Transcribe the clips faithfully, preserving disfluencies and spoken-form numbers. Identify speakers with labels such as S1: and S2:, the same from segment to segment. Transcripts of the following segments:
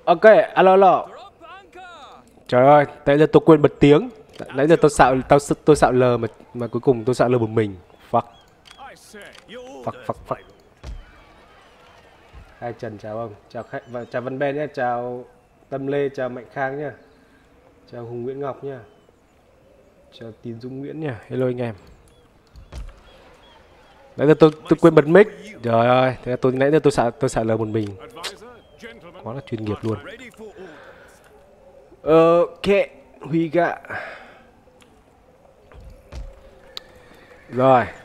S1: Ok, alo alo. Trời ơi, tại giờ tôi quên bật tiếng. Nãy giờ tôi xạo tao tôi xạo lờ mà mà cuối cùng tôi xạo lờ một mình. Fuck, fuck, fuck, fuck. Hai Trần chào ông, chào khách và chào Văn Ben nhé, chào Tâm Lê, chào Mạnh Khang nhá, chào Hùng Nguyễn Ngọc nhá, chào Tín Dung Nguyễn nhá. Hello anh em. Nãy giờ tôi tôi quên bật mic. Trời ơi, thế là tôi nãy giờ tôi xạo tôi xạo lờ một mình. Quá là chuyên nghiệp luôn. Ok, Huy gạ. Rồi.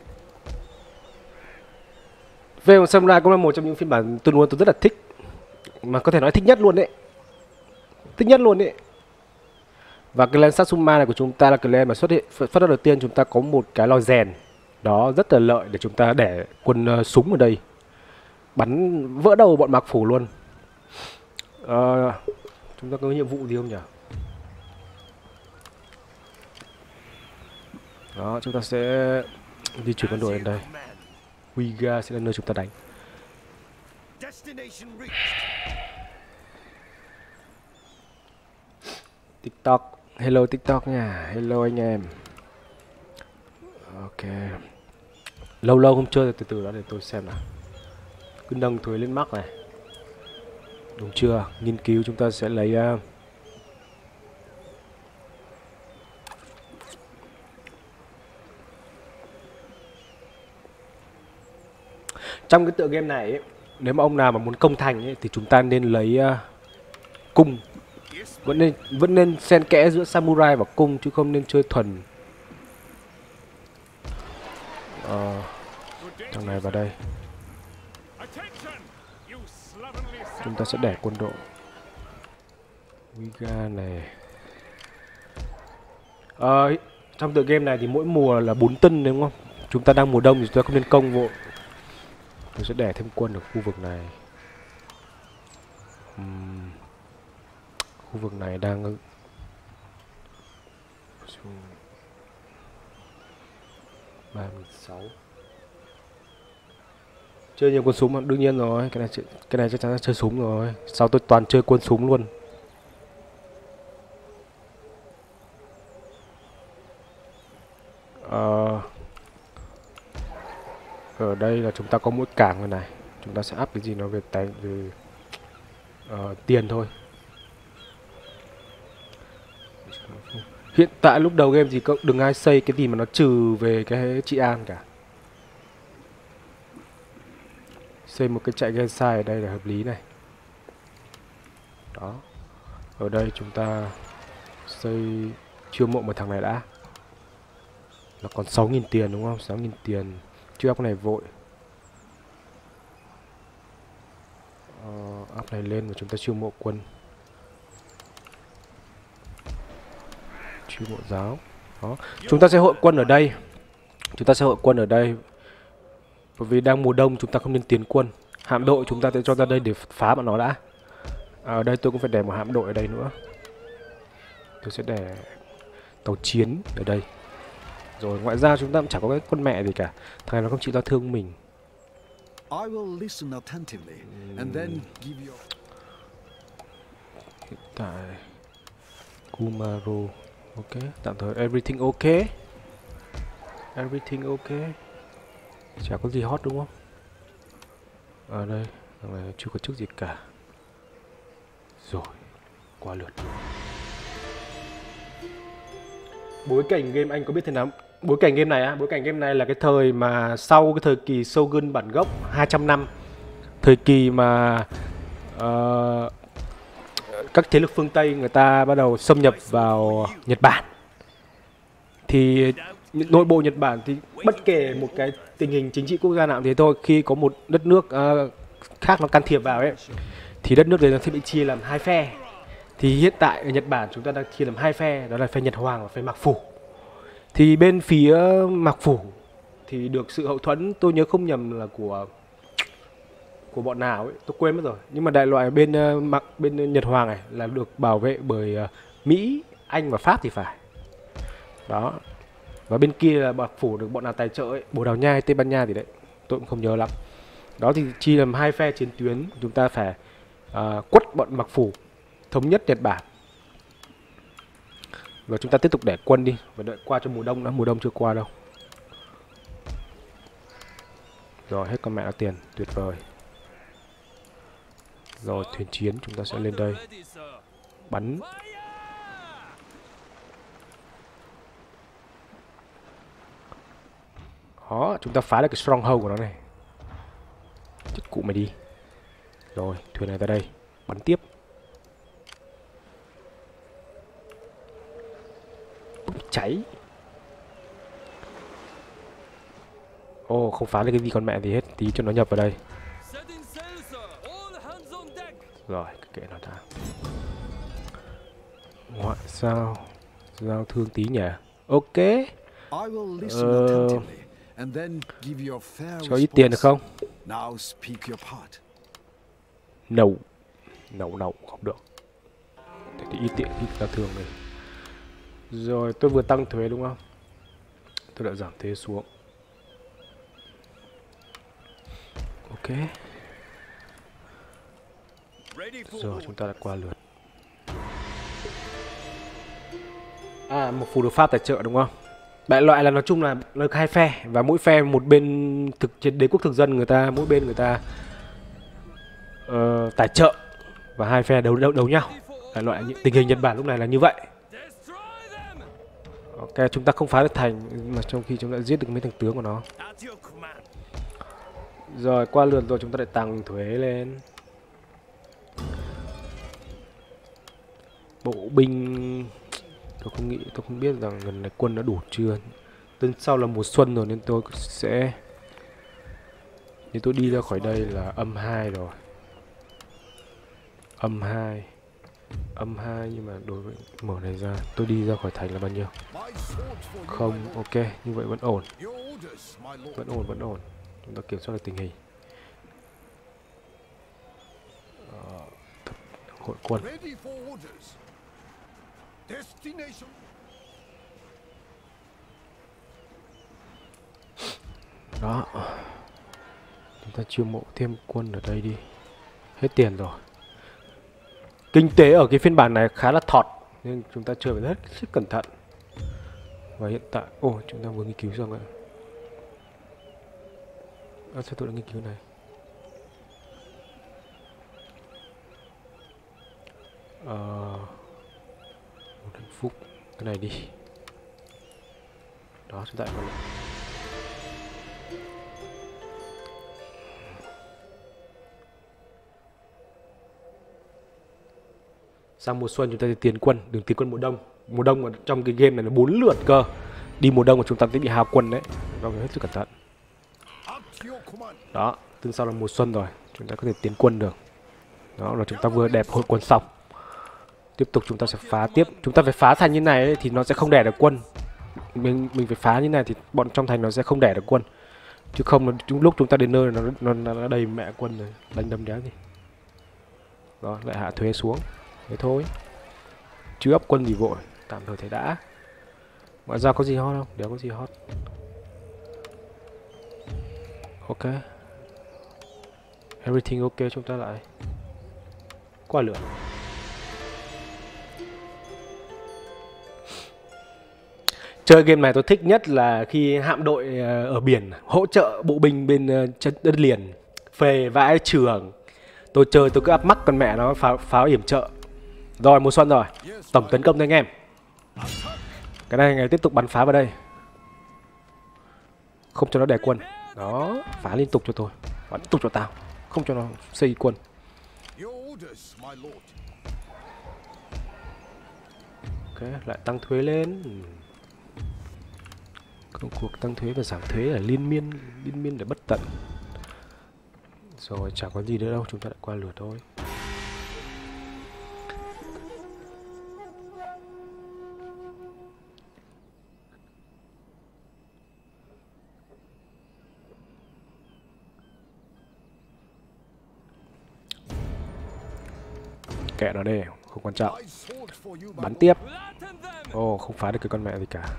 S1: Veil Samurai cũng là một trong những phiên bản tôi luôn tôi rất là thích, mà có thể nói thích nhất luôn đấy, thích nhất luôn đấy. Và cái lens Satsuma này của chúng ta là cái lens mà xuất hiện phát ra đầu tiên, chúng ta có một cái lò rèn đó rất là lợi để chúng ta để quân uh, súng ở đây bắn vỡ đầu bọn Mạc Phủ luôn. Uh, chúng ta có nhiệm vụ gì không nhỉ? Đó, chúng ta sẽ di chuyển quân đội lên đây. Uiga sẽ là nơi chúng ta đánh. TikTok, hello TikTok nha, hello anh em. Ok, lâu lâu không chơi rồi, từ từ đó để tôi xem nào. Cứ nâng thuế lên mắc này, đúng chưa? Nghiên cứu chúng ta sẽ lấy uh, trong cái tựa game này ấy, nếu mà ông nào mà muốn công thành ấy, thì chúng ta nên lấy uh, cung. Vẫn nên vẫn nên xen kẽ giữa samurai và cung chứ không nên chơi thuần. Ờ, thằng này vào đây. Chúng ta sẽ để quân đội. Wiga này. Ờ, trong tựa game này thì mỗi mùa là bốn tân đúng không? Chúng ta đang mùa đông thì chúng ta không nên công vội. Tôi sẽ để thêm quân ở khu vực này. Uhm. Khu vực này đang ba mươi sáu. Chơi nhiều quân súng mà đương nhiên rồi, cái này cái này chắc chắn là chơi súng rồi. Sao tôi toàn chơi quân súng luôn. Ờ, ở đây là chúng ta có mỗi cảng rồi này. Chúng ta sẽ áp cái gì nó về tài về uh, tiền thôi. Hiện tại lúc đầu game thì đừng ai xây cái gì mà nó trừ về cái trị an cả. Xây một cái trại Gensai ở đây là hợp lý này. Đó. Ở đây chúng ta xây chiêu mộ một thằng này đã. Là còn sáu nghìn tiền đúng không? sáu nghìn tiền. Chưa áp cái này vội. Ờ, áp này lên và chúng ta chiêu mộ quân. Chiêu mộ giáo. Đó. Chúng ta sẽ hội quân ở đây. Chúng ta sẽ hội quân ở đây. Bởi vì đang mùa đông chúng ta không nên tiến quân. Hạm đội chúng ta sẽ cho ra đây để phá bọn nó đã. À, ở đây tôi cũng phải để một hạm đội ở đây nữa. Tôi sẽ để tàu chiến ở đây. Rồi ngoại giao chúng ta cũng chẳng có cái con mẹ gì cả. Thằng này nó không chịu ra thương mình. Hiện tại Kumaru. Ok, tạm thời everything ok. Everything ok. Chả có gì hot đúng không? Ở đây, thằng này chưa có chức gì cả. Rồi, qua lượt. Bối cảnh game anh có biết thế nào? Bối cảnh game này á, bối cảnh game này là cái thời mà sau cái thời kỳ Shogun bản gốc hai trăm năm. Thời kỳ mà uh, các thế lực phương Tây người ta bắt đầu xâm nhập vào Nhật Bản. Thì nội bộ Nhật Bản thì bất kể một cái tình hình chính trị quốc gia nào thế thôi, khi có một đất nước uh, khác nó can thiệp vào ấy, thì đất nước đấy nó sẽ bị chia làm hai phe. Thì hiện tại ở Nhật Bản chúng ta đang chia làm hai phe, đó là phe Nhật Hoàng và phe Mạc Phủ. Thì bên phía Mạc Phủ thì được sự hậu thuẫn, tôi nhớ không nhầm là của của bọn nào ấy, tôi quên mất rồi. Nhưng mà đại loại bên uh, Mạc bên Nhật Hoàng này là được bảo vệ bởi uh, Mỹ, Anh và Pháp thì phải. Đó. Và bên kia là Mạc Phủ được bọn nào tài trợ ấy, Bồ Đào Nha hay Tây Ban Nha gì đấy, tôi cũng không nhớ lắm. Đó thì chia làm hai phe chiến tuyến, chúng ta phải à, quất bọn mặc phủ thống nhất Nhật Bản. Và chúng ta tiếp tục để quân đi và đợi qua cho mùa đông nữa, mùa đông chưa qua đâu. Rồi hết con mẹ nó tiền, tuyệt vời. Rồi thuyền chiến chúng ta sẽ lên đây bắn. Đó, chúng ta phá được cái stronghold của nó này. Chết cụ mày đi. Rồi, thuyền này tới đây, bắn tiếp. Cháy. Ồ, oh, không phá được cái gì con mẹ gì hết, tí cho nó nhập vào đây. Rồi, kệ nó ta. Ngoại giao, giao thương tí nhỉ. Ok. Ờ... Cho ít tiền được không? Nấu. Nấu nấu không được. Thế thì ít tiền, ít giao thương này. Rồi, tôi vừa tăng thuế đúng không? Tôi đã giảm thuế xuống. Ok. Rồi chúng ta đã qua lượt. À, một phù được Pháp tài trợ đúng không? Đại loại là nói chung là là hai phe và mỗi phe một bên thực trên đế quốc thực dân người ta, mỗi bên người ta uh, tài trợ và hai phe đấu đấu đấu nhau. Đại loại tình hình Nhật Bản lúc này là như vậy. Ok, chúng ta không phá được thành mà trong khi chúng ta giết được mấy thằng tướng của nó. Rồi qua lượt rồi chúng ta lại tăng thuế lên. Bộ binh tôi không nghĩ, tôi không biết rằng lần này quân đã đủ chưa. Tuần sau là mùa xuân rồi nên tôi sẽ, nếu tôi đi ra khỏi đây là âm hai rồi. Âm hai. Âm hai nhưng mà đối với mở này ra, tôi đi ra khỏi thành là bao nhiêu? Không, ok, như vậy vẫn ổn. Vẫn ổn, vẫn ổn. Chúng ta kiểm soát được tình hình. Ờ, hội quân. Đó. Chúng ta chiêu mộ thêm quân ở đây đi. Hết tiền rồi. Kinh tế ở cái phiên bản này khá là thọt nên chúng ta chơi phải rất rất cẩn thận. Và hiện tại, ồ oh, chúng ta vừa nghiên cứu xong rồi. À, sao tôi đã nghiên cứu này? Ờ, một hạnh phúc cái này đi. Đó chúng ta còn lại. Sang mùa xuân chúng ta sẽ tiến quân, đừng tiến quân mùa đông. Mùa đông ở trong cái game này là bốn lượt cơ. Đi mùa đông mà chúng ta sẽ bị hao quân đấy. Đó phải hết sức cẩn thận. Đó, từ sau là mùa xuân rồi, chúng ta có thể tiến quân được. Đó là chúng ta vừa đẹp hội quân xong. Tiếp tục chúng ta sẽ phá tiếp. Chúng ta phải phá thành như này ấy, thì nó sẽ không đẻ được quân. Mình mình phải phá như này thì bọn trong thành nó sẽ không đẻ được quân. Chứ không là lúc chúng ta đến nơi nó nó, nó, nó đầy mẹ quân rồi, đánh đấm đéo gì. Đó, lại hạ thuế xuống. Thế thôi. Chứ ấp quân gì vội, tạm thời thế đã. Ngoại giao có gì hot không? Đéo có gì hot. Ok. Everything ok, chúng ta lại qua lượt. Chơi game này tôi thích nhất là khi hạm đội ở biển hỗ trợ bộ binh bên chân đất liền, phê vãi trường. Tôi chơi tôi cứ áp mắc con mẹ nó pháo, pháo yểm trợ. Rồi mùa xuân rồi, tổng tấn công thôi anh em. Cái này ngày tiếp tục bắn phá vào đây, không cho nó đè quân. Đó, phá liên tục cho tôi, bắn tục cho tao, không cho nó xây quân. Ok, lại tăng thuế lên. Công cuộc tăng thuế và giảm thuế là liên miên, liên miên để bất tận. Rồi chẳng có gì nữa đâu, chúng ta lại qua lượt thôi. Kệ nó đi, không quan trọng. Bắn tiếp. Ồ, oh, không phá được cái con mẹ gì cả.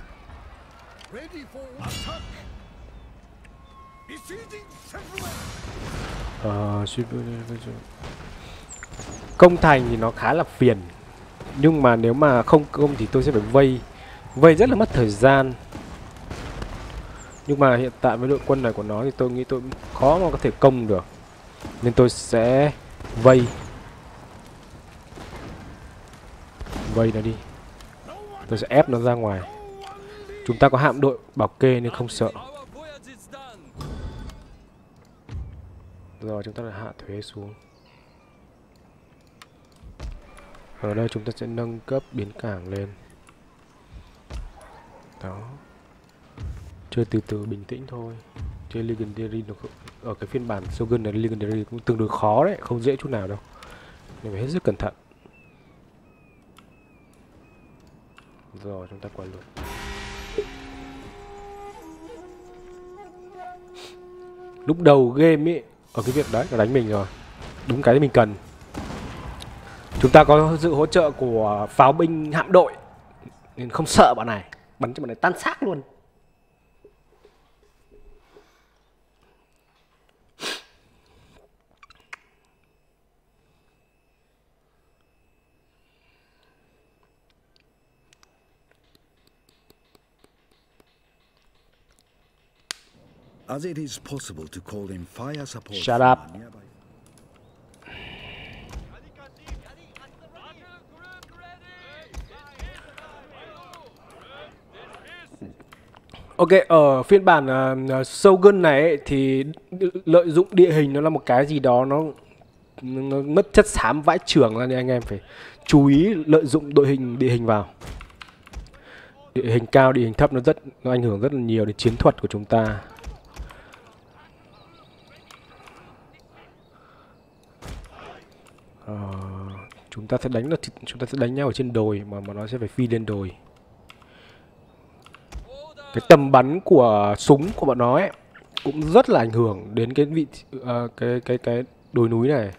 S1: Ờ, Công thành thì nó khá là phiền, nhưng mà nếu mà không công thì tôi sẽ phải vây. Vây rất là mất thời gian. Nhưng mà hiện tại với đội quân này của nó thì tôi nghĩ tôi khó mà có thể công được, nên tôi sẽ vây. Vây nó đi. Tôi sẽ ép nó ra ngoài. Chúng ta có hạm đội bảo kê nên không sợ. Rồi chúng ta lại hạ thuế xuống. Ở đây chúng ta sẽ nâng cấp bến cảng lên. Đó. Chơi từ từ bình tĩnh thôi. Chơi Legendary nó ở cái phiên bản Shogun này, Legendary cũng tương đối khó đấy, không dễ chút nào đâu. Nên phải hết sức cẩn thận. Rồi chúng ta qua luật. Lúc đầu game ấy, ở cái việc đấy nó đánh mình rồi. Đúng cái mình cần. Chúng ta có sự hỗ trợ của pháo binh hạm đội nên không sợ bọn này. Bắn cho bọn này tan xác luôn.
S2: As it is possible to call in fire support.
S1: Shut up. Ok, ở phiên bản uh, Shogun này ấy, thì lợi dụng địa hình nó là một cái gì đó nó, nó mất chất xám vãi chưởng ra, nên anh em phải chú ý lợi dụng đội hình địa hình vào. Địa hình cao, địa hình thấp nó rất nó ảnh hưởng rất là nhiều đến chiến thuật của chúng ta. Uh, chúng ta sẽ đánh là chúng ta sẽ đánh nhau ở trên đồi mà mà nó sẽ phải phi lên đồi. Cái tầm bắn của súng của bọn nó ấy cũng rất là ảnh hưởng đến cái vị uh, cái cái cái đồi núi này.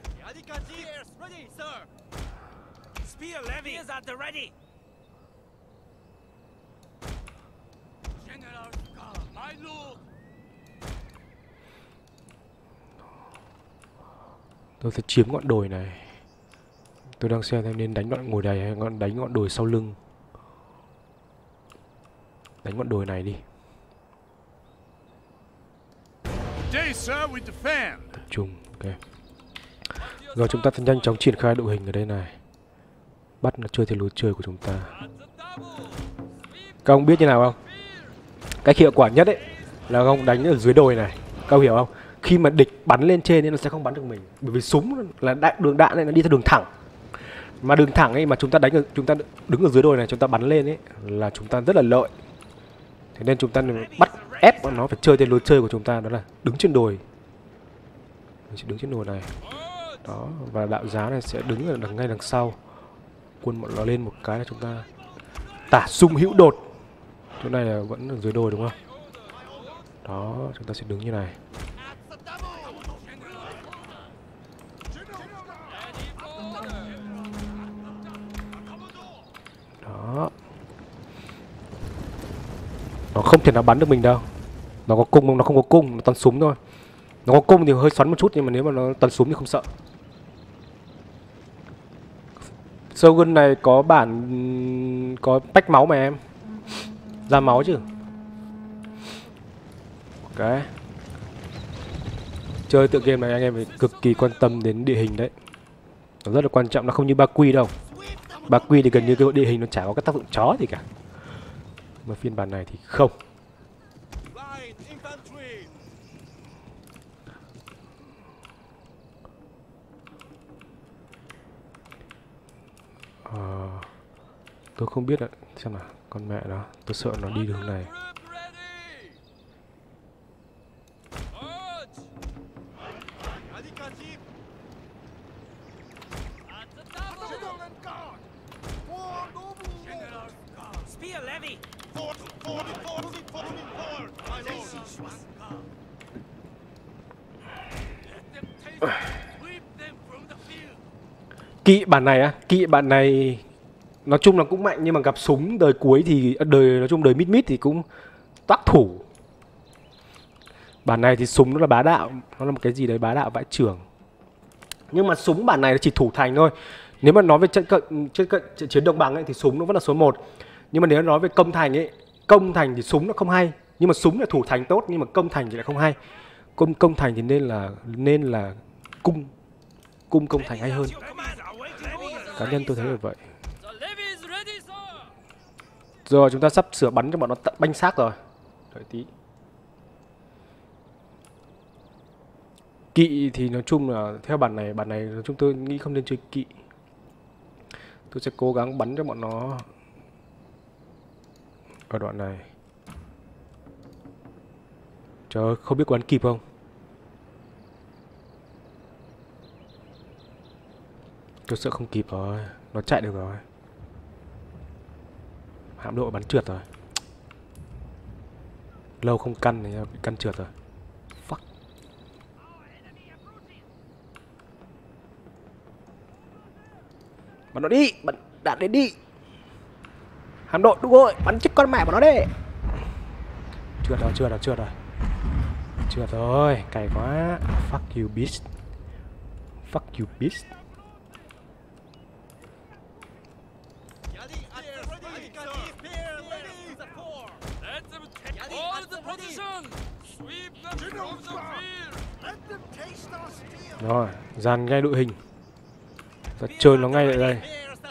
S1: Tôi sẽ chiếm ngọn đồi này. Tôi đang xem xem nên đánh đoạn ngồi đầy hay ngọn đánh ngọn đồi sau lưng. Đánh ngọn đồi này đi. Tập trung, ok. Rồi chúng ta sẽ nhanh chóng triển khai đội hình ở đây này. Bắt nó chơi theo lối chơi của chúng ta. Các ông biết như nào không? Cách hiệu quả nhất ấy là ông đánh ở dưới đồi này. Các ông hiểu không? Khi mà địch bắn lên trên thì nó sẽ không bắn được mình, bởi vì súng là đại, đường đạn này nó đi theo đường thẳng. Mà đường thẳng ấy mà chúng ta đánh ở, chúng ta đứng ở dưới đồi này, chúng ta bắn lên ấy là chúng ta rất là lợi. Thế nên chúng ta bắt ép bọn nó phải chơi theo lối chơi của chúng ta, đó là đứng trên đồi. Mình sẽ đứng trên đồi này. Đó, và đạo giá này sẽ đứng ở đằng ngay đằng sau. Quân bọn nó lên một cái là chúng ta tả sung hữu đột. Chỗ này là vẫn ở dưới đồi đúng không? Đó, chúng ta sẽ đứng như này. Đó. Nó không thể nào bắn được mình đâu. Nó có cung không? Nó không có cung, nó toàn súng thôi. Nó có cung thì hơi xoắn một chút, nhưng mà nếu mà nó toàn súng thì không sợ. Shogun này có bản có pack máu mà em. Ra máu chứ. Ok. Chơi tựa game này anh em phải cực kỳ quan tâm đến địa hình đấy. Nó rất là quan trọng, nó không như ba quy đâu. Ba quy thì gần như cái địa hình nó chả có cái tác dụng chó gì cả. Mà phiên bản này thì không. Ờ, tôi không biết ạ. Xem nào, con mẹ nó, tôi sợ nó đi đường này. Kỵ bản này á, kỵ bản này nói chung là cũng mạnh, nhưng mà gặp súng đời cuối thì đời nói chung đời mid mid thì cũng tác thủ. Bản này thì súng nó là bá đạo, nó là một cái gì đấy bá đạo vãi chưởng. Nhưng mà súng bản này chỉ thủ thành thôi. Nếu mà nói về trận cận trận cận trận chiến đồng bằng ấy thì súng nó vẫn là số một. Nhưng mà nếu nói về công thành ấy, công thành thì súng nó không hay, nhưng mà súng là thủ thành tốt, nhưng mà công thành thì lại không hay. Công công thành thì nên là nên là cung cung công thành hay hơn. Cá nhân tôi thấy là vậy. Rồi chúng ta sắp sửa bắn cho bọn nó banh xác rồi. Đợi tí. Kỵ thì nói chung là theo bản này, bản này nói chung tôi nghĩ không nên chơi kỵ. Tôi sẽ cố gắng bắn cho bọn nó ở đoạn này. Trời ơi, không biết có bắn kịp không. Tôi sợ không kịp rồi. Nó chạy được rồi. Hạm đội bắn trượt rồi. Lâu không căn thì bị căn trượt rồi. Fuck. Bắn nó đi, bắn đạn đến đi. Hạm đội đúng rồi, bắn chết con mẹ của nó đi. Trượt rồi, trượt rồi, trượt rồi. Trượt rồi, cày quá. Fuck you bitch. Fuck you bitch. Rồi, dàn ngay đội hình. Và chơi nó ngay lại đây.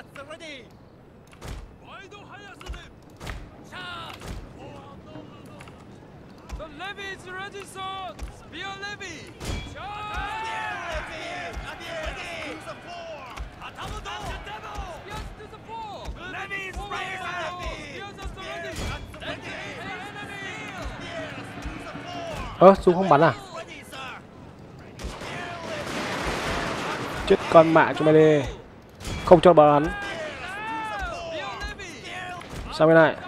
S1: Ơ, súng không bắn à? Chết con mẹ cho mày đi. Không cho bắn. Sao bên này?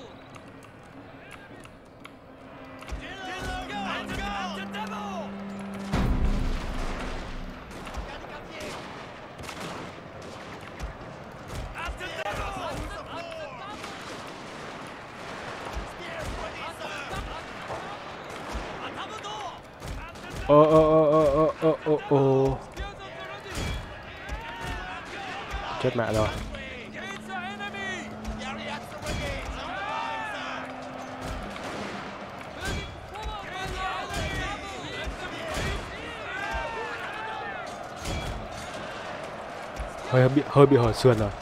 S1: Ờ ờ ờ ờ ờ ờ ờ chết mẹ rồi. Hơi bị hơi bị hở sườn rồi.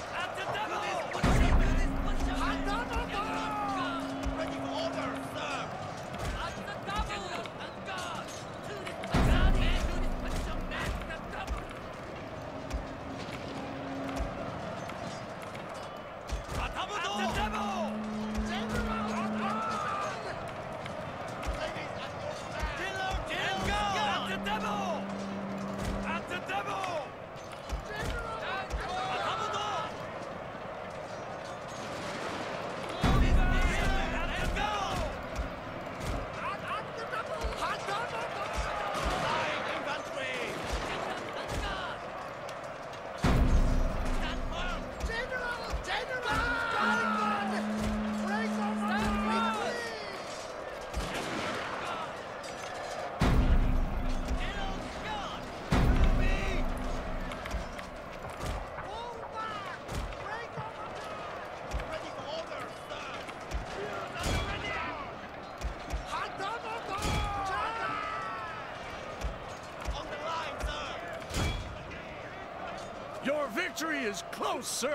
S3: Your victory is close, sir.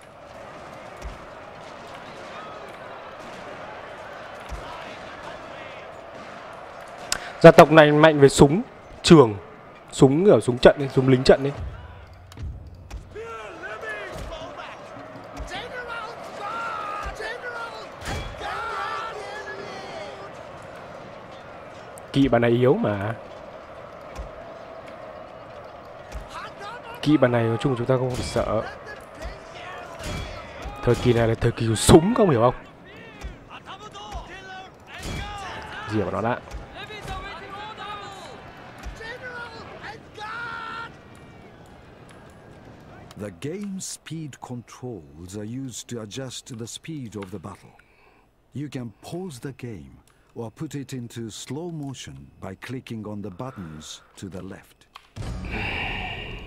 S1: Gia tộc này mạnh về súng trường, súng ở súng trận ấy, súng lính trận ấy. Kỵ bàn này yếu mà. Kỵ bàn này nói chung chúng ta không phải sợ. Thời kỳ này là thời kỳ của súng, không hiểu không? Gì của nó đã.
S2: The game speed controls are used to adjust the speed of the battle. You can pause the game or put it into slow motion by clicking on the buttons to the left.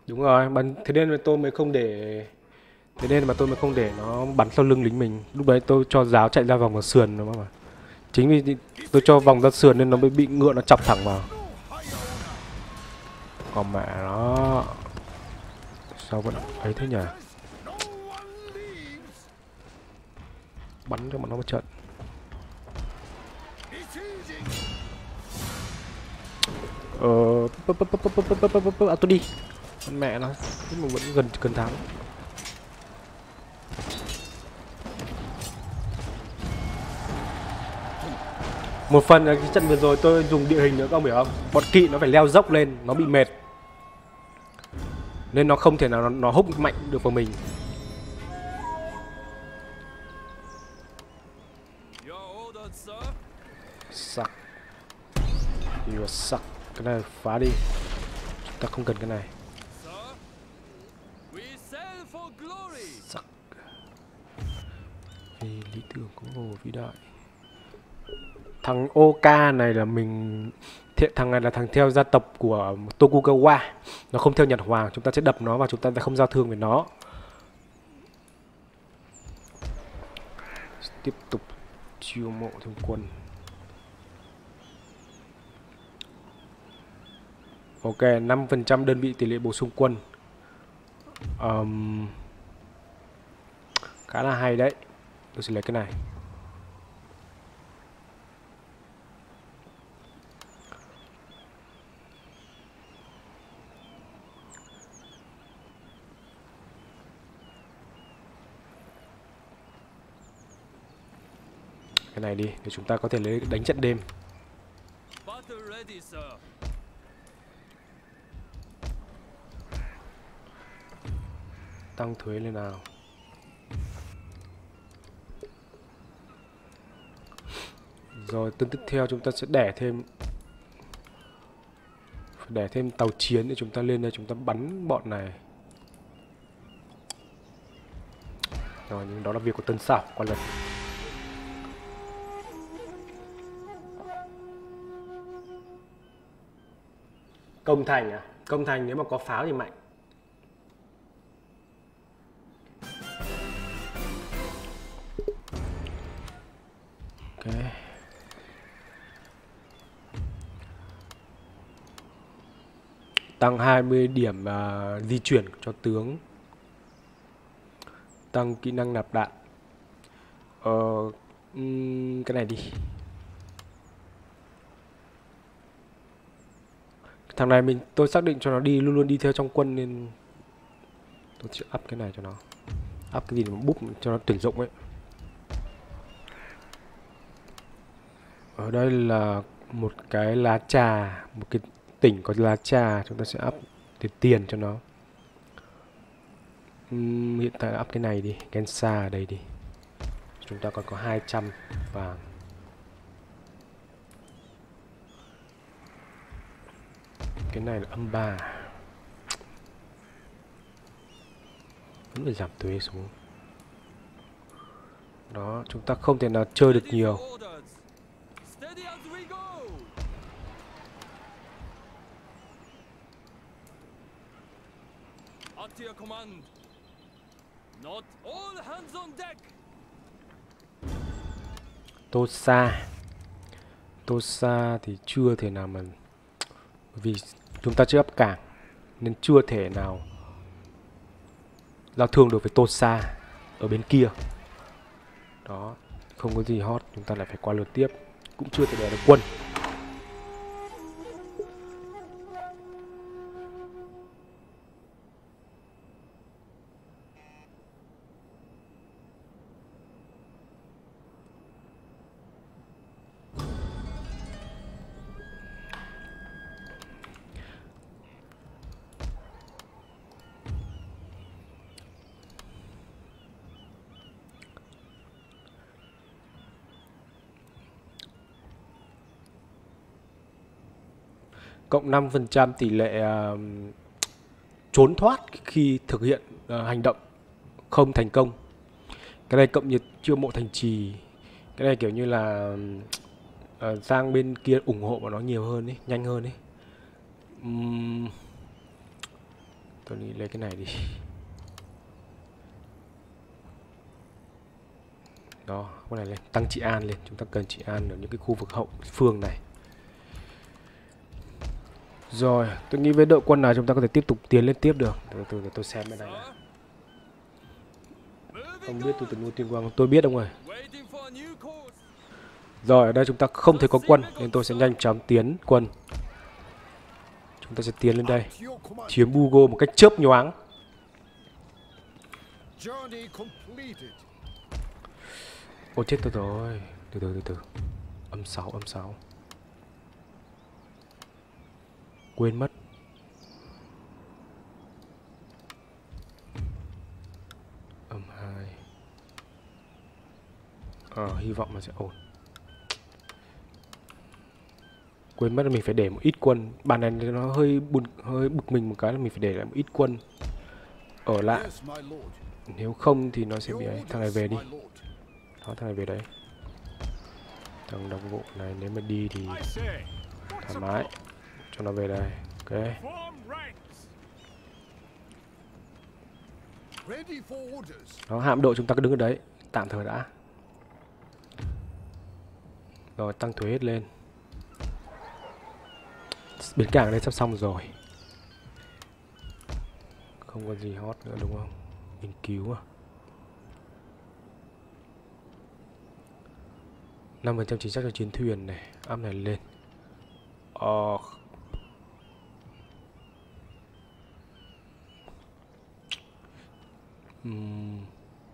S1: Đúng rồi, bắn thế nên mà tôi mới không để thế nên mà tôi mới không để nó bắn sau lưng lính mình. Lúc đấy tôi cho giáo chạy ra vòng vào sườn nó mà. Chính vì tôi cho vòng ra sườn nên nó mới bị ngựa nó chọc thẳng vào. Còn mẹ nó sao vẫn ấy thế nhỉ? Bắn cho bọn nó một trận. Ờ, à, tôi đi. Con mẹ nó, nhưng mà vẫn gần gần thắng. Một phần là cái trận vừa rồi tôi dùng địa hình nữa, các ông hiểu không? Bọn kỵ nó phải leo dốc lên, nó bị mệt. Nên nó không thể nào nó, nó húc mạnh được vào mình. Suck. You suck. Cái này phá đi. Chúng ta không cần cái này. Suck. Vì lý tưởng của Hồ vĩ đại. Thằng Oka này là mình thiện, thằng này là thằng theo gia tộc của Tokugawa. Nó không theo Nhật Hoàng, chúng ta sẽ đập nó và chúng ta sẽ không giao thương với nó. Tiếp tục chiêu mộ thêm quân. Ok, năm phần trăm đơn vị tỷ lệ bổ sung quân. um, Khá là hay đấy. Tôi sẽ lấy cái này. Cái này đi, để chúng ta có thể lấy đánh trận đêm. Tăng thuế lên nào. Rồi tuần tiếp theo chúng ta sẽ đẻ thêm đẻ thêm tàu chiến để chúng ta lên đây chúng ta bắn bọn này. Rồi nhưng đó là việc của Tân Xảo qua lần. Công thành à? Công thành nếu mà có pháo thì mạnh. Ok. Tăng hai mươi điểm uh, di chuyển cho tướng. Tăng kỹ năng nạp đạn. Ờ, um, cái này đi. Thằng này mình tôi xác định cho nó đi luôn luôn đi theo trong quân nên tôi sẽ up cái này cho nó. Up cái gì mà búp cho nó tuyển dụng ấy. Ở đây là một cái lá trà, một cái tỉnh có lá trà, chúng ta sẽ up tiền tiền cho nó. Uhm, hiện tại up cái này đi, Gensa ở đây đi. Chúng ta còn có hai trăm vàng. Cái này là âm ba. Vẫn phải giảm thuế xuống. Đó, chúng ta không thể nào chơi được nhiều. Tosa. Tosa thì chưa thể nào mà, vì chúng ta chưa ấp cảng nên chưa thể nào giao thương được với Tosa ở bên kia. Đó, không có gì hot, chúng ta lại phải qua lượt tiếp, cũng chưa thể đẻ được quân. Cộng năm phần trăm tỷ lệ uh, trốn thoát khi thực hiện uh, hành động không thành công. Cái này cộng nhiệt chiêu mộ thành trì. Cái này kiểu như là uh, sang bên kia ủng hộ của nó nhiều hơn ấy, nhanh hơn ấy. Uhm, Tôi nghĩ lấy cái này đi. Đó, cái này lên, tăng trị an lên. Chúng ta cần trị an ở những cái khu vực hậu phương này. Rồi, tôi nghĩ với đội quân nào chúng ta có thể tiếp tục tiến lên tiếp được. Từ từ để tôi xem bên này nào. Không biết tôi từng nuôi tiên quang, tôi biết ông ơi. Rồi, ở đây chúng ta không thể có quân nên tôi sẽ nhanh chóng tiến quân. Chúng ta sẽ tiến lên đây, chiếm Bugo một cách chớp nhoáng. Ôi chết tôi rồi. Từ từ từ từ. Âm sáu, âm sáu. Quên mất. Âm hai. Ờ, hy vọng là sẽ ổn. Quên mất là mình phải để một ít quân. Bàn này nó hơi buồn, hơi bực mình một cái là mình phải để lại một ít quân ở lại. Nếu không thì nó sẽ bị ấy. Thằng này về đi. Đó, thằng này về đấy. Thằng độc vụ này nếu mà đi thì thoải mái. Cho nó về đây. Ok. Đó, hạm đội chúng ta cứ đứng ở đấy. Tạm thời đã. Rồi, tăng thuế hết lên. Bến cảng đây sắp xong rồi. Không có gì hot nữa đúng không? Nghiên cứu à? năm phần trăm chính xác cho chiến thuyền này. Áp này lên. Ờ... Uhm...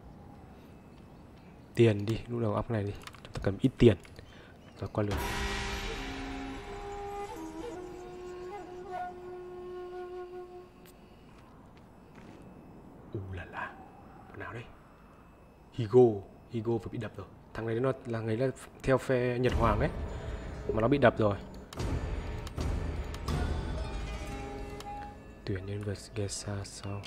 S1: Tiền đi, lúc đầu áp này đi. Chúng ta cần ít tiền. Rồi qua lượt. U là là. Bọn nào đây? Higo. Higo phải bị đập rồi. Thằng này nó là người là theo phe Nhật Hoàng đấy. Mà nó bị đập rồi. Tuyển nhân vật Gesa sau.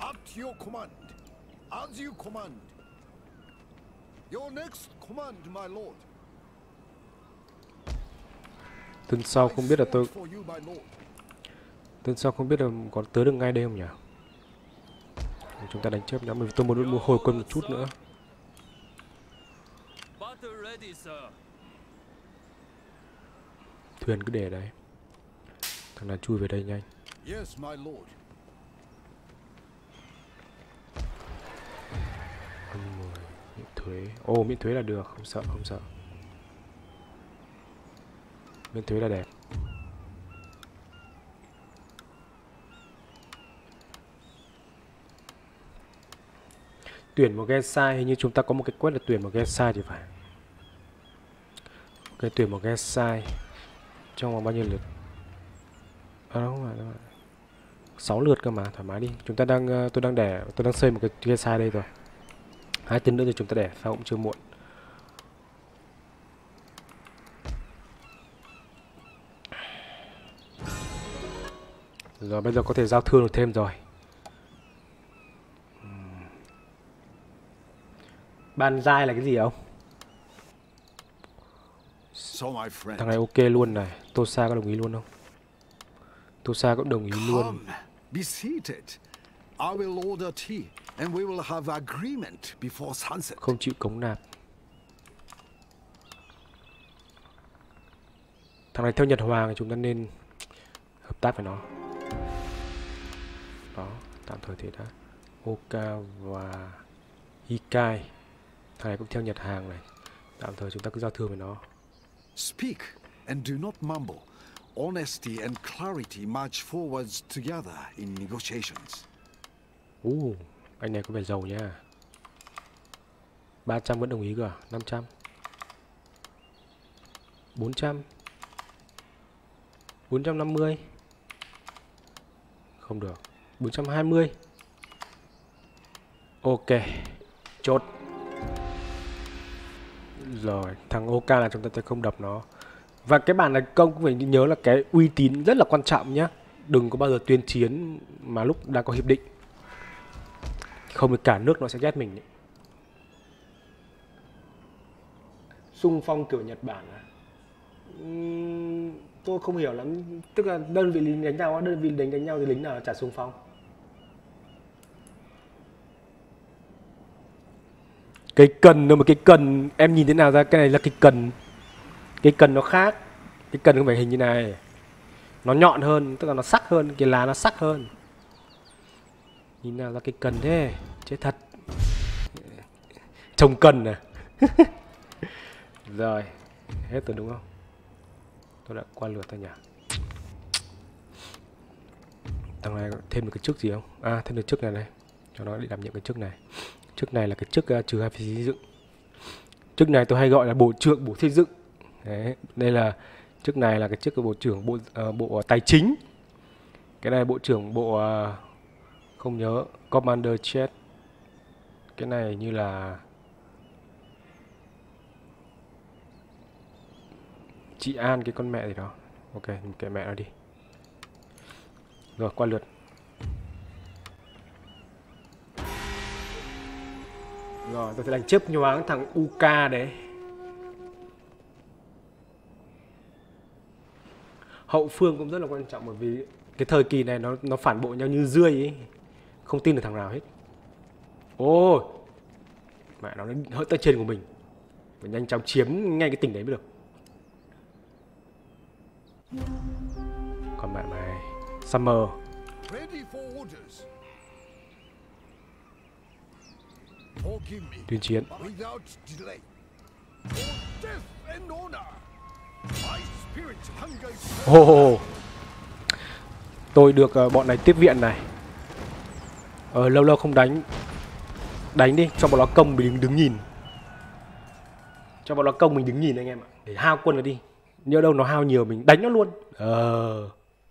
S1: Tuần sau không biết là tôi Tuần sau không biết là có tới được ngay đây không nhỉ? Chúng ta đánh chớp nhá, tôi muốn mua hồi quân một chút nữa. Thuyền cứ để đấy. Thằng nào chui về đây nhanh. Âm mười, miễn thuế. Ồ, oh, miễn thuế là được, không sợ, không sợ. Miễn thuế là đẹp. Tuyển một Gensai, hình như chúng ta có một cái quest là tuyển một Gensai thì phải. Ok, tuyển một Gensai trong vòng bao nhiêu lượt? À, không phải, không phải. sáu lượt cơ mà, thoải mái đi. Chúng ta đang, tôi đang đẻ, tôi đang xây một cái Gensai đây rồi. Hai tiếng nữa thì chúng ta đẻ, sao cũng chưa muộn. Rồi bây giờ có thể giao thương được thêm rồi. Ban dai là cái gì không? Thằng này ok luôn này. Tosa có đồng ý luôn không? Tosa có đồng ý luôn. Không chịu cống nạp. Thằng này theo Nhật Hoàng thì chúng ta nên hợp tác với nó. Đó, tạm thời thế đã. Oka và Hikai. Thằng này cũng theo Nhật Hàng này. Tạm thời chúng ta cứ giao thương với nó.
S2: Speak and do not mumble. Honesty and clarity march forwards together in negotiations.
S1: Uh, anh này có vẻ giàu nha. ba trăm vẫn đồng ý cơ à? năm trăm. bốn trăm. bốn trăm năm mươi. Không được. bốn trăm hai mươi. Ok. Chốt. Rồi, thằng Oka là chúng ta sẽ không đập nó. Và cái bản này công cũng phải nhớ là cái uy tín rất là quan trọng nhá. Đừng có bao giờ tuyên chiến mà lúc đã có hiệp định. Không thì cả nước nó sẽ ghét mình đấy. Xung phong kiểu Nhật Bản à? Uhm, tôi không hiểu lắm. Tức là đơn vị lính đánh nhau, đơn vị lính đánh nhau thì lính nào chả xung phong. Cái cần đâu mà cái cần, em nhìn thế nào ra cái này là cái cần. Cái cần nó khác. Cái cần không phải hình như này. Nó nhọn hơn, tức là nó sắc hơn, cái lá nó sắc hơn. Nhìn nào ra cái cần thế, chết thật. Trồng cần à. Rồi, hết rồi đúng không? Tôi đã qua lượt thôi nhỉ. Thằng này thêm được cái chức gì không? À, thêm được chức này này. Cho nó đi đảm nhiệm cái chức này. Chức này là cái chức uh, trừ hai phí xây dựng. Chức này tôi hay gọi là bộ trưởng bộ xây dựng. Đấy, đây là chức này là cái chức của bộ trưởng bộ uh, bộ uh, tài chính. Cái này bộ trưởng bộ uh, không nhớ, commander chat. Cái này như là chị An cái con mẹ gì đó. Ok, mình kệ mẹ nó đi. Rồi qua lượt. Rồi tôi sẽ đánh chớp nhoáng thằng u ca đấy. Hậu phương cũng rất là quan trọng bởi vì cái thời kỳ này nó nó phản bội nhau như dươi ấy. Không tin được thằng nào hết. Ôi, mẹ nó hỡi tay trên của mình. Phải nhanh chóng chiếm ngay cái tỉnh đấy mới được. Còn mẹ mày Summer. Tuyên chiến. Hồ hồ. Tôi được uh, bọn này tiếp viện này. Ờ lâu lâu không đánh. Đánh đi, cho bọn nó công mình đứng, đứng nhìn. Cho bọn nó công mình đứng nhìn anh em ạ. Để hao quân nó đi. Nhớ đâu nó hao nhiều mình đánh nó luôn. Ờ.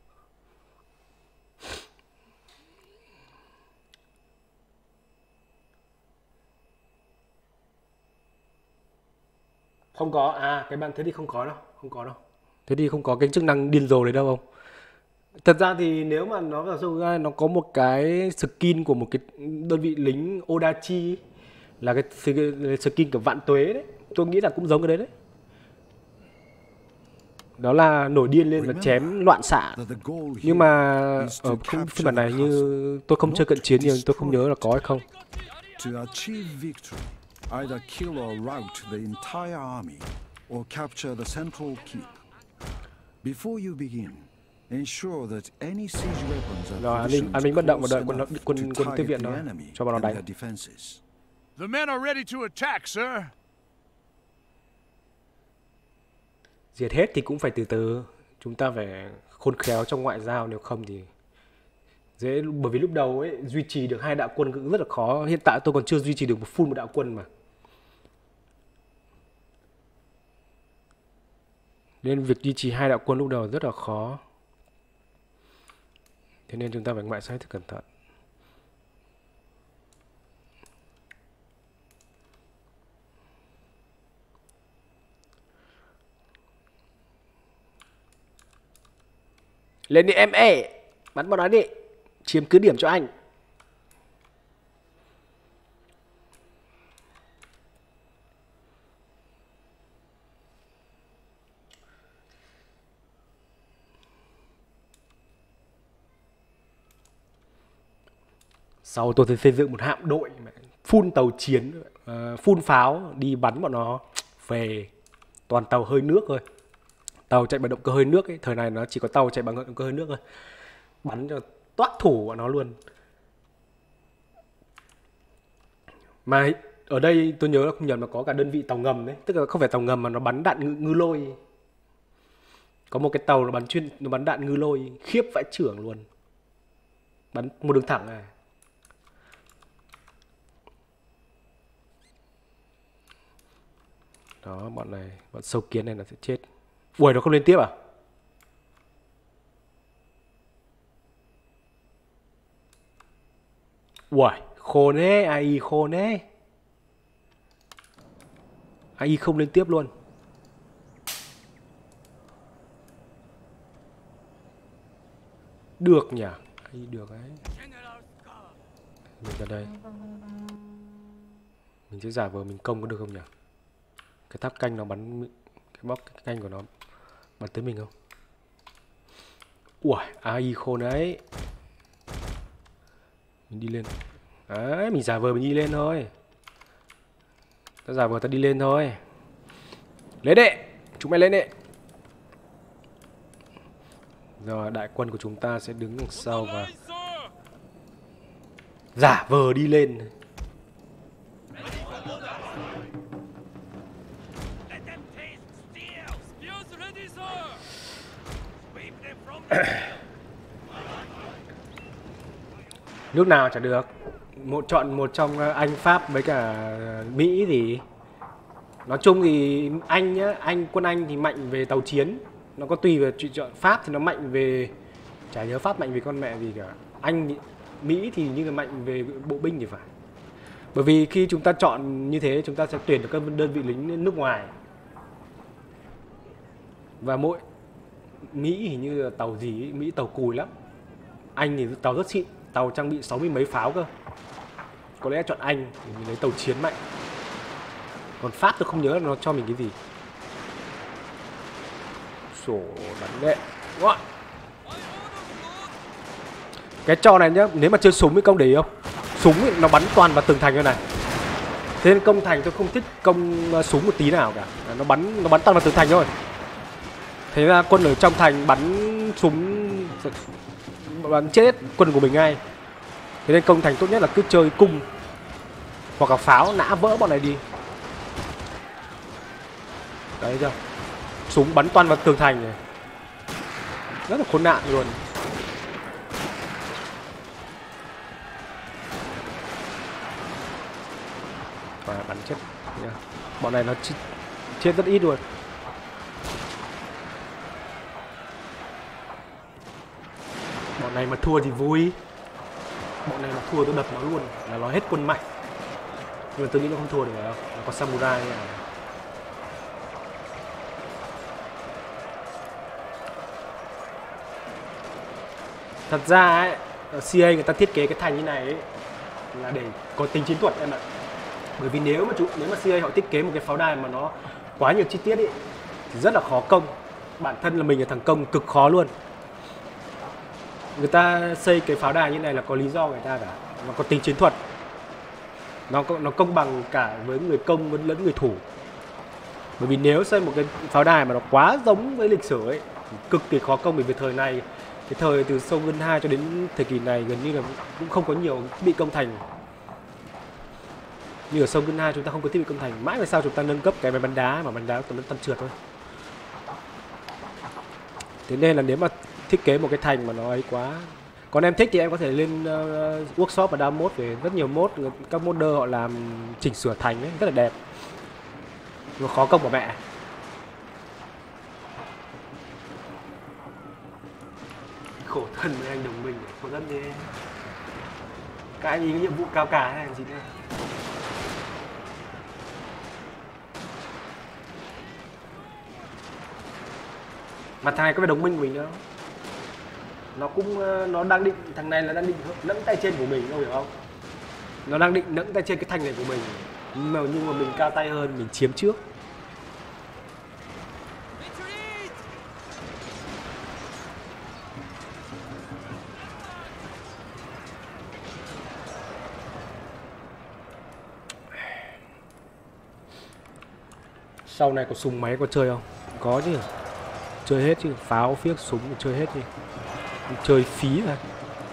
S1: Không có, à cái bạn thế thì không có đâu, không có đâu. Thế thì không có cái chức năng điên rồ đấy đâu không? Thật ra thì nếu mà nó vào Shogun nó có một cái skin của một cái đơn vị lính Odachi là cái skin của vạn tuế đấy. Tôi nghĩ là cũng giống cái đấy đấy. Đó là nổi điên lên và chém loạn xạ. Nhưng mà ở phiên bản này như tôi không chơi cận chiến nhưng tôi không nhớ là có hay không.
S2: Either kill or rout the entire army, or capture the central keep. Before you begin, ensure that any siege weapons are
S1: Rồi, an ninh, an ninh bất động và đợi quân
S2: close
S1: quân
S2: enough
S1: quân
S2: to
S1: tiếp
S2: target
S1: viện
S2: the
S1: nó
S2: enemy
S1: cho bọn nó
S2: and
S1: đánh.
S2: their defenses.
S3: The men are ready to attack, sir.
S1: Diệt hết thì cũng phải từ từ. Chúng ta phải khôn khéo trong ngoại giao, nếu không thì dễ. Bởi vì lúc đầu ấy duy trì được hai đạo quân cũng rất là khó. Hiện tại tôi còn chưa duy trì được một full một đạo quân mà. Nên việc duy trì hai đạo quân lúc đầu rất là khó. Thế nên chúng ta phải ngoại giao thật cẩn thận. Lên đi em ê. Bắn bọn nó đi. Chiếm cứ điểm cho anh. Sau tôi sẽ xây dựng một hạm đội full tàu chiến, uh, full pháo đi bắn bọn nó về. Toàn tàu hơi nước thôi. Tàu chạy bằng động cơ hơi nước ấy, thời này nó chỉ có tàu chạy bằng động cơ hơi nước thôi. Bắn cho toát thủ bọn nó luôn. Mà ở đây tôi nhớ là không nhầm là có cả đơn vị tàu ngầm đấy, tức là không phải tàu ngầm mà nó bắn đạn ngư, ngư lôi. Có một cái tàu nó bắn chuyên nó bắn đạn ngư lôi khiếp vãi chưởng luôn. Bắn một đường thẳng này. Đó, bọn này, bọn sâu kiến này nó sẽ chết. Ui, nó không lên tiếp à? Ui, khôn ấy, a i khôn ấy. a i không lên tiếp luôn. Được nhỉ? a i được đấy. Mình ra đây. Mình sẽ giả vờ mình công có được không nhỉ? Cái tháp canh nó bắn, cái bóc cái canh của nó bắn tới mình không? Ui, a i khôn đấy. Mình đi lên. Đấy, mình giả vờ mình đi lên thôi. Ta giả vờ ta đi lên thôi. Lên đệ, chúng mày lên đệ. Rồi đại quân của chúng ta sẽ đứng đằng sau và giả vờ đi lên. Nước nào chả được. Một chọn một trong Anh, Pháp với cả Mỹ thì nói chung thì Anh nhá, Anh quân Anh thì mạnh về tàu chiến. Nó có tùy về chuyện chọn. Pháp thì nó mạnh về, chả nhớ Pháp mạnh về con mẹ gì cả. Anh, Mỹ thì như là mạnh về bộ binh thì phải. Bởi vì khi chúng ta chọn như thế chúng ta sẽ tuyển được các đơn vị lính nước ngoài. Và mỗi Mỹ hình như là tàu gì ấy, Mỹ tàu cùi lắm. Anh thì tàu rất xịn, tàu trang bị sáu mươi mấy pháo cơ. Có lẽ chọn Anh để mình lấy tàu chiến mạnh. Còn Pháp tôi không nhớ là nó cho mình cái gì. Sổ bắn đệ. Wow. Cái trò này nhá, nếu mà chơi súng với công để ý không? Súng ấy, nó bắn toàn vào tường thành như này. Thế nên công thành tôi không thích công súng một tí nào cả. Nó bắn nó bắn toàn vào tường thành thôi. Thế ra quân ở trong thành bắn súng bắn chết quân của mình ngay. Thế nên công thành tốt nhất là cứ chơi cung hoặc là pháo nã vỡ bọn này đi. Đấy chưa? Súng bắn toàn vào tường thành này. Rất là khốn nạn luôn. Và bắn chết. Bọn này nó chết, chết rất ít luôn. Bọn này mà thua thì vui. Bọn này mà thua tôi đập nó luôn. Là nó hết quân mạnh. Nhưng mà tôi nghĩ nó không thua được đâu. Nó có samurai này. Thật ra ấy, xê a người ta thiết kế cái thành như này ấy, là để có tính chiến thuật em ạ. Bởi vì nếu mà chủ, nếu mà xê a họ thiết kế một cái pháo đài mà nó quá nhiều chi tiết ấy, thì rất là khó công. Bản thân là mình là thằng công cực khó luôn. Người ta xây cái pháo đài như này là có lý do người ta cả. Nó có tính chiến thuật. Nó nó công bằng cả với người công với lẫn người thủ. Bởi vì nếu xây một cái pháo đài mà nó quá giống với lịch sử ấy, cực kỳ khó công. Bởi vì thời này, cái thời từ Shogun hai cho đến thời kỳ này gần như là cũng không có nhiều thiết bị công thành. Như ở Shogun hai chúng ta không có thiết bị công thành. Mãi về sau chúng ta nâng cấp cái máy bắn đá mà bắn đá toàn tân trượt thôi. Thế nên là nếu mà thiết kế một cái thành mà nó ấy quá. Còn em thích thì em có thể lên uh, workshop và download về rất nhiều mod. Các modder họ làm chỉnh sửa thành ấy, rất là đẹp. Nhưng mà khó công của mẹ. Khổ thân với anh đồng minh, khổ thân thế. Các anh ý có nhiệm vụ cao cả hay là gì nữa. Mà thằng này có phải đồng minh của mình đâu. Nó cũng, nó đang định, thằng này là đang định nẫng tay trên của mình, không hiểu không? Nó đang định nẫng tay trên cái thành này của mình. Nhưng mà, nhưng mà mình cao tay hơn, mình chiếm trước. Sau này có súng máy có chơi không? Có chứ. Chơi hết chứ, pháo, phiếc, súng chơi hết đi. Chơi phí ra.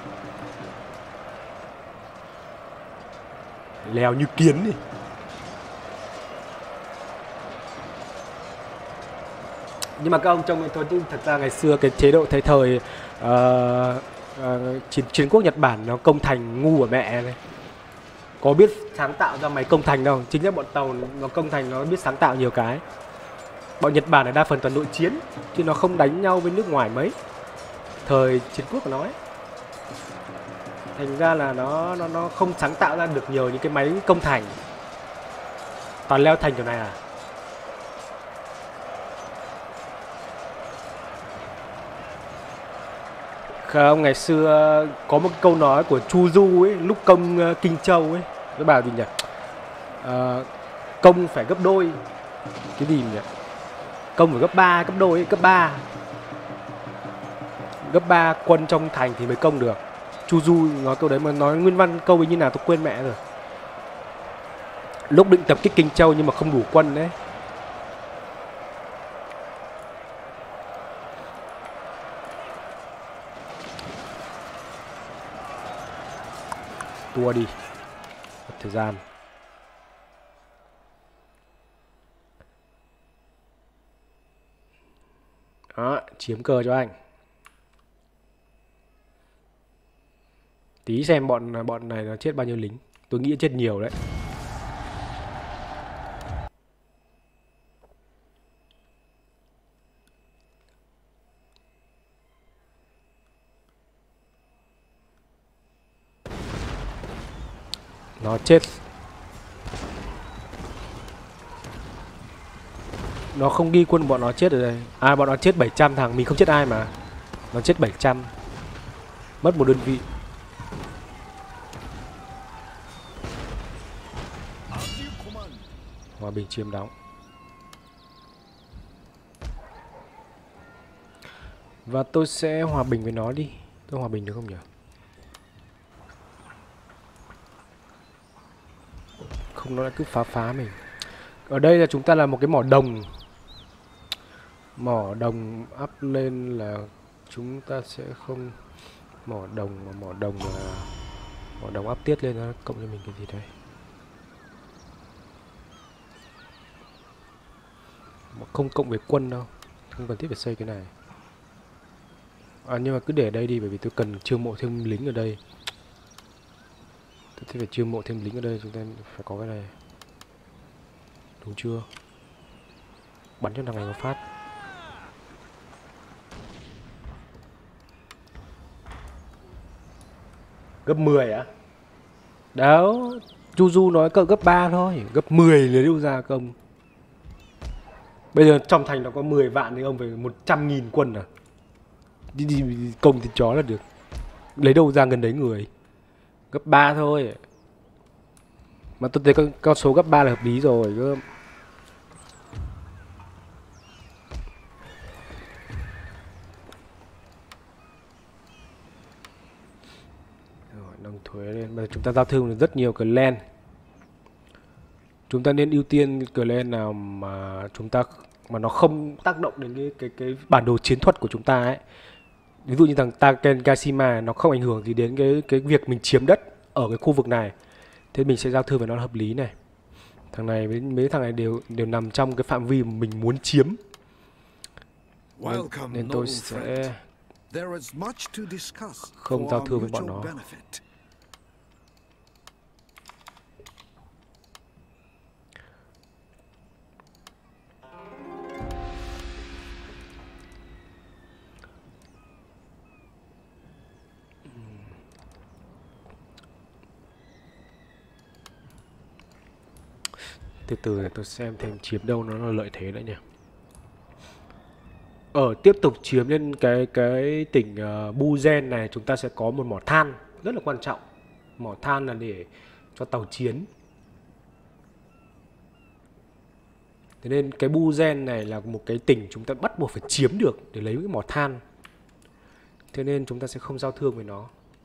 S1: Leo như kiến đi. Nhưng mà các ông trông tôi thật ra ngày xưa cái chế độ thời thời uh, uh, chiến, chiến quốc Nhật Bản nó công thành ngu ở mẹ này. Có biết sáng tạo ra máy công thành đâu. Chính là bọn tàu nó công thành nó biết sáng tạo nhiều cái. Bọn Nhật Bản là đa phần toàn nội chiến, chứ nó không đánh nhau với nước ngoài mấy. Thời chiến quốc của nó ấy. Thành ra là nó nó nó không sáng tạo ra được nhiều những cái máy công thành. Toàn leo thành kiểu này à. Không, ngày xưa có một câu nói của Chu Du ấy, lúc công uh, Kinh Châu ấy. Nó bảo gì nhỉ? Uh, công phải gấp đôi. Cái gì nhỉ? Công phải gấp ba, gấp đôi, gấp ba. Gấp ba quân trong thành thì mới công được. Chu Du nói câu đấy mà nói nguyên văn câu ấy như nào tôi quên mẹ rồi. Lúc định tập kích Kinh Châu nhưng mà không đủ quân đấy. Tua đi. Mất thời gian. Đó, chiếm cờ cho anh. Tí xem bọn bọn này nó chết bao nhiêu lính. Tôi nghĩ chết nhiều đấy. Nó chết. Nó không ghi quân bọn nó chết ở đây. À, bọn nó chết bảy trăm thằng, mình không chết ai mà. Nó chết bảy trăm. Mất một đơn vị. Hòa bình chiếm đóng. Và tôi sẽ hòa bình với nó đi. Tôi hòa bình được không nhỉ? Không, nó lại cứ phá phá mình. Ở đây là chúng ta là một cái mỏ đồng. Mỏ đồng up lên là chúng ta sẽ không. Mỏ đồng mà mỏ đồng là mỏ đồng up tiết lên nó cộng cho mình cái gì đây? Mà không cộng với quân đâu. Không cần thiết phải xây cái này. À, nhưng mà cứ để ở đây đi, bởi vì tôi cần chiêu mộ thêm lính ở đây. Tôi phải chiêu mộ thêm lính ở đây, chúng ta phải có cái này. Đúng chưa? Bắn cho thằng này một phát. Gấp mười á? Đó, Juju nói cỡ gấp ba thôi, gấp mười lấy đâu ra công. Bây giờ trong thành nó có mười vạn thì ông phải một trăm nghìn quân à? Đi, đi, đi công thì chó là được. Lấy đâu ra gần đấy người. Gấp ba thôi. Mà tôi thấy con, con số gấp ba là hợp lý rồi cơ. Rồi, nâng thuế lên. Bây giờ chúng ta giao thương được rất nhiều clan. Chúng ta nên ưu tiên clan nào mà chúng ta mà nó không tác động đến cái cái cái bản đồ chiến thuật của chúng ta ấy. Ví dụ như thằng Taken Kashima nó không ảnh hưởng gì đến cái cái việc mình chiếm đất ở cái khu vực này. Thế mình sẽ giao thương với nó hợp lý này. Thằng này với mấy thằng này đều đều nằm trong cái phạm vi mà mình muốn chiếm. Nên, nên tôi sẽ không giao thương với bọn nó. Từ từ để tôi xem thêm chiếm đâu nó là lợi thế nữa nhỉ. Ở tiếp tục chiếm lên cái cái tỉnh uh, Buzen này, chúng ta sẽ có một mỏ than rất là quan trọng. Mỏ than là để cho tàu chiến. Thế nên cái Buzen này là một cái tỉnh chúng ta bắt buộc phải chiếm được để lấy cái mỏ than. Thế nên chúng ta sẽ không giao thương với nó.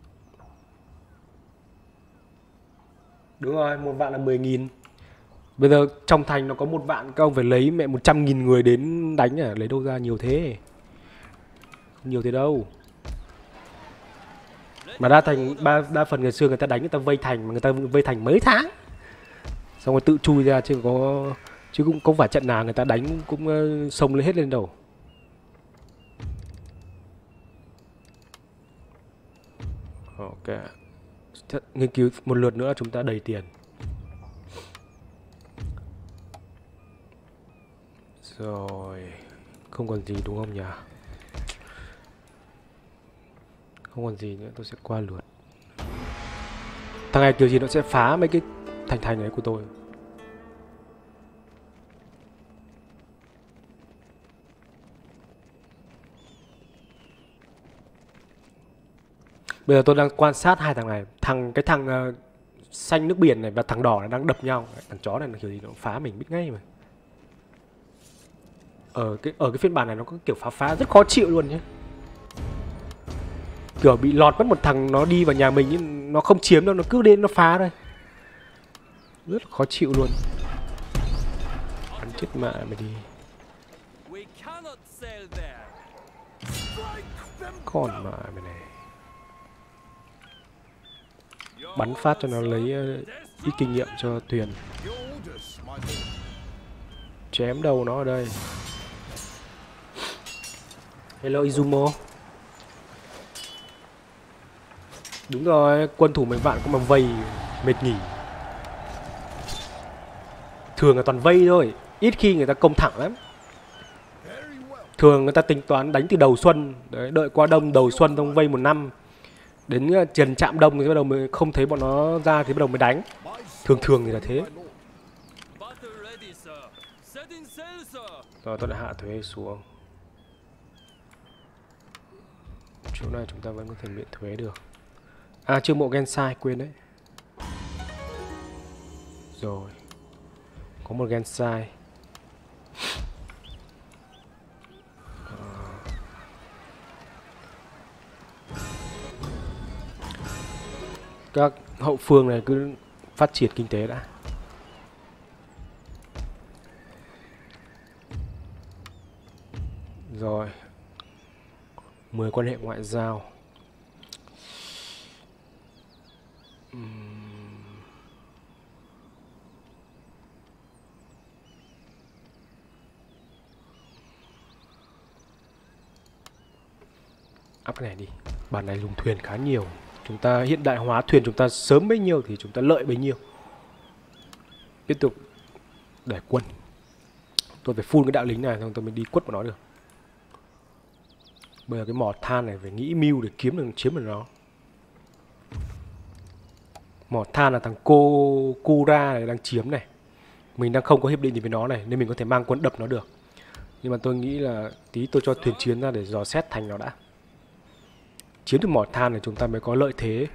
S1: Đúng rồi, một vạn là mười nghìn. Bây giờ trong thành nó có một vạn, các ông phải lấy mẹ một trăm nghìn người đến đánh à? Lấy đâu ra nhiều thế? Không nhiều thế đâu. Mà đa thành đa, đa phần ngày xưa người ta đánh người ta vây thành, mà người ta vây thành mấy tháng, xong rồi tự chui ra, chứ có chứ cũng không phải trận nào người ta đánh cũng uh, xông lên hết lên đâu. Ok, nghiên cứu một lượt nữa chúng ta đầy tiền. Rồi, không còn gì đúng không nhỉ? Không còn gì nữa, tôi sẽ qua lượt. Thằng này kiểu gì nó sẽ phá mấy cái thành thành ấy của tôi. Bây giờ tôi đang quan sát hai thằng này. Thằng cái thằng uh, xanh nước biển này và thằng đỏ này đang đập nhau. Thằng chó này là kiểu gì nó phá mình biết ngay mà. Ở cái ở cái phiên bản này nó có kiểu phá phá rất khó chịu luôn nhé. Kiểu bị lọt mất một thằng nó đi vào nhà mình, nó không chiếm đâu, nó cứ đến nó phá thôi. Rất là khó chịu luôn. Bắn chết mẹ mày đi. Con mẹ mày này. Bắn phát cho nó lấy uh, ít kinh nghiệm cho thuyền. Chém đầu nó ở đây. Hello Izumo. Đúng rồi, quân thủ mấy vạn có mà vây mệt nghỉ. Thường là toàn vây thôi, ít khi người ta công thẳng lắm. Thường người ta tính toán đánh từ đầu xuân, đấy, đợi qua đông đầu xuân xong vây một năm. Đến trần chạm đông thì bắt đầu mới không thấy bọn nó ra thì bắt đầu mới đánh. Thường thường thì là thế. Rồi tôi đã hạ thuế xuống. Chỗ này chúng ta vẫn có thể miễn thuế được. À, chiêu mộ Gensai quên đấy. Rồi. Có một Gensai. Các hậu phương này cứ phát triển kinh tế đã. Rồi. mười quan hệ ngoại giao. Uhm. Up cái này đi. Bản này dùng thuyền khá nhiều. Chúng ta hiện đại hóa thuyền chúng ta sớm bấy nhiêu thì chúng ta lợi bấy nhiêu. Tiếp tục để quân. Tôi phải full cái đạo lính này xong tôi mới đi quất vào nó được. Bây giờ cái mỏ than này phải nghĩ mưu để kiếm được chiếm được nó. Mỏ than là thằng cô Kura này đang chiếm này. Mình đang không có hiệp định gì với nó này nên mình có thể mang quân đập nó được. Nhưng mà tôi nghĩ là tí tôi cho thuyền chiến ra để dò xét thành nó đã. Chiếm được mỏ than này chúng ta mới có lợi thế.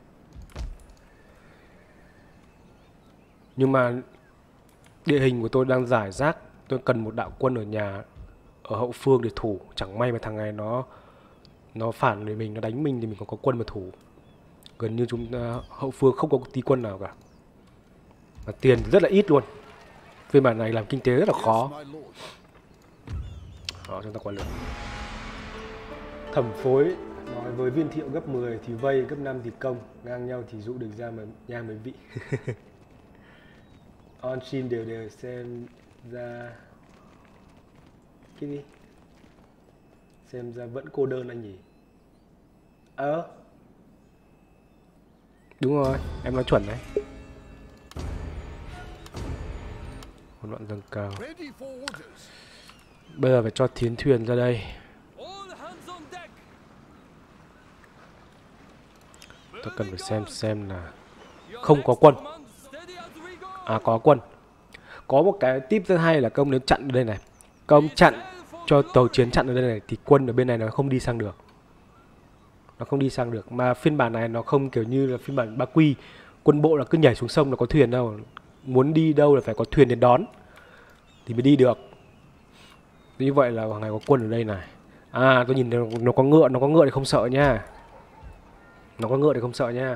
S1: Nhưng mà địa hình của tôi đang rải rác. Tôi cần một đạo quân ở nhà, ở hậu phương để thủ. Chẳng may mà thằng này nó Nó phản để mình, nó đánh mình thì mình còn có quân mà thủ. Gần như chúng ta hậu phương không có tí quân nào cả. Và tiền rất là ít luôn. Phiên bản này làm kinh tế rất là khó. Đó, chúng ta quản lý. Thẩm phối nói với viên thiệu gấp mười thì vây, gấp năm thì công. Ngang nhau thì dụ được ra mà nha mấy vị. On stream đều đều xem ra cái gì? Xem ra vẫn cô đơn anh nhỉ? Ờ à. Đúng rồi, em nói chuẩn đấy. Hỗn loạn dâng cao. Bây giờ phải cho thiến thuyền ra đây. Tôi cần phải xem xem là không có quân. À có quân. Có một cái tip rất hay là công nếu chặn ở đây này. Công chặn cho tàu chiến chặn ở đây này thì quân ở bên này nó không đi sang được. Nó không đi sang được. Mà phiên bản này nó không kiểu như là phiên bản Ba Quy. Quân bộ là cứ nhảy xuống sông là có thuyền đâu. Muốn đi đâu là phải có thuyền đến đón thì mới đi được. Như vậy là ngày có quân ở đây này. À tôi nhìn nó, nó có ngựa. Nó có ngựa thì không sợ nha. Nó có ngựa thì không sợ nha.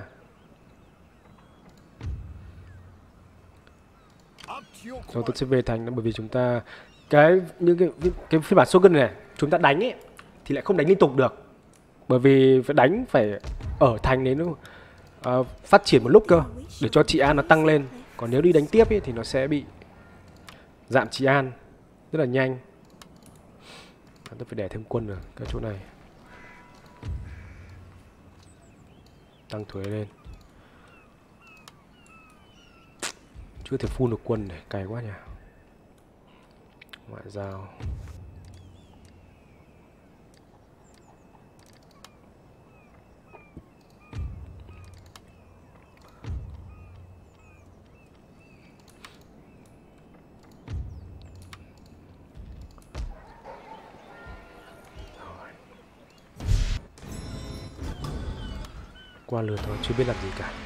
S1: Rồi tôi sẽ về thành bởi vì chúng ta cái những cái cái phiên bản Shogun này chúng ta đánh ấy thì lại không đánh liên tục được. Bởi vì phải đánh phải ở thành đấy nó uh, phát triển một lúc cơ để cho trị an nó tăng lên. Còn nếu đi đánh tiếp ấy, thì nó sẽ bị giảm trị an rất là nhanh. Tôi phải đẻ thêm quân ở cái chỗ này. Tăng thuế lên. Chưa thể full được quân này, cày quá nhỉ. Ngoại giao. Qua lượt thôi, chưa biết làm gì cả.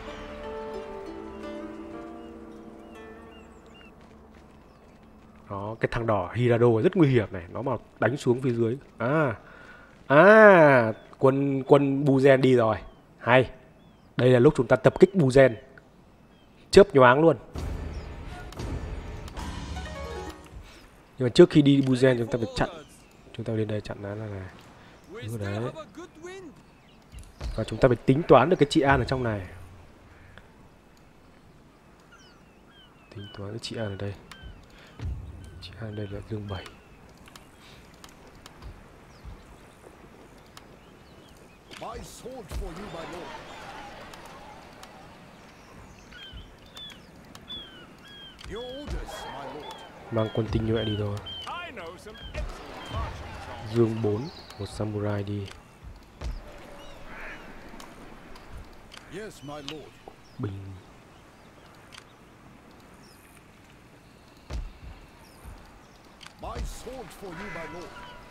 S1: Đó, cái thằng đỏ Hirado rất nguy hiểm này, nó mà đánh xuống phía dưới. À, à, quân quân Buzen đi rồi. Hay. Đây là lúc chúng ta tập kích Buzen. chớp nhoáng luôn. Nhưng mà trước khi đi Buzen chúng ta phải chặn. Chúng ta lên đây chặn nó là này. Đúng rồi đấy. Và chúng ta phải tính toán được cái chị An ở trong này. Tính toán cái chị An ở đây. Chị An ở đây là dương bảy.
S3: My sword for you, my lord. Your orders, my lord.
S1: Mang quân tinh nhuệ đi thôi.
S3: I know some excellent marksmanship.
S1: Dương bốn, một samurai đi.
S3: Yes, my lord.
S1: Bình.
S3: My sword for you, my lord.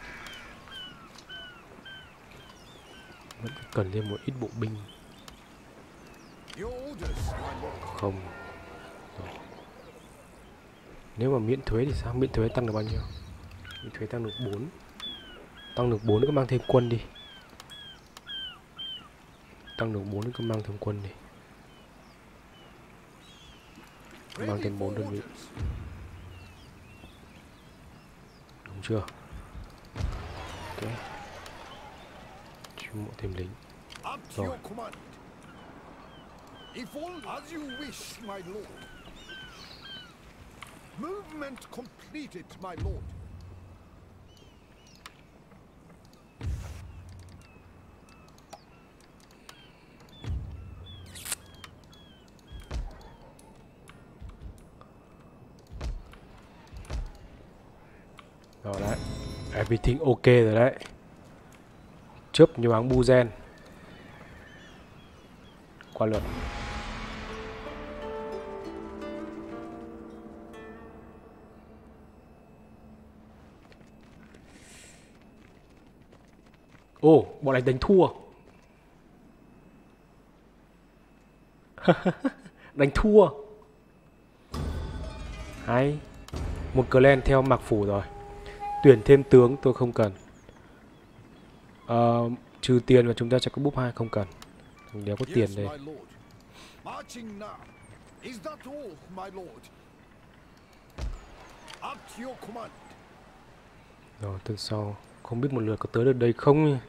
S1: Vẫn cần thêm một ít bộ binh.
S3: Your orders, my lord.
S1: Không. Rồi. Nếu mà miễn thuế thì sao? Miễn thuế tăng được bao nhiêu? Miễn thuế tăng được bốn. Tăng được bốn cứ mang thêm quân đi. Tăng được bốn cứ mang thêm quân đi. Mang thêm bốn đơn vị. Đúng chưa? Ok. Chiêu mộ thêm lính.
S3: Up to
S1: Rồi.
S3: your command. If all as you wish, my lord. Movement completed, my lord.
S1: Rồi đấy. Everything ok rồi đấy. Chớp nhoáng Buzen. Qua lượt. Ồ, oh, bọn này đánh thua. Đánh thua. Hay. Một clan theo Mạc Phủ rồi. Tuyển thêm tướng tôi không cần. uh, Trừ tiền và chúng ta sẽ có búp hai không cần. Nếu có tiền đây.
S3: Yes, my lord. Marching now. Is that all, my lord? Up to your command.
S1: Rồi tuần sau không biết một lượt có tới được đây không nhỉ?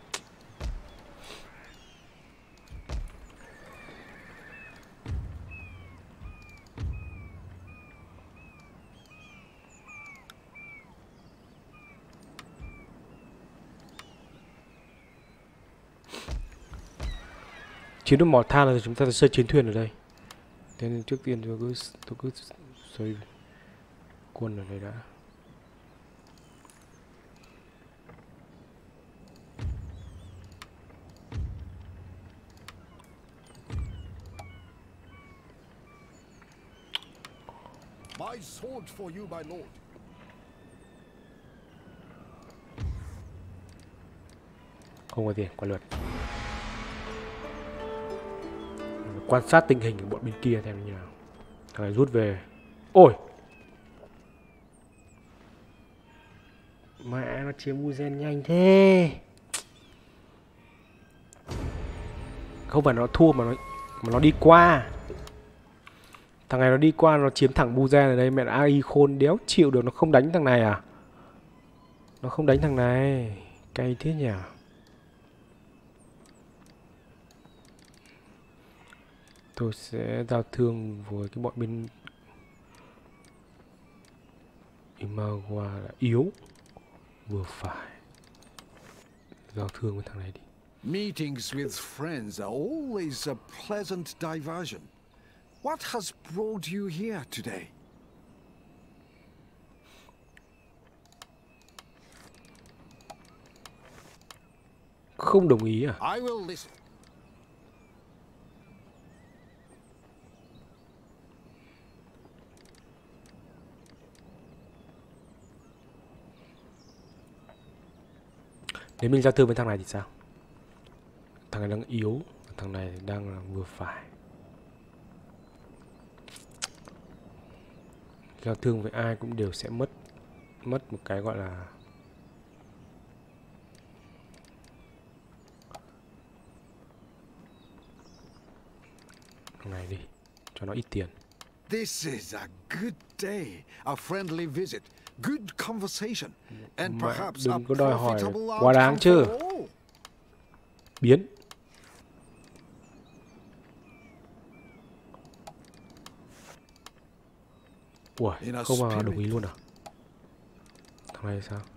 S1: Chiến đấu mỏ than là chúng ta sẽ xây chiến thuyền ở đây. Thế nên trước tiên tôi cứ tôi cứ xây quân ở đây đã.
S3: My sword for you, my lord.
S1: Không có tiền, qua lượt. Quan sát tình hình của bọn bên kia xem như nào. Thằng này rút về. Ôi, mẹ nó chiếm Buzen nhanh thế. Không phải nó thua mà nó mà nó đi qua. Thằng này nó đi qua nó chiếm thẳng Buzen ở đây. Mẹ a i khôn đéo chịu được. Nó không đánh thằng này à? Nó không đánh thằng này. Cay thế nhỉ. Tôi sẽ giao thương với cái bọn bên Imagua là yếu. Vừa phải. Giao thương với thằng này đi.
S2: Meetings with friends are always a pleasant diversion. What has brought you here today?
S1: Không đồng ý à?
S3: I will listen.
S1: Nếu mình giao thương với thằng này thì sao? Thằng này đang yếu, thằng này đang là vừa phải. Giao thương với ai cũng đều sẽ mất mất một cái gọi là thằng này đi, cho nó ít tiền.
S2: This is a good day, a friendly visit, good conversation, and
S1: Mẹ,
S2: perhaps a
S1: đừng có đòi hỏi
S2: profitable
S1: quá đáng
S2: outcome
S1: chứ.
S2: for all.
S1: Biến. Ủa, không mà đồng ý luôn à? Thằng này sao?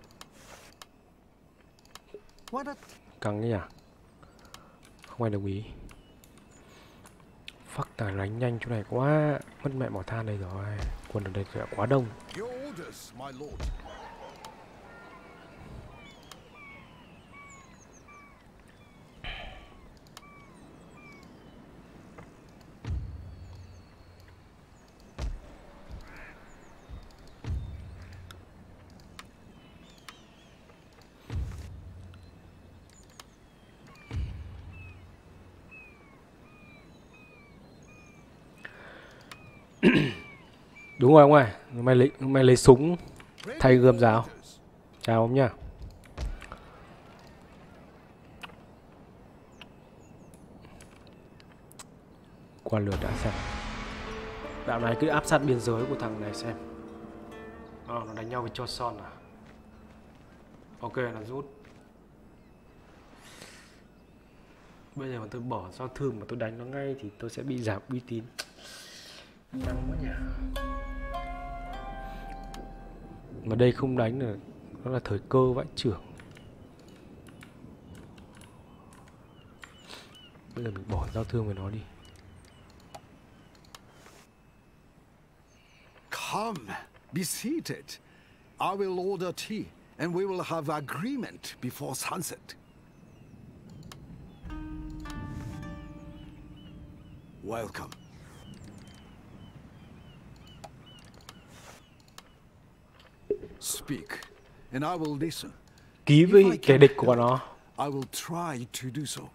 S2: Why not?
S1: Căng ấy à? Không ai đồng ý. Fuck, tài đánh nhanh chỗ này quá. Mất mẹ mỏ than đây rồi. Quân ở đây sẽ quá đông.
S3: Your orders, my lord.
S1: Đúng rồi ông ơi, mày lấy mày lấy súng thay gươm giáo. Chào ông nhá. Qua lượt đã xem. Đạo này cứ áp sát biên giới của thằng này xem. Ờ, nó đánh nhau với cho son à? Ok, nó rút. Bây giờ mà tôi bỏ giao thương mà tôi đánh nó ngay thì tôi sẽ bị giảm uy tín. Căng quá nhỉ. Mà đây không đánh là nó là thời cơ vãi chưởng. Bây giờ mình bỏ giao thương với nó đi.
S2: Come, be seated. I will order tea, and we will have agreement before sunset. Welcome. Speak, and I will listen.
S1: Ký
S2: If I
S1: với kẻ
S2: can
S1: địch của
S2: help,
S1: nó.
S2: I will try to do so.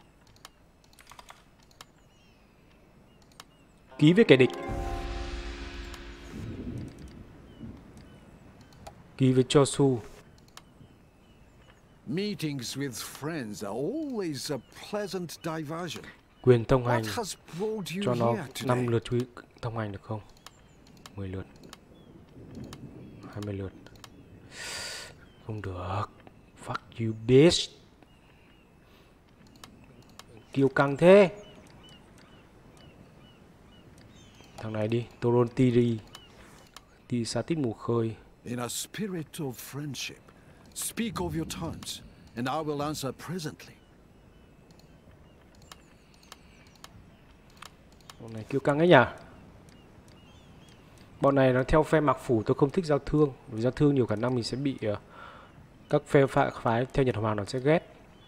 S1: Ký với kẻ địch. Ký với Chosu.
S2: Meetings with friends are always a pleasant diversion.
S1: Quyền thông hành.
S2: What has brought you
S1: Cho nó
S2: here today?
S1: năm lượt truy thông hành được không? mười lượt. hai mươi lượt. Không được. Fuck you bitch. Kiêu căng thế. Thằng này đi, Torontiri. Đi xa tích mù khơi.
S2: In a spirit of friendship, speak of your terms, and I will answer presently.
S1: Bọn này kiêu căng ấy nhỉ. Bọn này nó theo phe Mạc Phủ, tôi không thích giao thương. Vì giao thương nhiều khả năng mình sẽ bị uh, các phe phái, phái theo Nhật Hoàng nó sẽ ghét.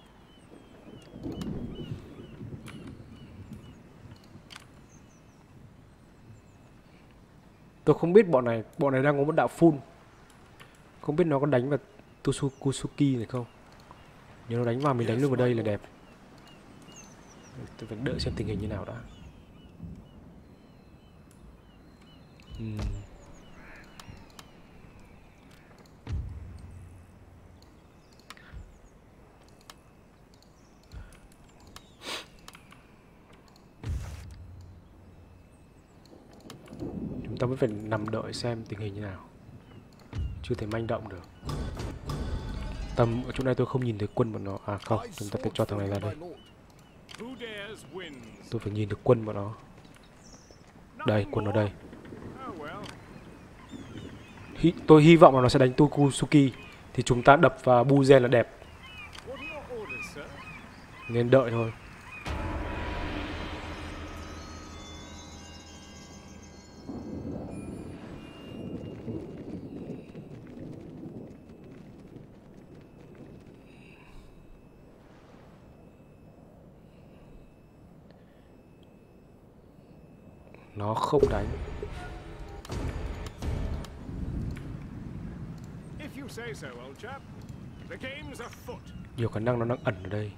S1: Tôi không biết bọn này, bọn này đang có một đạo full. Không biết nó có đánh vào Kusuki này không. Nếu nó đánh vào mình đánh luôn vào đây là đẹp. Tôi phải đợi xem tình hình như nào đã. Hmm. Chúng ta vẫn phải nằm đợi xem tình hình như nào. Chưa thể manh động được. Tầm ở chỗ này tôi không nhìn thấy quân bọn nó. À không, chúng ta phải cho thằng này ra đây. Tôi phải nhìn được quân bọn nó. Đây, quân ở đây. Hi, tôi hy vọng là nó sẽ đánh Tokusuki. Thì chúng ta đập vào Buzen là đẹp. Nên đợi thôi. Nó không đánh. Nhiều khả năng nó đang ẩn ở đây.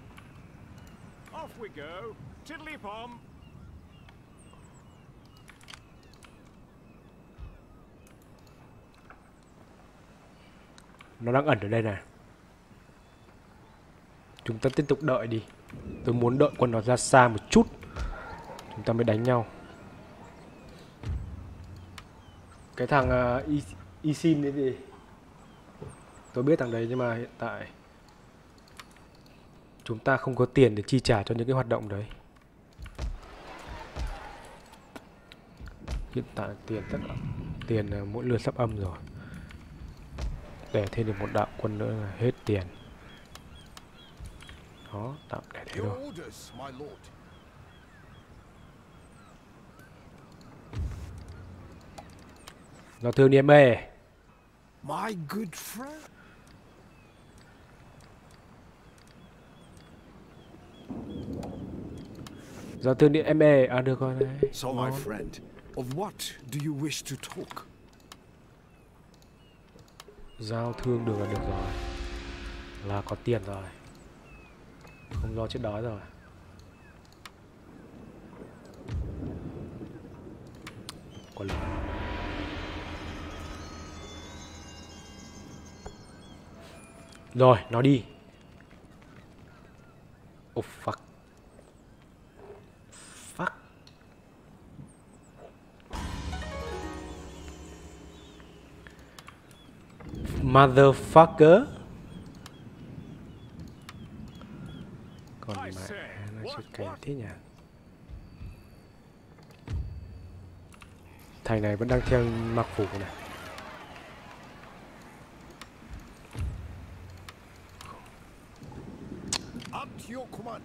S1: Nó đang ẩn ở đây này. Chúng ta tiếp tục đợi đi. Tôi muốn đợi quân nó ra xa một chút, chúng ta mới đánh nhau. Cái thằng uh, I, Isin đấy gì? Tôi biết thằng đấy nhưng mà hiện tại chúng ta không có tiền để chi trả cho những cái hoạt động đấy. Hiện tại tiền tất cả tiền uh, mỗi lượt sắp âm rồi. Để thêm được một đạo quân nữa là hết tiền. Đó, tạm để thế
S3: Your
S1: thôi.
S3: orders, my lord.
S1: Giao thương đi em ơi.
S3: My good friend.
S1: Giao thương đi em ơi. À được rồi đấy.
S2: So, my friend, of what do you wish to talk?
S1: Giao thương được là được rồi. Là có tiền rồi. Không lo chết đói rồi. Có lẽ. Rồi, nó đi. Oh fuck. Fuck. Motherfucker. Còn mẹ nó chết cảnh thế nhỉ. Thằng này vẫn đang theo mặc phục này.
S3: Up to your command.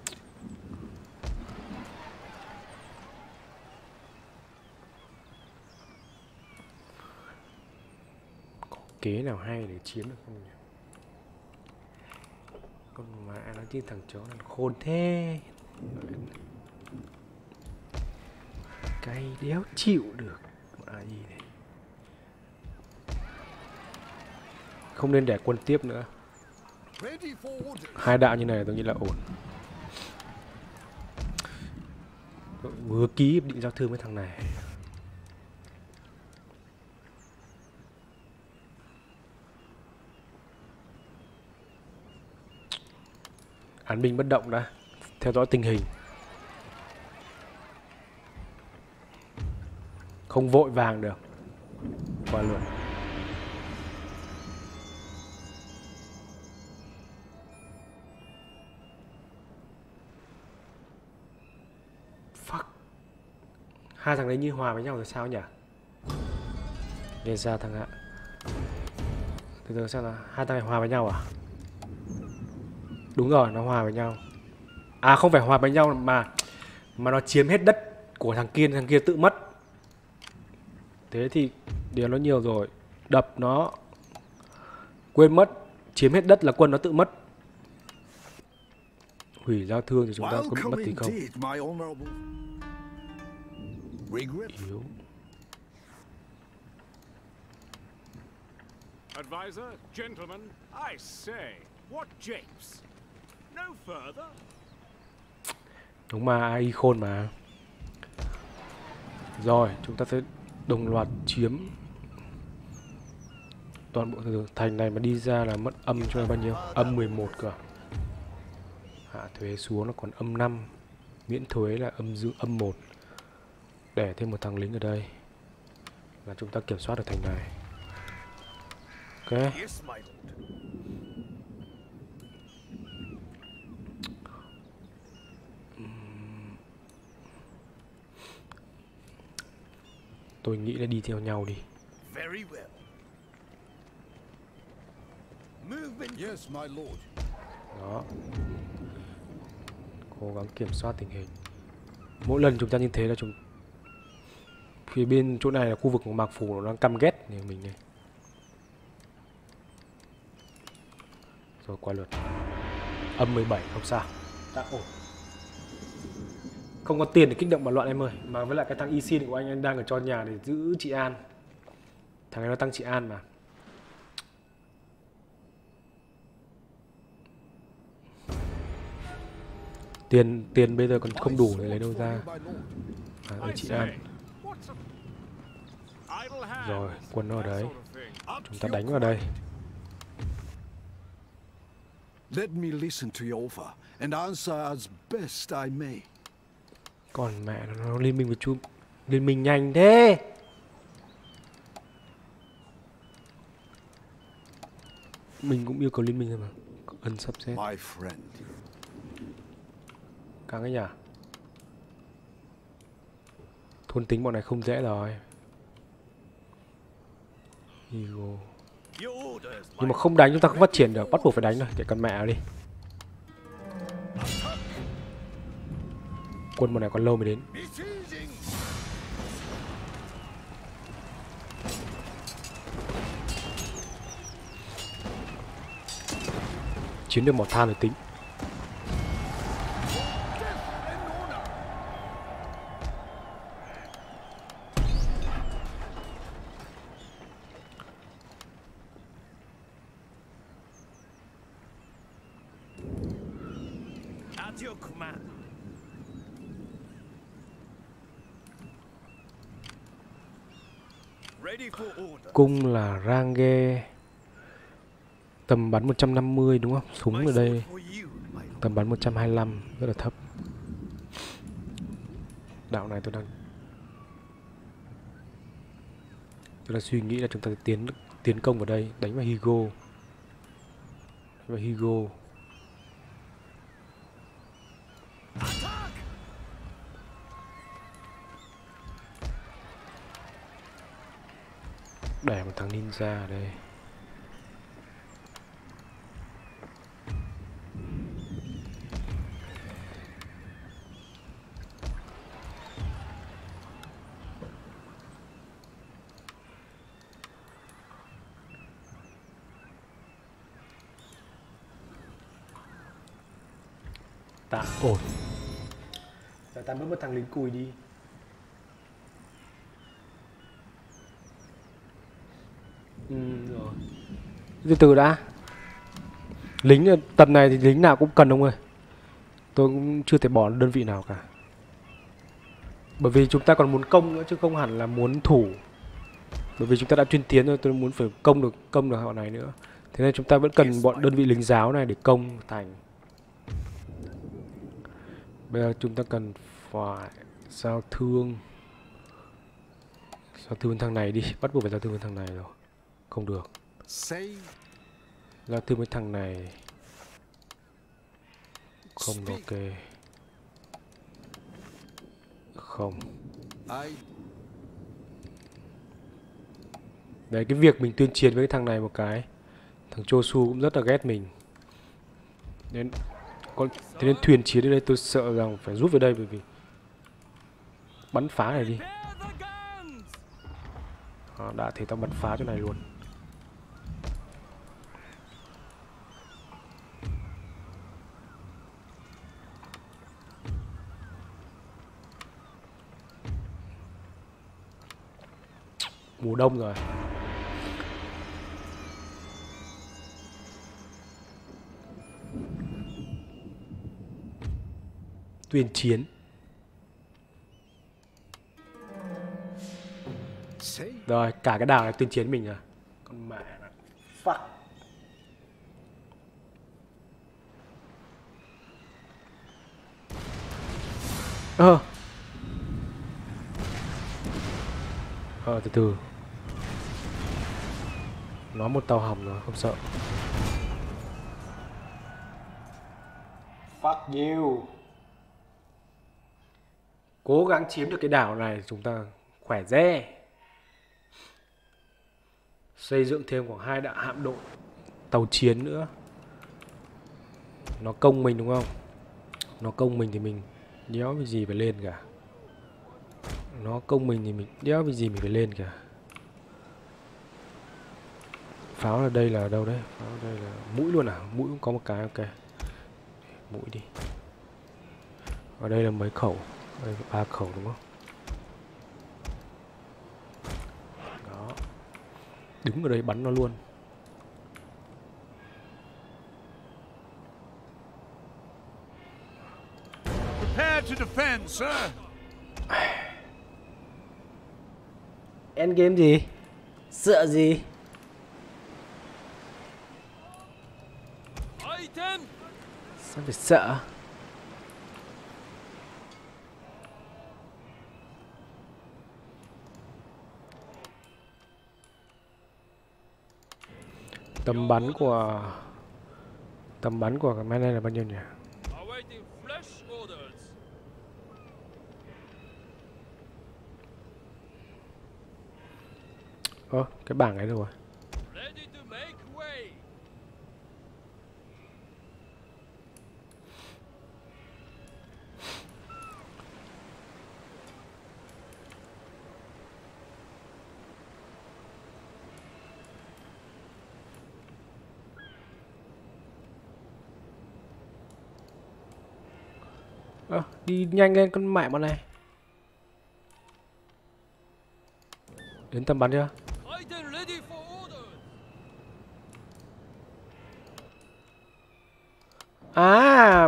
S1: Có kế nào hay để chiếm được không nhỉ? Con mẹ nó chứ thằng chó này khôn thế. Cay đéo chịu được. Ai gì này. Không nên để quân tiếp nữa.
S3: Ready for orders.
S1: Hai đạo như này tôi nghĩ là ổn. Vừa ký hiệp định giao thương với thằng này. Án binh bất động đã. Theo dõi tình hình. Không vội vàng được. Qua luôn. Fuck. Hai thằng đấy như hòa với nhau rồi sao nhỉ? Nghe ra thằng ạ. Từ từ xem là hai thằng này hòa với nhau à? Đúng rồi, nó hòa với nhau. À không phải hòa với nhau mà mà nó chiếm hết đất của thằng kia, thằng kia tự mất. Thế thì điều nó nhiều rồi. Đập nó. Quên mất. Chiếm hết đất là quân nó tự mất. Hủy giao thương thì chúng ta có bị mất thì không?
S2: Indeed, my honorable.
S3: Regret.
S1: Yếu.
S4: Advisor, gentlemen, I say, what japes? No further.
S1: Đúng mà, ai khôn mà. Rồi, chúng ta sẽ đồng loạt chiếm toàn bộ thành này mà đi ra là mất âm cho bao nhiêu? Âm mười một cơ. Hạ thuế xuống nó còn âm năm. Miễn thuế là âm dương âm một. Để thêm một thằng lính ở đây là chúng ta kiểm soát được thành này. Ok.
S3: Yes, my lord.
S1: Tôi nghĩ là đi theo nhau đi.
S3: Very well. Movement. Yes, my lord.
S1: Đó. Cố gắng kiểm soát tình hình. Mỗi lần chúng ta như thế là chúng phía bên chỗ này là khu vực của Mạc Phủ nó đang căm ghét thì mình này. Rồi qua lượt. Âm mười bảy không sao. Đã ổn. Không có tiền để kích động bạo loạn em ơi. Mà với lại cái thằng Isin của anh anh đang ở cho nhà để giữ chị An. Thằng này nó tăng chị An mà. Tiền tiền bây giờ còn không đủ để lấy đâu ra. À, ở chị An. Rồi, quân nó ở đấy. Chúng ta đánh vào đây.
S2: Let me listen to your offer and answer as best I may.
S1: Còn mẹ nó, nó liên minh với chú. Liên minh nhanh thế. Mình cũng yêu cầu liên minh thôi mà. Ấn sắp xếp.
S2: My friend.
S1: Càng ấy nhỉ. Thôn tính bọn này không dễ rồi. Ego. Nhưng mà không đánh chúng ta không phát triển được, bắt buộc phải đánh rồi, để con mẹ đi. Quân bọn này còn lâu mới đến. Chiến được mỏ than rồi tính. Cung là Range. Tầm bắn một trăm năm mươi đúng không? Súng ở đây tầm bắn một trăm hai mươi lăm, rất là thấp. Đạo này tôi đang tôi đang suy nghĩ là chúng ta sẽ tiến tiến công vào đây, đánh vào Higo. Đánh vào Higo. Để một thằng ninja ở đây. Tạm ổn. Giờ ta mất một thằng lính cùi đi. Ừ, rồi. Từ từ đã. Lính tầm này thì lính nào cũng cần ông ơi. Tôi cũng chưa thể bỏ đơn vị nào cả. Bởi vì chúng ta còn muốn công nữa chứ không hẳn là muốn thủ. Bởi vì chúng ta đã chuyên tiến rồi, tôi muốn phải công được công được họ này nữa. Thế nên chúng ta vẫn cần bọn đơn vị lính giáo này để công thành. Bây giờ chúng ta cần phải giao thương. Giao thương thằng này đi, bắt buộc phải giao thương với thằng này rồi. Không được. Giao thương với thằng này. Không ok. Không. Đấy, cái việc mình tuyên chiến với cái thằng này một cái. Thằng Chosu cũng rất là ghét mình. Nên con thế nên thuyền chiến ở đây tôi sợ rằng phải rút về đây, bởi vì bắn phá này đi. À, đã thế tao bắn phá chỗ này luôn. Mùa đông rồi. Tuyên chiến. Rồi, cả cái đảo này tuyên chiến mình à. Con mẹ này. Fuck. Ờ. Ờ, từ từ. Nó một tàu hỏng rồi, không sợ. Fuck you. Cố gắng chiếm được cái đảo này chúng ta khỏe re. Xây dựng thêm khoảng hai đại hạm đội tàu chiến nữa. Nó công mình đúng không? Nó công mình thì mình đéo cái gì phải lên cả. Nó công mình thì mình đéo cái gì mình phải lên cả. Pháo là đây là đâu đấy? Pháo đây là mũi luôn à? Mũi cũng có một cái, ok. Mũi đi. Ở đây là mấy khẩu? Đây là ba khẩu đúng không? Đó. Đứng ở đây bắn nó luôn.
S3: Prepare to defend, sir.
S1: Endgame gì? Sợ gì? Sao phải sợ? Tầm bắn của tầm bắn của cái máy này là bao nhiêu nhỉ?
S5: Awaiting fresh orders.
S1: Ơ, cái bảng ấy rồi.
S5: Ready to make way.
S1: Ơ, đi nhanh lên con mẹ bọn này. Đến tầm bắn chưa?
S5: Titan ready for orders.
S1: À,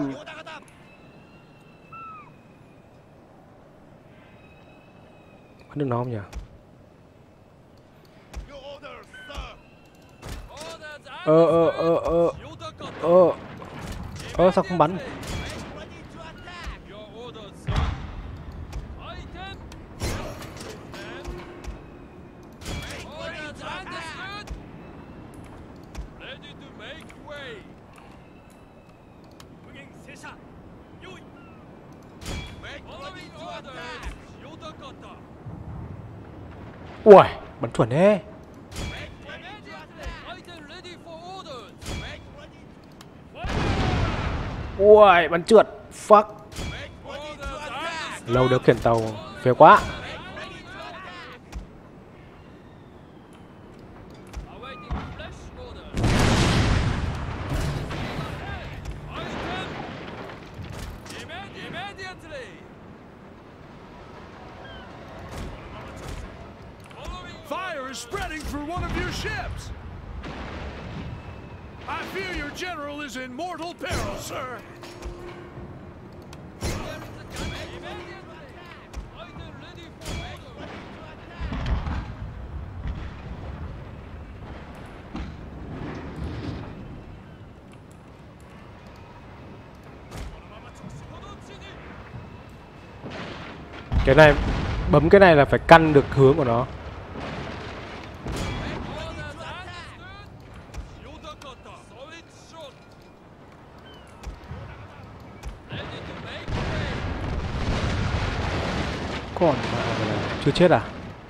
S1: bắn được nó không nhỉ?
S5: Orders and
S1: Ờ ờ ờ ờ ờ ờ sao không bắn?
S5: your orders, sir. Titan. Orders understood. Ready to make way. Following orders. Yodakata.
S1: Ui, bắn chuẩn thế.
S5: Titan ready for orders.
S1: Ui, bắn trượt. Fuck.
S5: Orders understood.
S1: Lâu điều khiển tàu phê quá.
S5: Awaiting fresh orders. Titan. Imme- Immediately. Following
S3: Fire is spreading through one of your ships. I fear your general is in mortal peril, sir.
S1: Cái này bấm cái này là phải căn được hướng của nó. Còn mà này, chưa chết à?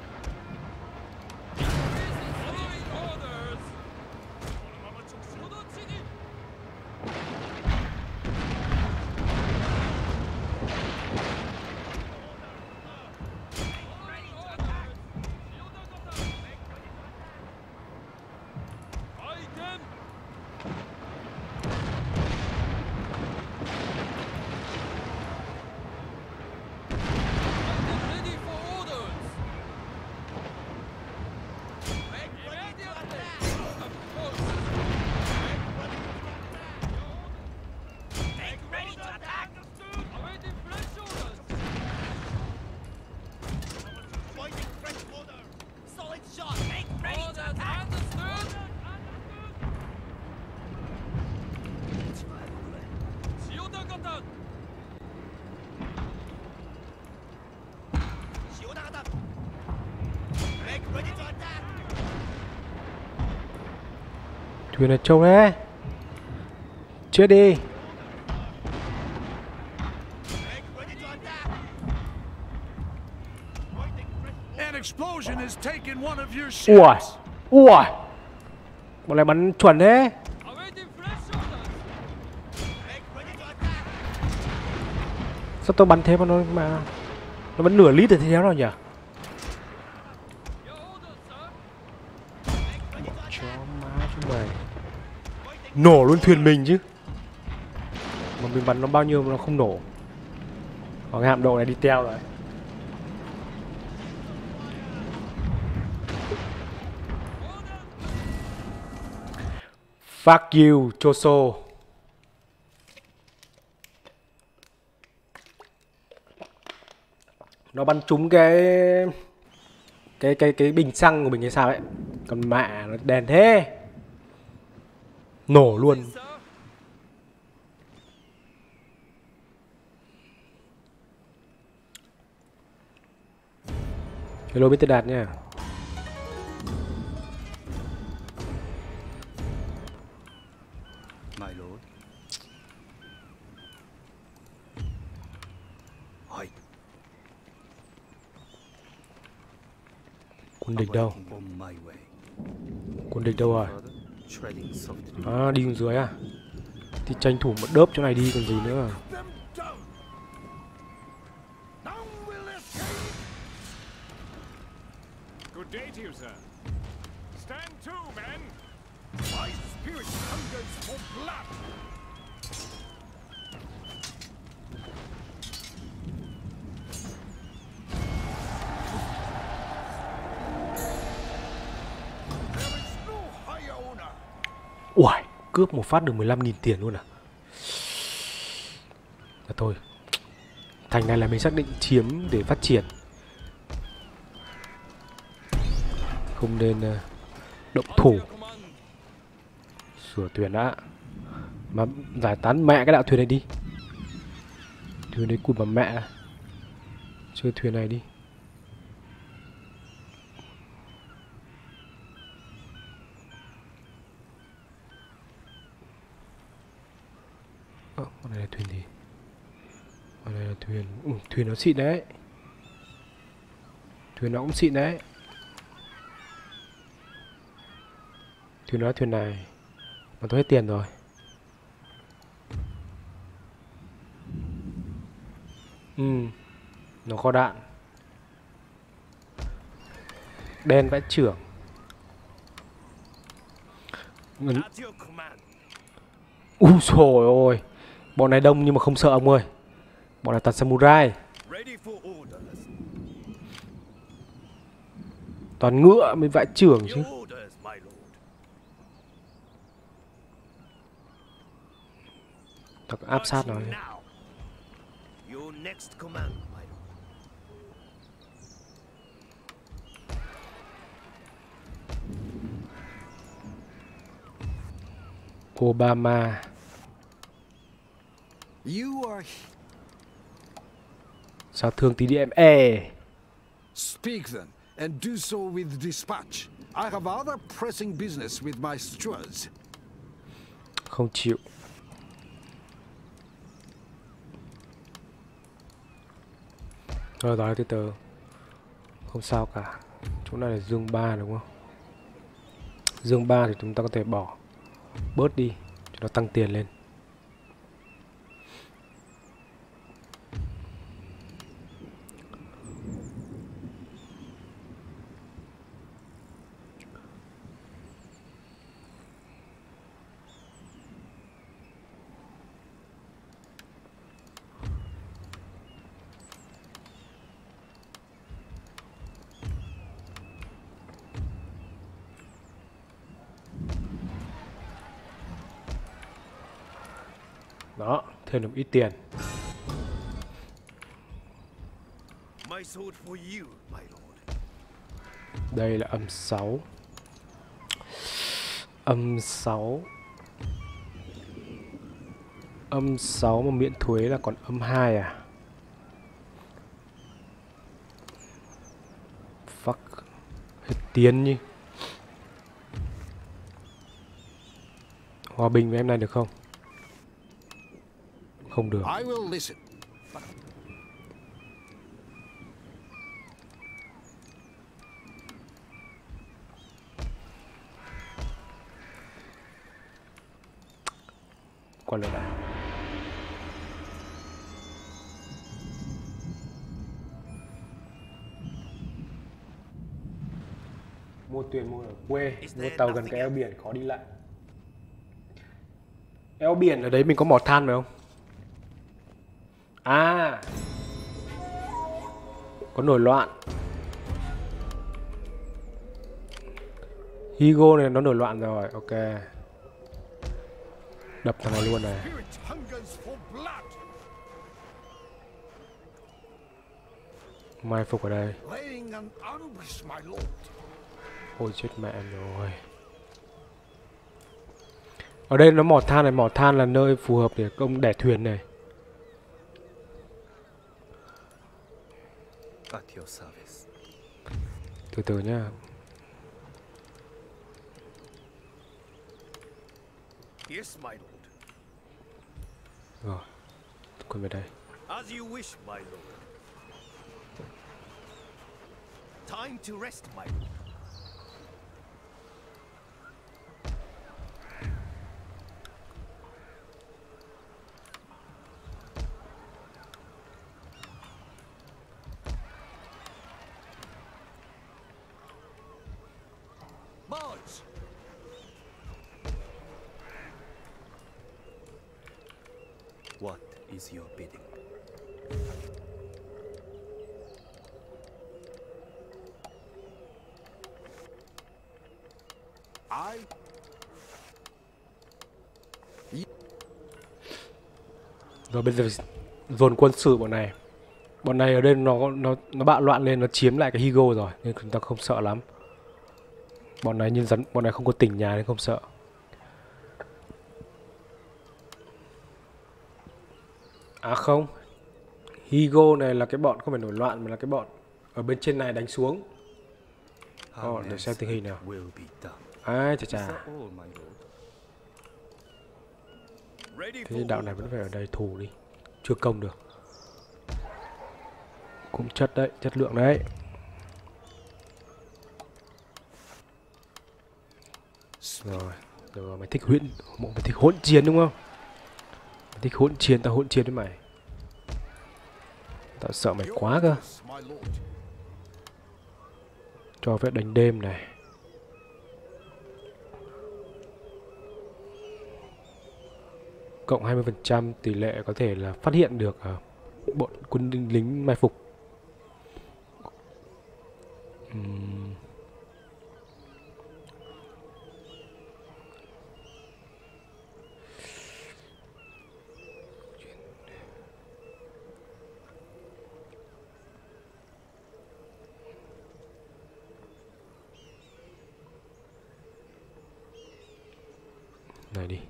S1: Thuyền này trâu đấy. Chết đi.
S3: An explosion has taken one of your
S1: Ui.
S3: ships.
S1: Ui. Bọn này bắn chuẩn thế. Sao tôi bắn thế mà nó mà nó vẫn nửa lít thì thế nào nhỉ? Chó má chúng mày. Nổ luôn thuyền mình chứ. Mà mình bắn nó bao nhiêu mà nó không nổ. Còn cái hạm đội này đi teo rồi. Fuck you, Choso. Nó bắn trúng cái cái cái cái bình xăng của mình hay sao ấy. Còn mẹ nó đèn thế. Nổ luôn. Hello biết Đạt nha. Quân địch đâu?
S2: On my way.
S1: Quân địch đâu rồi?
S2: Treading softly.
S1: À, đi xuống dưới à? Thì tranh thủ một đớp chỗ này đi còn gì nữa.
S3: Them down. None will escape.
S4: Good day to you, sir. Stand to, men.
S3: My spirit hungers for blood. There is no higher honor.
S1: Uầy, cướp một phát được mười lăm nghìn tiền luôn à? À thôi, thành này là mình xác định chiếm để phát triển, không nên uh, động thủ.
S5: Under your command.
S1: Sửa thuyền đã, mà giải tán mẹ cái đạo thuyền này đi. Thuyền đấy cùi bà mẹ, chơi thuyền này đi. Ơ, con này là thuyền gì? Con này là thuyền... Ừ, thuyền nó xịn đấy. Thuyền nó cũng xịn đấy. Thuyền nó là thuyền này. Mà tôi hết tiền rồi. Ừ, nó có đạn. Đen vẽ trưởng. Ngân...
S5: At your command.
S1: Úi dồi ôi, bọn này đông nhưng mà không sợ ông ơi. Bọn này toàn samurai.
S5: Ready for orders.
S1: Toàn ngựa mới vẽ trưởng chứ.
S5: Your orders, my lord.
S1: Tao áp sát nó.
S5: Marching now. Your next command, my lord.
S1: Obama.
S2: You are...
S1: Sao thương tí đi em? Ê,
S2: Speak then, and do so with dispatch. I have other pressing business with my stewards.
S1: không chịu. Rồi nói từ từ, không sao cả. Chỗ này là dương ba đúng không? Dương ba thì chúng ta có thể bỏ bớt đi cho nó tăng tiền lên. Đó, thêm được ít tiền.
S5: My sword for you, my lord.
S1: Đây là âm sáu. Âm sáu. Âm sáu mà miễn thuế là còn âm hai à? Fuck. Hết tiền nhỉ. Hòa bình với em này được không? Không được.
S2: I will listen.
S1: Còn lại này. Mua thuyền mua ở quê, mua tàu gần cái eo biển khó đi lại. Eo biển ở đấy mình có mỏ than phải không? À, có nổi loạn. Higo này nó nổi loạn rồi, ok. Đập thằng này luôn này.
S3: Spirit hungers for blood.
S1: Mai phục ở đây.
S3: Laying an ambush, my lord.
S1: Ôi chết mẹ em rồi. Ở đây nó mỏ than này, mỏ than là nơi phù hợp để công đẻ thuyền này.
S2: At your service.
S1: Từ từ nhá.
S5: Yes, my lord.
S1: Rồi, quên về đây.
S5: As you wish, my lord. Time to rest, my lord.
S2: orders.
S5: What is your bidding?
S2: I
S1: Rồi bây giờ dồn quân sự bọn này. Bọn này ở đây nó nó nó bạo loạn lên, nó chiếm lại cái Higo rồi nên chúng ta không sợ lắm. Bọn này như rắn, bọn này không có tỉnh nhà nên không sợ. À không, Higo này là cái bọn không phải nổi loạn mà là cái bọn ở bên trên này đánh xuống. Ồ, để xem tình hình nào.
S5: Will be done.
S1: Ai chà
S5: Is
S1: chà.
S5: that all, my lord? Ready
S1: Thế
S5: for
S1: đạo này vẫn phải ở đây thủ đi. Chưa công được. Cũng chất đấy, chất lượng đấy. Rồi, rồi mày thích huyễn, mày thích hỗn chiến đúng không? Mày thích hỗn chiến, tao hỗn chiến với mày. Tao sợ mày quá cơ.
S3: Yes, my lord.
S1: Cho phép đánh đêm này. Cộng hai mươi phần trăm tỷ lệ có thể là phát hiện được uh, bọn quân lính mai phục. Uhm. Này đi.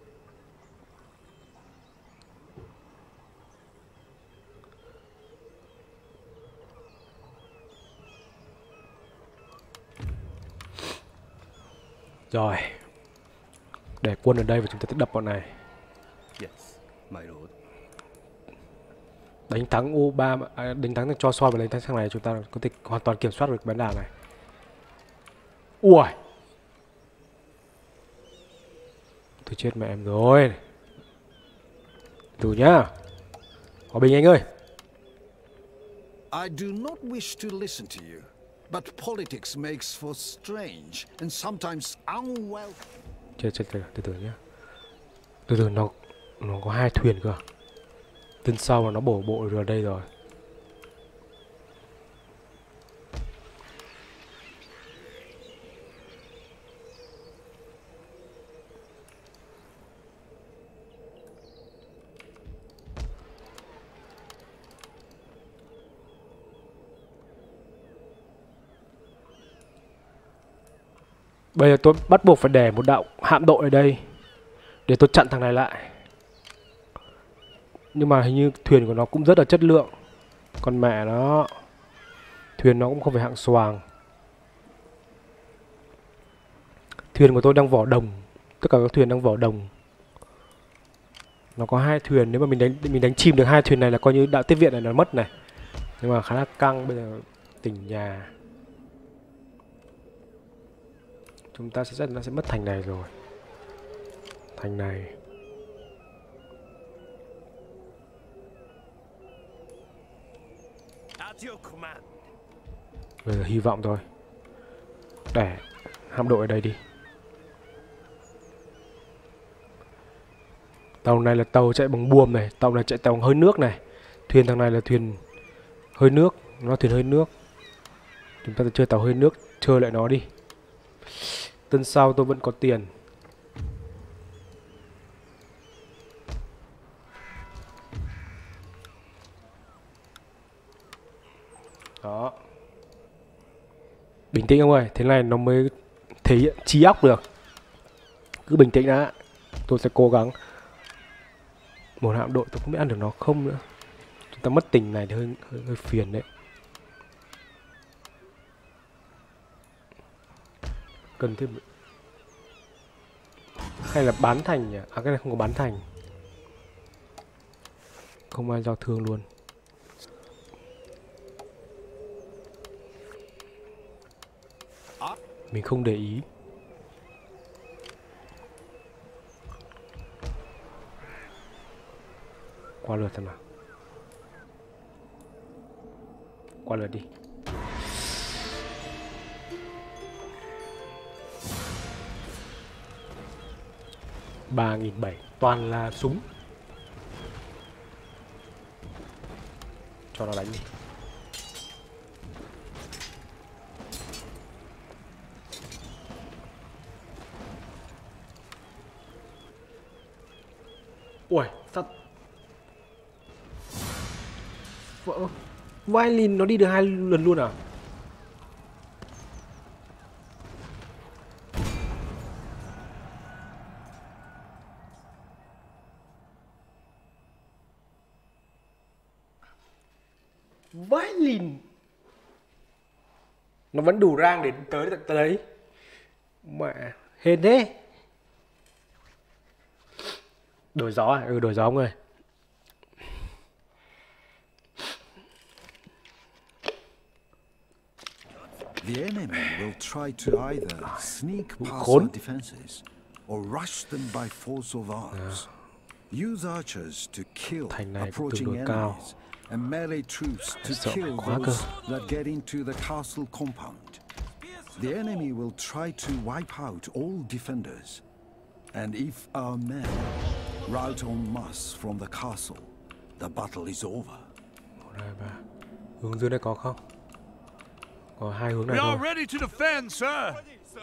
S1: Rồi. Để quân ở đây và chúng ta sẽ đập bọn này.
S5: yes, my lord.
S1: Đánh thắng u ba, à, đánh thắng thằng cho soi và đánh thắng thằng này chúng ta có thể hoàn toàn kiểm soát được bán đảo này. Ui. Tôi chết mẹ em rồi. Từ nhá. Hòa bình anh ơi.
S2: I do not wish to listen to you, but politics makes for strange and sometimes unwelcome.
S1: Chết chết từ từ từ nhá. Từ từ nó nó có hai thuyền cơ. Tên sau mà nó bổ bộ vào đây rồi. Bây giờ tôi bắt buộc phải để một đạo hạm đội ở đây để tôi chặn thằng này lại. Nhưng mà hình như thuyền của nó cũng rất là chất lượng. Con mẹ nó. Thuyền nó cũng không phải hạng xoàng. Thuyền của tôi đang vỏ đồng. Tất cả các thuyền đang vỏ đồng. Nó có hai thuyền. Nếu mà mình đánh mình đánh chìm được hai thuyền này là coi như đạo tiếp viện này nó mất này. Nhưng mà khá là căng. Bây giờ tỉnh nhà. Chúng ta sẽ nó sẽ mất thành này rồi. Thành này.
S5: At your command.
S1: Bây giờ hy vọng thôi. Để hạm đội ở đây đi. Tàu này là tàu chạy bằng buồm này. Tàu này chạy tàu hơi nước này. Thuyền thằng này là thuyền hơi nước. Nó thuyền hơi nước. Chúng ta sẽ chơi tàu hơi nước. Chơi lại nó đi. Tân sau tôi vẫn có tiền. Đó. Bình tĩnh ông ơi. Thế này nó mới thể hiện trí óc được. Cứ bình tĩnh đã. Tôi sẽ cố gắng. Một hạm đội tôi không biết ăn được nó không nữa. Chúng ta mất tỉnh này thì hơi, hơi, hơi phiền đấy. Cần thêm. Hay là bán thành nhỉ? À cái này không có bán thành. Không ai giao thương luôn. Mình không để ý. Qua lượt xem nào. Qua lượt đi. ba nghìn bảy trăm, toàn là súng. Cho nó đánh đi. Ui, sao vợ violin nó đi được hai lần luôn à? Violin nó vẫn đủ rang để tới tận tới đấy mà hên thế. Đổi gió à? Ừ, đổi gió ông ơi.
S2: The enemy will try to either sneak past
S1: Khốn.
S2: our defenses or rush them by force of arms. Use archers to kill
S1: Thành này cũng tương
S2: approaching
S1: đối cao.
S2: enemies and melee troops to
S1: Sợ
S2: kill
S1: quá cơ.
S2: those that get into the castle compound. The enemy will try to wipe out all defenders. And if our men rout en masse from the castle, the battle is over.
S1: Một, hai, ba. Hướng dưới đây có không? Có hai hướng này
S4: We
S1: thôi.
S4: are ready to defend, sir.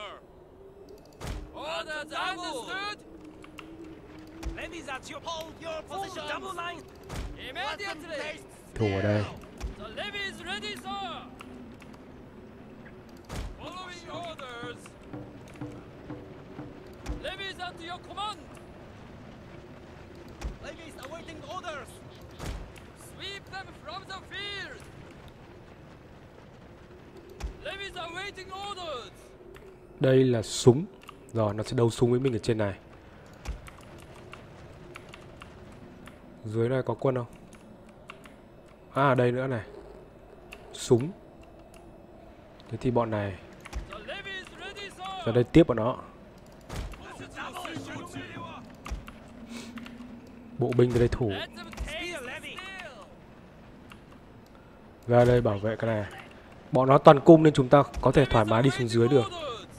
S6: Orders understood.
S5: Levies at your hold your position. Double line.
S6: Immediately.
S1: Thủ ở đây.
S6: The levy is ready, sir. Following orders. Levies at your command.
S5: Levies awaiting orders.
S6: Sweep them from the field. Levies are waiting orders.
S1: Đây là súng. Rồi nó sẽ đấu súng với mình ở trên này. Dưới này có quân không? À đây nữa này. Súng. Thế thì bọn này
S6: The levy is ready, sir.
S1: ra đây tiếp bọn nó. Bộ binh ra đây thủ.
S6: Let them take the levy.
S1: Ra đây bảo vệ cái này. Bọn nó toàn cung nên chúng ta có thể thoải mái đi xuống dưới được.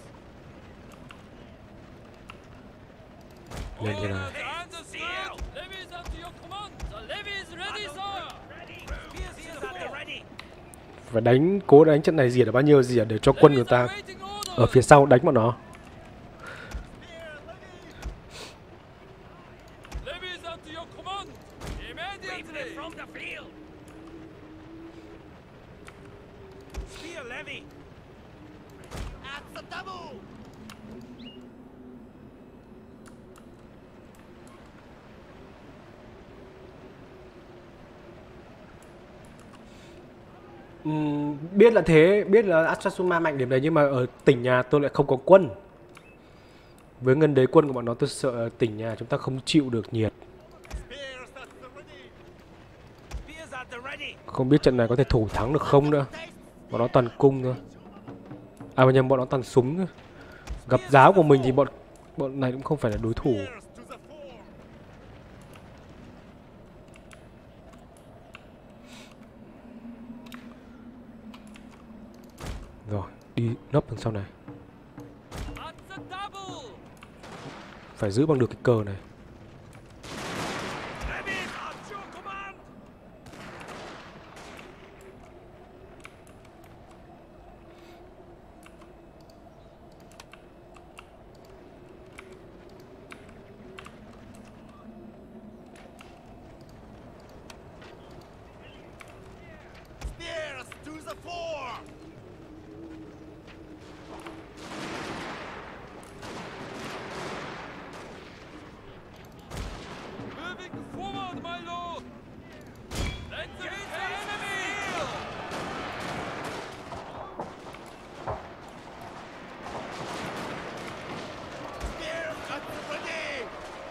S1: Lên cái này.
S6: Understood. Levy is at your command. The levy is ready, sir.
S5: Spears at the ready.
S1: Phải đánh, cố đánh trận này diệt được bao nhiêu diệt để cho quân người ta ở phía sau đánh bọn nó.
S6: Levy is at your command. Immediately.
S5: From the field. Spear levy. At the double.
S1: Ừm, biết là thế, biết là Asatsuma mạnh điểm đấy nhưng mà ở tỉnh nhà tôi lại không có quân. Với ngân đế quân của bọn nó tôi sợ tỉnh nhà chúng ta không chịu được nhiệt.
S5: Spears at the ready. Spears at the ready.
S1: Không biết trận này có thể thủ thắng được không nữa. Bọn nó toàn cung thôi. À mà nhầm, bọn nó toàn súng thôi. Gặp giáo của mình thì bọn bọn này cũng không phải là đối thủ.
S5: Spears to the fore.
S1: Rồi, đi nấp đằng sau này.
S6: At the double.
S1: Phải giữ bằng được cái cờ này.
S5: Levies at your command. Spears to the fore.
S6: Moving forward, my lord. Let them hit the enemy.
S5: Spears at the ready.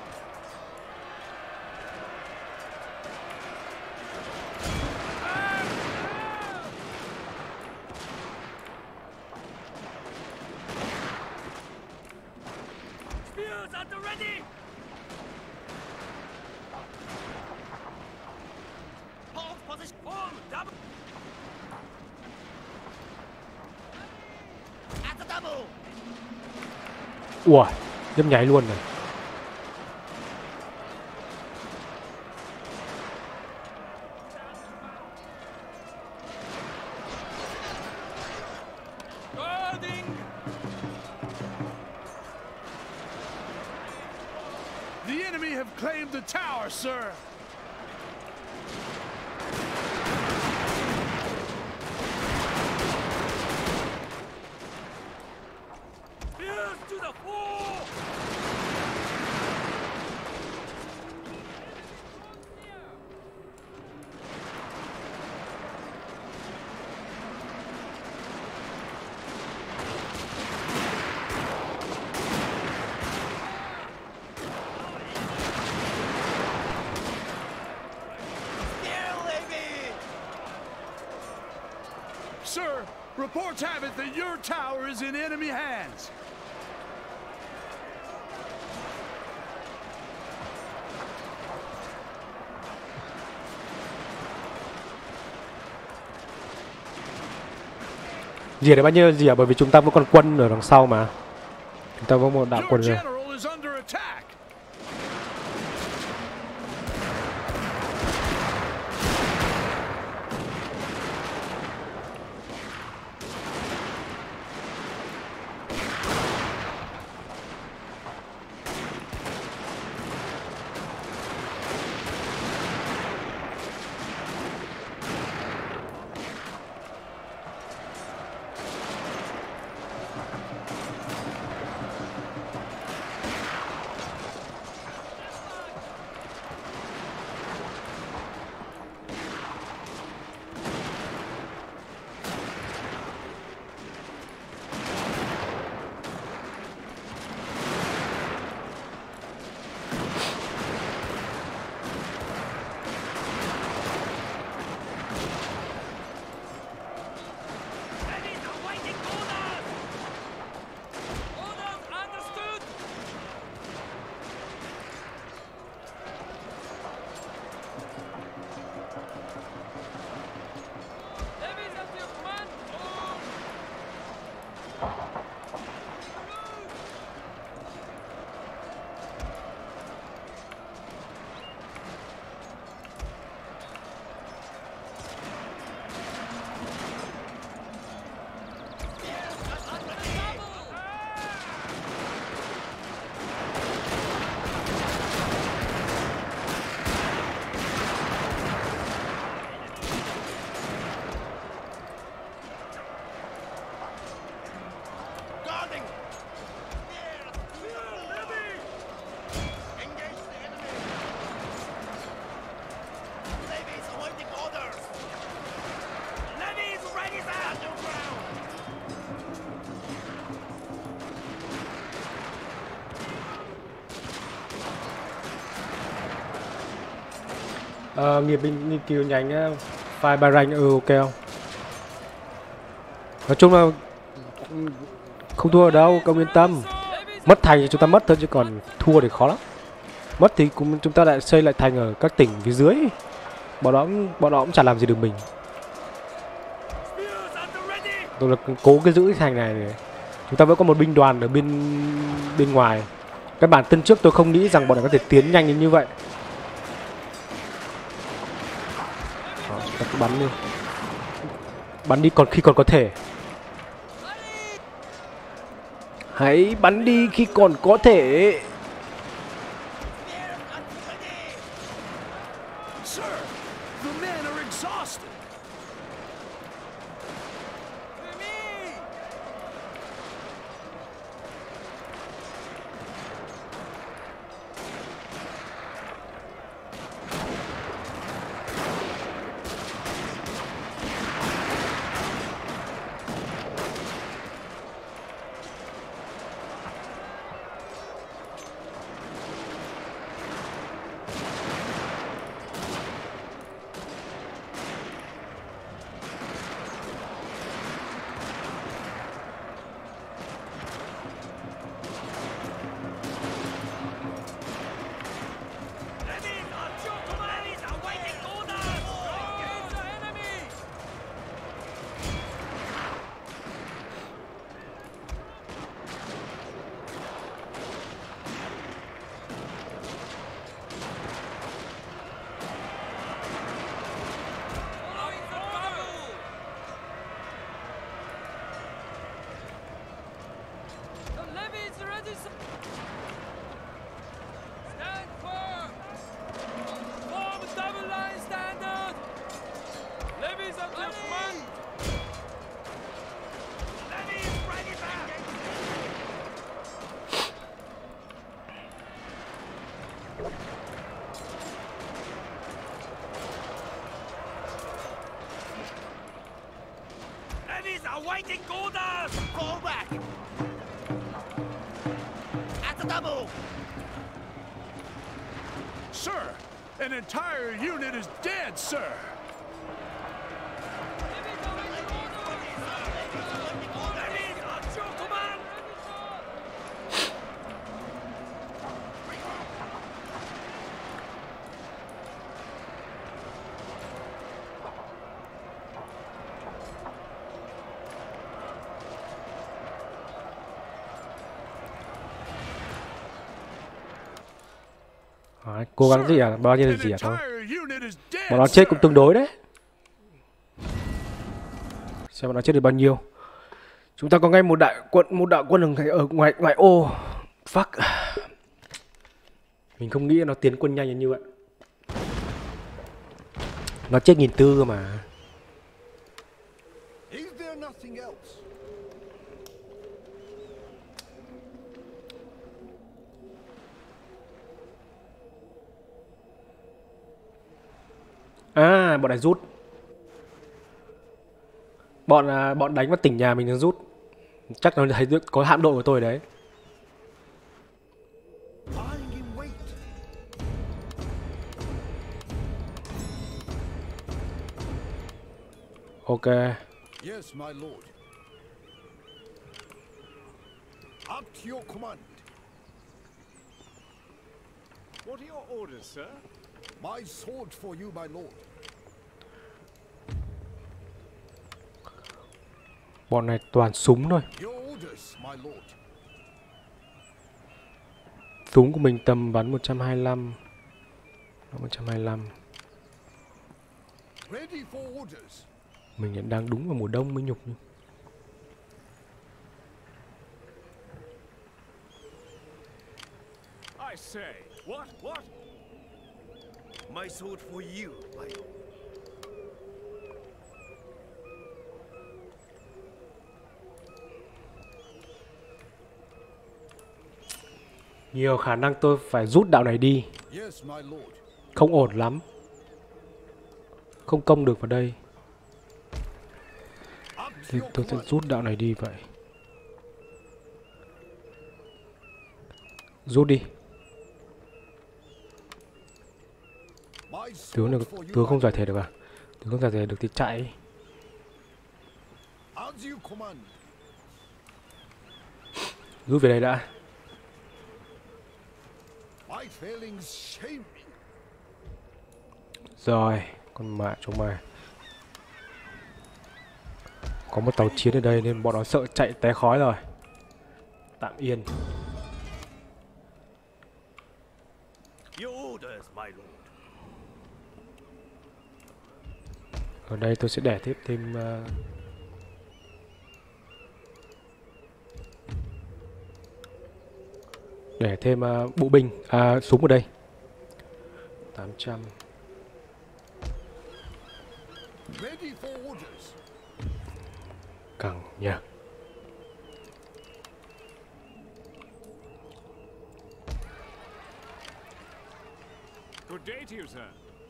S5: Spears at the ready. Hold position. Form double. At the double.
S1: Ủa, nhấp nháy luôn này.
S3: have claimed the tower, sir.
S6: Spears to the fore!
S3: Sir, reports have it that your tower is in enemy hands.
S1: Dìa đấy bao nhiêu dìa, bởi vì chúng ta vẫn còn quân ở đằng sau mà. Chúng ta có một đạo
S3: Your
S1: quân rồi.
S3: general is under attack.
S5: Levies awaiting orders!
S6: Orders understood! Levies at your command! Move!
S5: Guarding! Spears! Engage the enemy! Levies awaiting orders! Levies ready, sir! Underground!
S1: Ờ, nghiệp binh nghiên cứu nhánh uh, file Bahrain, ừ ok không? Nói chung là ừ, không thua ở đâu, công yên tâm. Mất thành thì chúng ta mất thôi, chứ còn thua thì khó lắm. Mất thì cũng chúng ta lại xây lại thành ở các tỉnh phía dưới. Bọn đó cũng- bọn đó cũng chả làm gì được mình.
S5: Spears at the ready!
S1: Tôi là cố cái giữ cái thành này để chúng ta vẫn có một binh đoàn ở bên bên ngoài. Cái bản tân trước tôi không nghĩ rằng bọn này có thể tiến nhanh đến như vậy. Đó, chúng ta cứ bắn đi, bắn đi còn khi còn có thể. Hãy bắn đi khi còn có thể.
S5: Spears at the ready!
S3: Sir, the men are exhausted.
S5: Awaiting orders! Fall back! At the double!
S3: Sir, an entire unit is dead, sir.
S5: Ready, at your command!
S1: Đấy, cố gắng gì à, bao nhiêu
S3: An
S1: gì à thôi.
S3: entire unit is dead,
S1: Bọn nó chết
S3: sir.
S1: cũng tương đối đấy. Xem bọn nó chết được bao nhiêu. Chúng ta có ngay một đại quân, một đạo quân ở, ở ngoài ngoại ô. Fuck. Mình không nghĩ nó tiến quân nhanh như vậy. Nó chết nghìn tư cơ mà.
S3: Is there nothing else?
S1: À, bọn này rút. Bọn à, bọn đánh vào tỉnh nhà mình nó rút. Chắc nó thấy có hạm đội của tôi đấy.
S3: Lying in wait.
S1: Ok.
S3: Yes, my lord. Up to your command.
S4: What are your orders, sir?
S3: My sword for you, my lord.
S1: Bọn này toàn súng thôi.
S3: Your orders, my lord.
S1: Súng của mình tầm bắn một trăm hai mươi lăm. một trăm hai mươi lăm.
S3: Ready for orders.
S1: Mình hiện đang đúng vào mùa đông mới nhục.
S4: I say, what, what?
S5: My sword for you, my lord.
S1: Nhiều khả năng tôi phải rút đạo này đi.
S3: Yes, my lord.
S1: Không ổn lắm. Không công được vào đây.
S3: Up to
S1: Thì
S3: your
S1: tôi sẽ
S3: command.
S1: rút đạo này đi vậy. Rút đi.
S3: My
S1: Tướng
S3: sword
S1: được,
S3: for you,
S1: tướng
S3: my
S1: không giải
S3: lord.
S1: thể được à? Tướng không giải thể được thì chạy.
S3: As you command.
S1: Rút về đây đã.
S3: My failings shame me.
S1: Rồi, con mẹ chúng mày. Có một tàu chiến ở đây nên bọn nó sợ chạy té khói rồi. Tạm yên.
S5: Your orders, my lord.
S1: Ở đây tôi sẽ để tiếp thêm uh... để thêm uh, bộ binh, à, súng ở đây. tám trăm.
S3: Ready for orders.
S1: Căng nha.
S4: Good day to you, sir.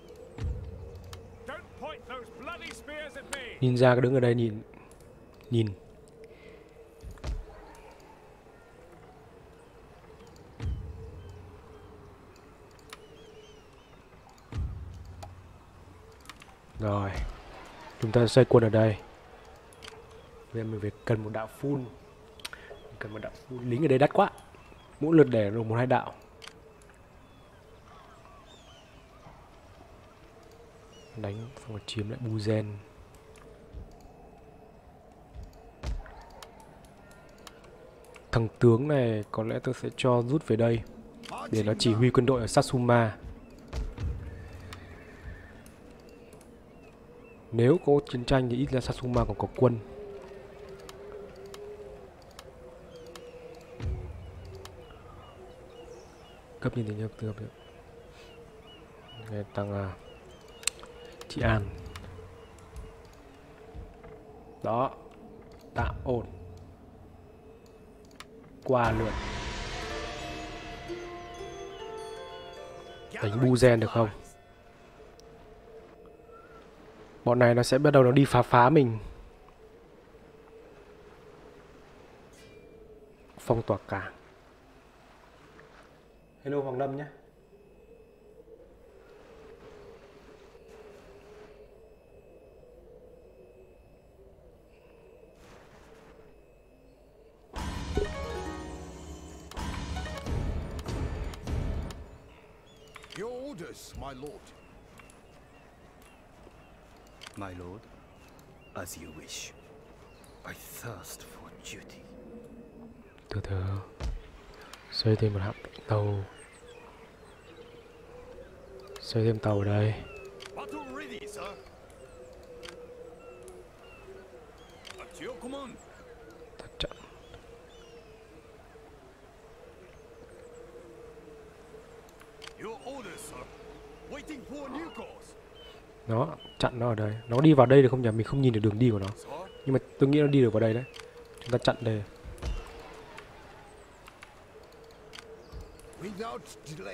S4: Don't point those bloody spears at me.
S1: Ninja cứ đứng ở đây nhìn. Nhìn. Rồi. Chúng ta xoay quân ở đây. Bây giờ mình phải cần một đạo full. Mình cần một đạo full. Lính ở đây đắt quá. Mỗi lượt để được một hai đạo. Đánh xong rồi chiếm lại Buzen. Thằng tướng này có lẽ tôi sẽ cho rút về đây để nó chỉ huy quân đội ở Satsuma. Nếu có chiến tranh thì ít ra Satsuma còn có quân. Cấp như thế nhá, cấp được. Nghe tăng à, chị An. Đó, tạm ổn. Qua lượt. Đánh Buzen được không? Bọn này nó sẽ bắt đầu nó đi phá phá mình. phong tỏa cảng. Hello Hoàng Lâm nhé.
S3: Your orders, my lord.
S7: My lord, as you wish. I thirst for duty.
S1: Từ từ. Xây thêm một hạm tàu. Xây thêm tàu ở đây.
S4: Battle ready, sir. At your command.
S1: Ta chặn.
S4: Your orders, sir. Waiting for a new course.
S1: Nó chặn nó ở đây. Nó đi vào đây được không nhỉ? Mình không nhìn được đường đi của nó.
S4: Sir.
S1: Nhưng mà tôi nghĩ nó đi được vào đây đấy. Chúng ta chặn đây.
S3: Without delay.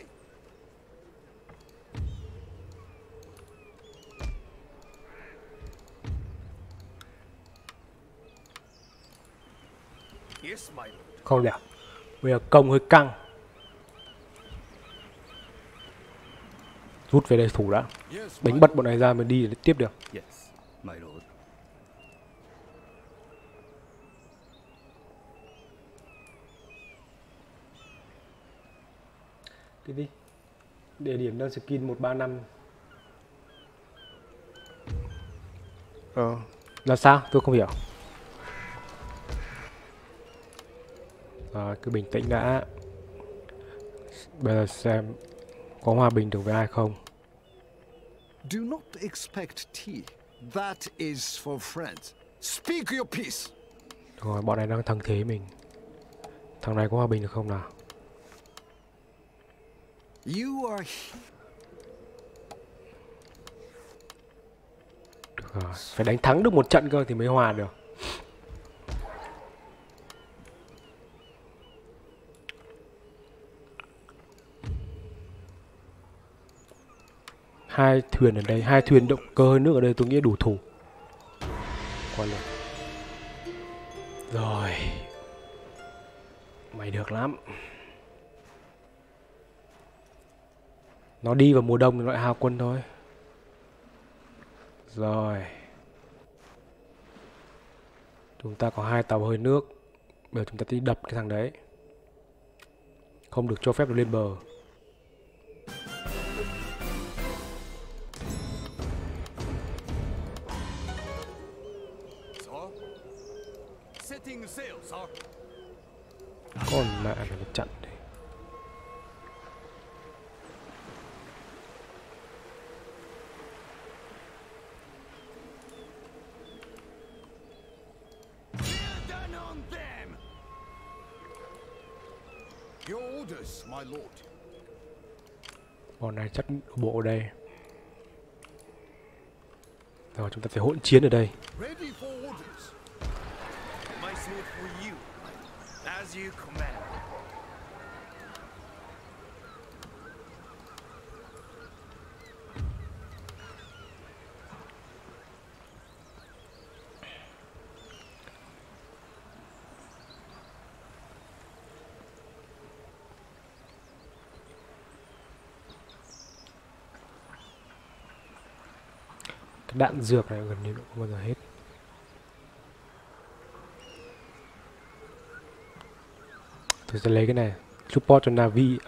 S4: Yes, my lord.
S1: Không lẽ. Bây giờ công hơi căng. Rút về đây thủ đã.
S3: Yes, my
S1: Đánh bật bọn này ra mới đi để tiếp được.
S7: Yes, my lord.
S1: Cái gì? Địa điểm đơn skin một ba năm. Ờ, là sao? Tôi không hiểu. Rồi, cứ bình tĩnh đã. Bây giờ xem có hòa bình được với ai không.
S2: Do not expect tea. That is for friends. Speak your piece.
S1: Rồi, bọn này đang thắng thế mình. Thằng này có hòa bình được không nào?
S2: You are
S1: Được rồi, phải đánh thắng được một trận cơ thì mới hòa được. Hai thuyền ở đây, hai thuyền động cơ hơi nước ở đây tôi nghĩ đủ thủ. Qua lượt. Rồi. Mày được lắm. Nó đi vào mùa đông thì nó lại hao quân thôi. Rồi. Chúng ta có hai tàu hơi nước. Bây giờ chúng ta đi đập cái thằng đấy. Không được cho phép được lên bờ.
S4: Sir. Setting sail, sir.
S1: Con mẹ này nó chặn đi.
S4: Done on them.
S3: Your orders, my lord.
S1: Bọn này chắc bộ ở đây. Rồi chúng ta phải hỗn chiến ở đây.
S3: Ready for orders.
S5: My sword for you. As you command.
S1: Cái đạn dược này gần như không bao giờ hết. Tôi sẽ lấy cái này support cho Navi.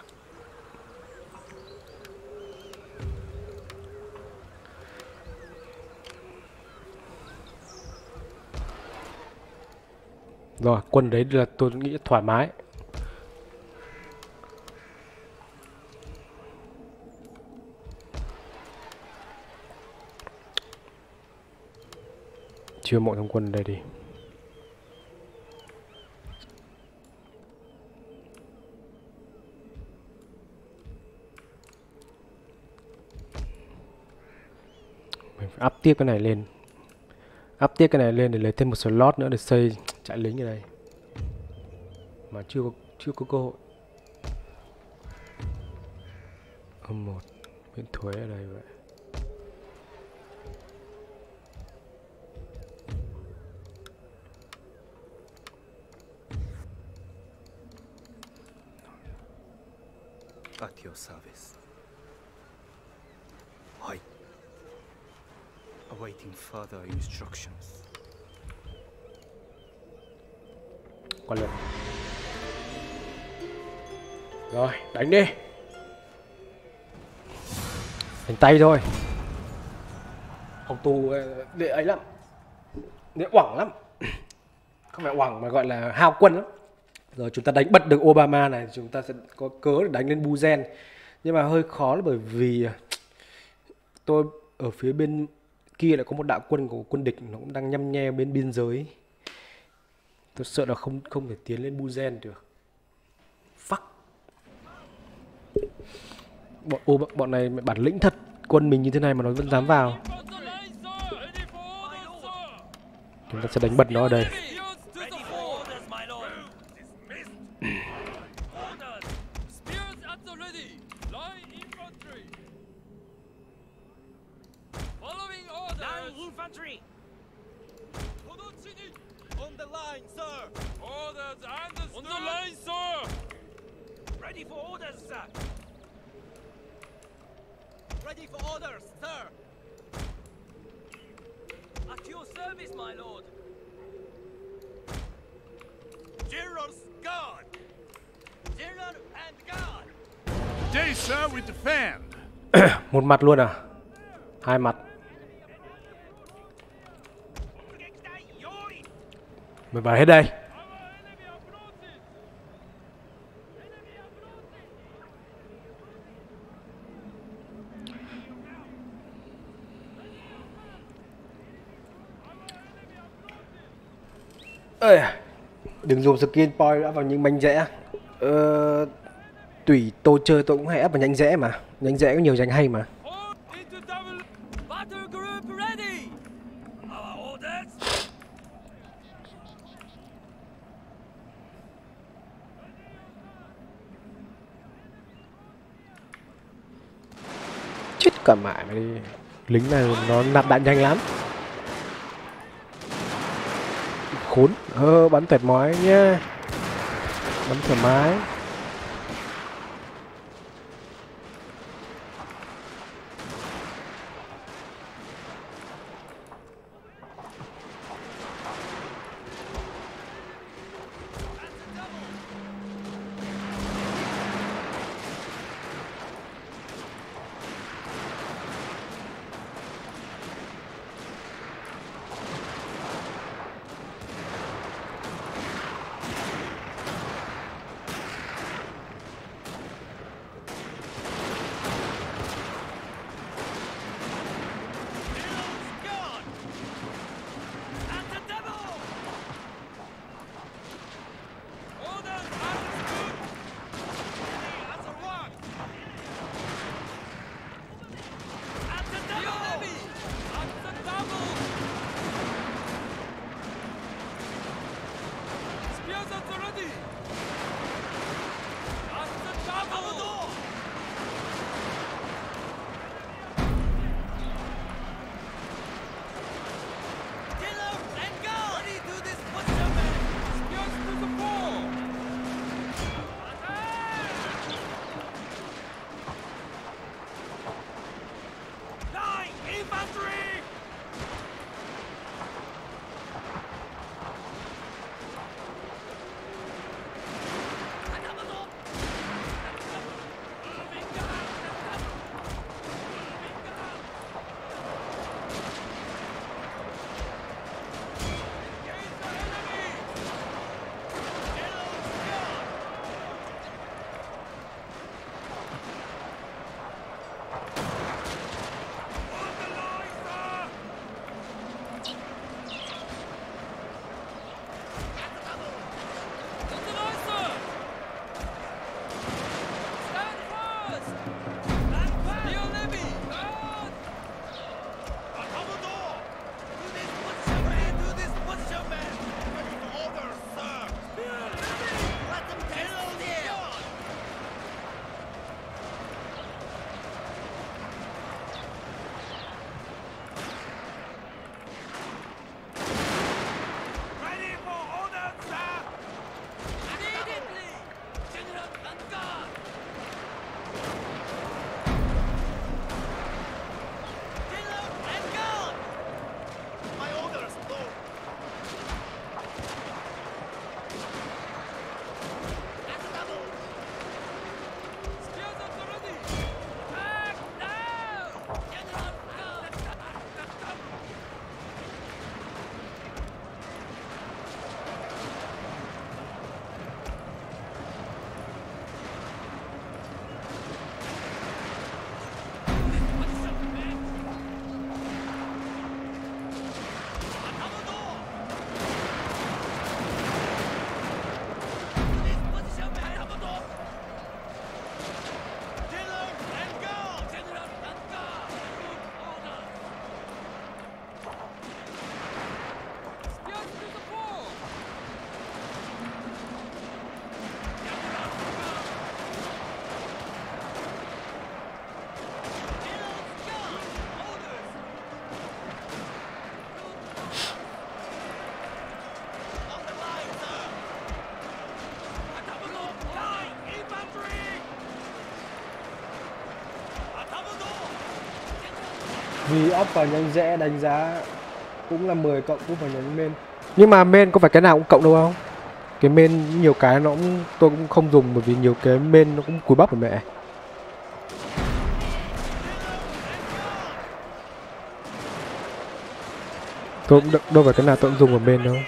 S1: Rồi quân đấy là tôi nghĩ thoải mái. Chưa mọi thằng quân ở đây đi. Mình phải up tiếp cái này lên. Up tiếp cái này lên để lấy thêm một slot nữa để xây trại lính ở đây. Mà chưa có, chưa có cơ hội. Âm một miễn thuế ở đây vậy.
S7: At your service. I... awaiting further instructions.
S1: Qua lượt. Rồi, đánh đi. Đánh tay thôi. Ông tù để ấy lắm. Để oảng lắm. Không phải oảng mà gọi là hao quân lắm. Rồi chúng ta đánh bật được Obama này, chúng ta sẽ có cớ để đánh lên Buzen. Nhưng mà hơi khó là bởi vì tôi ở phía bên kia lại có một đạo quân của quân địch, nó cũng đang nhăm nhe bên biên giới. Tôi sợ là không không thể tiến lên Buzen được. Fuck. Bọn, ô, bọn này bản lĩnh thật. Quân mình như thế này mà nó vẫn dám vào. Chúng ta sẽ đánh bật nó ở đây.
S5: On the line, sir. Orders understood. On the line, sir. Ready for orders, sir. Ready for orders, sir. At your service, my lord. General's guard. General and guard.
S3: Today, sir, we defend.
S1: Một mặt luôn à? Hai mặt. Mình vào hết đây. Ê, đừng dùng skin point đã vào những manh rẽ. Ờ, tùy tôi chơi tôi cũng hay ép vào nhánh rẽ mà. Nhánh rẽ có nhiều nhánh hay mà. Chết cả mẹ mày đi. Lính này nó nạp đạn nhanh lắm. Khốn. Ơ, bắn thoải mái nhá. Bắn thoải mái. Vì ấp vào nhánh rẽ đánh giá cũng là mười cộng cũng phải nhánh main. Nhưng mà main có phải cái nào cũng cộng đâu không? Cái main nhiều cái nó cũng tôi cũng không dùng, bởi vì nhiều cái main nó cũng cùi bắp rồi mẹ. Tôi cũng đâu phải cái nào tôi cũng dùng ở main đâu.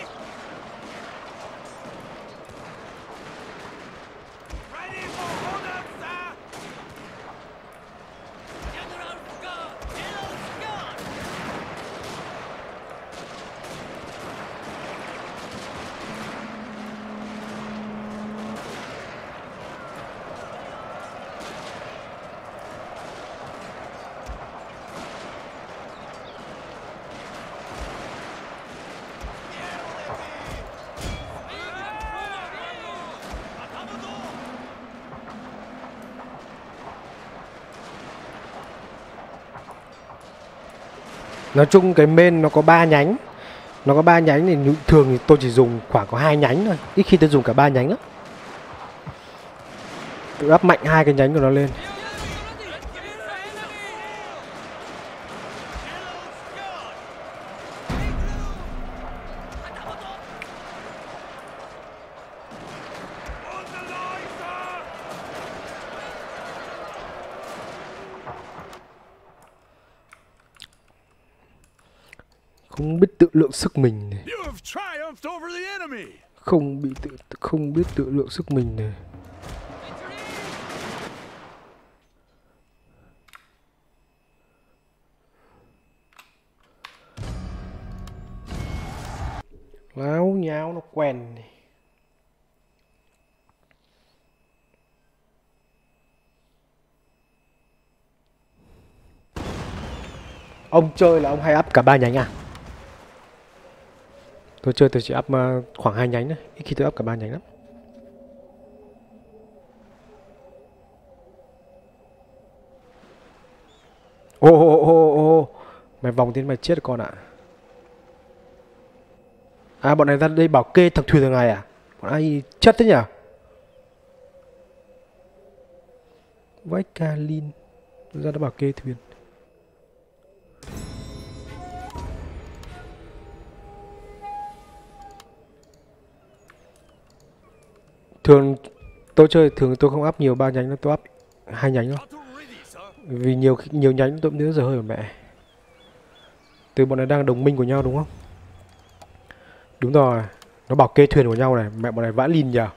S1: Nói chung cái main nó có ba nhánh. Nó có ba nhánh thì thường thì tôi chỉ dùng khoảng có hai nhánh thôi, ít khi tôi dùng cả ba nhánh lắm. Tự áp mạnh hai cái nhánh của nó lên. Không biết tự lượng sức mình này.
S3: You have triumphed over the enemy.
S1: Không bị tự không biết tự lượng sức mình này. Láo nháo nó quen này. Ông chơi là ông hay up cả ba nhánh à? Tôi chơi tôi chỉ up uh, khoảng hai nhánh thôi, ít khi tôi up cả ba nhánh lắm. Ô ô ô ô, mày vòng tiến mày chết con ạ. À bọn này ra đây bảo kê thằng thuyền thường ngày à? Bọn ai chất thế nhỉ? Vách Kalin ra đó bảo kê thuyền. Thường tôi chơi thường tôi không up nhiều ba nhánh, tôi up hai nhánh thôi. Vì nhiều nhiều nhánh tôi cũng giờ hơi ở mẹ. Từ bọn này đang đồng minh của nhau đúng không? Đúng rồi, nó bảo kê thuyền của nhau này, mẹ bọn này vã lìn nhờ.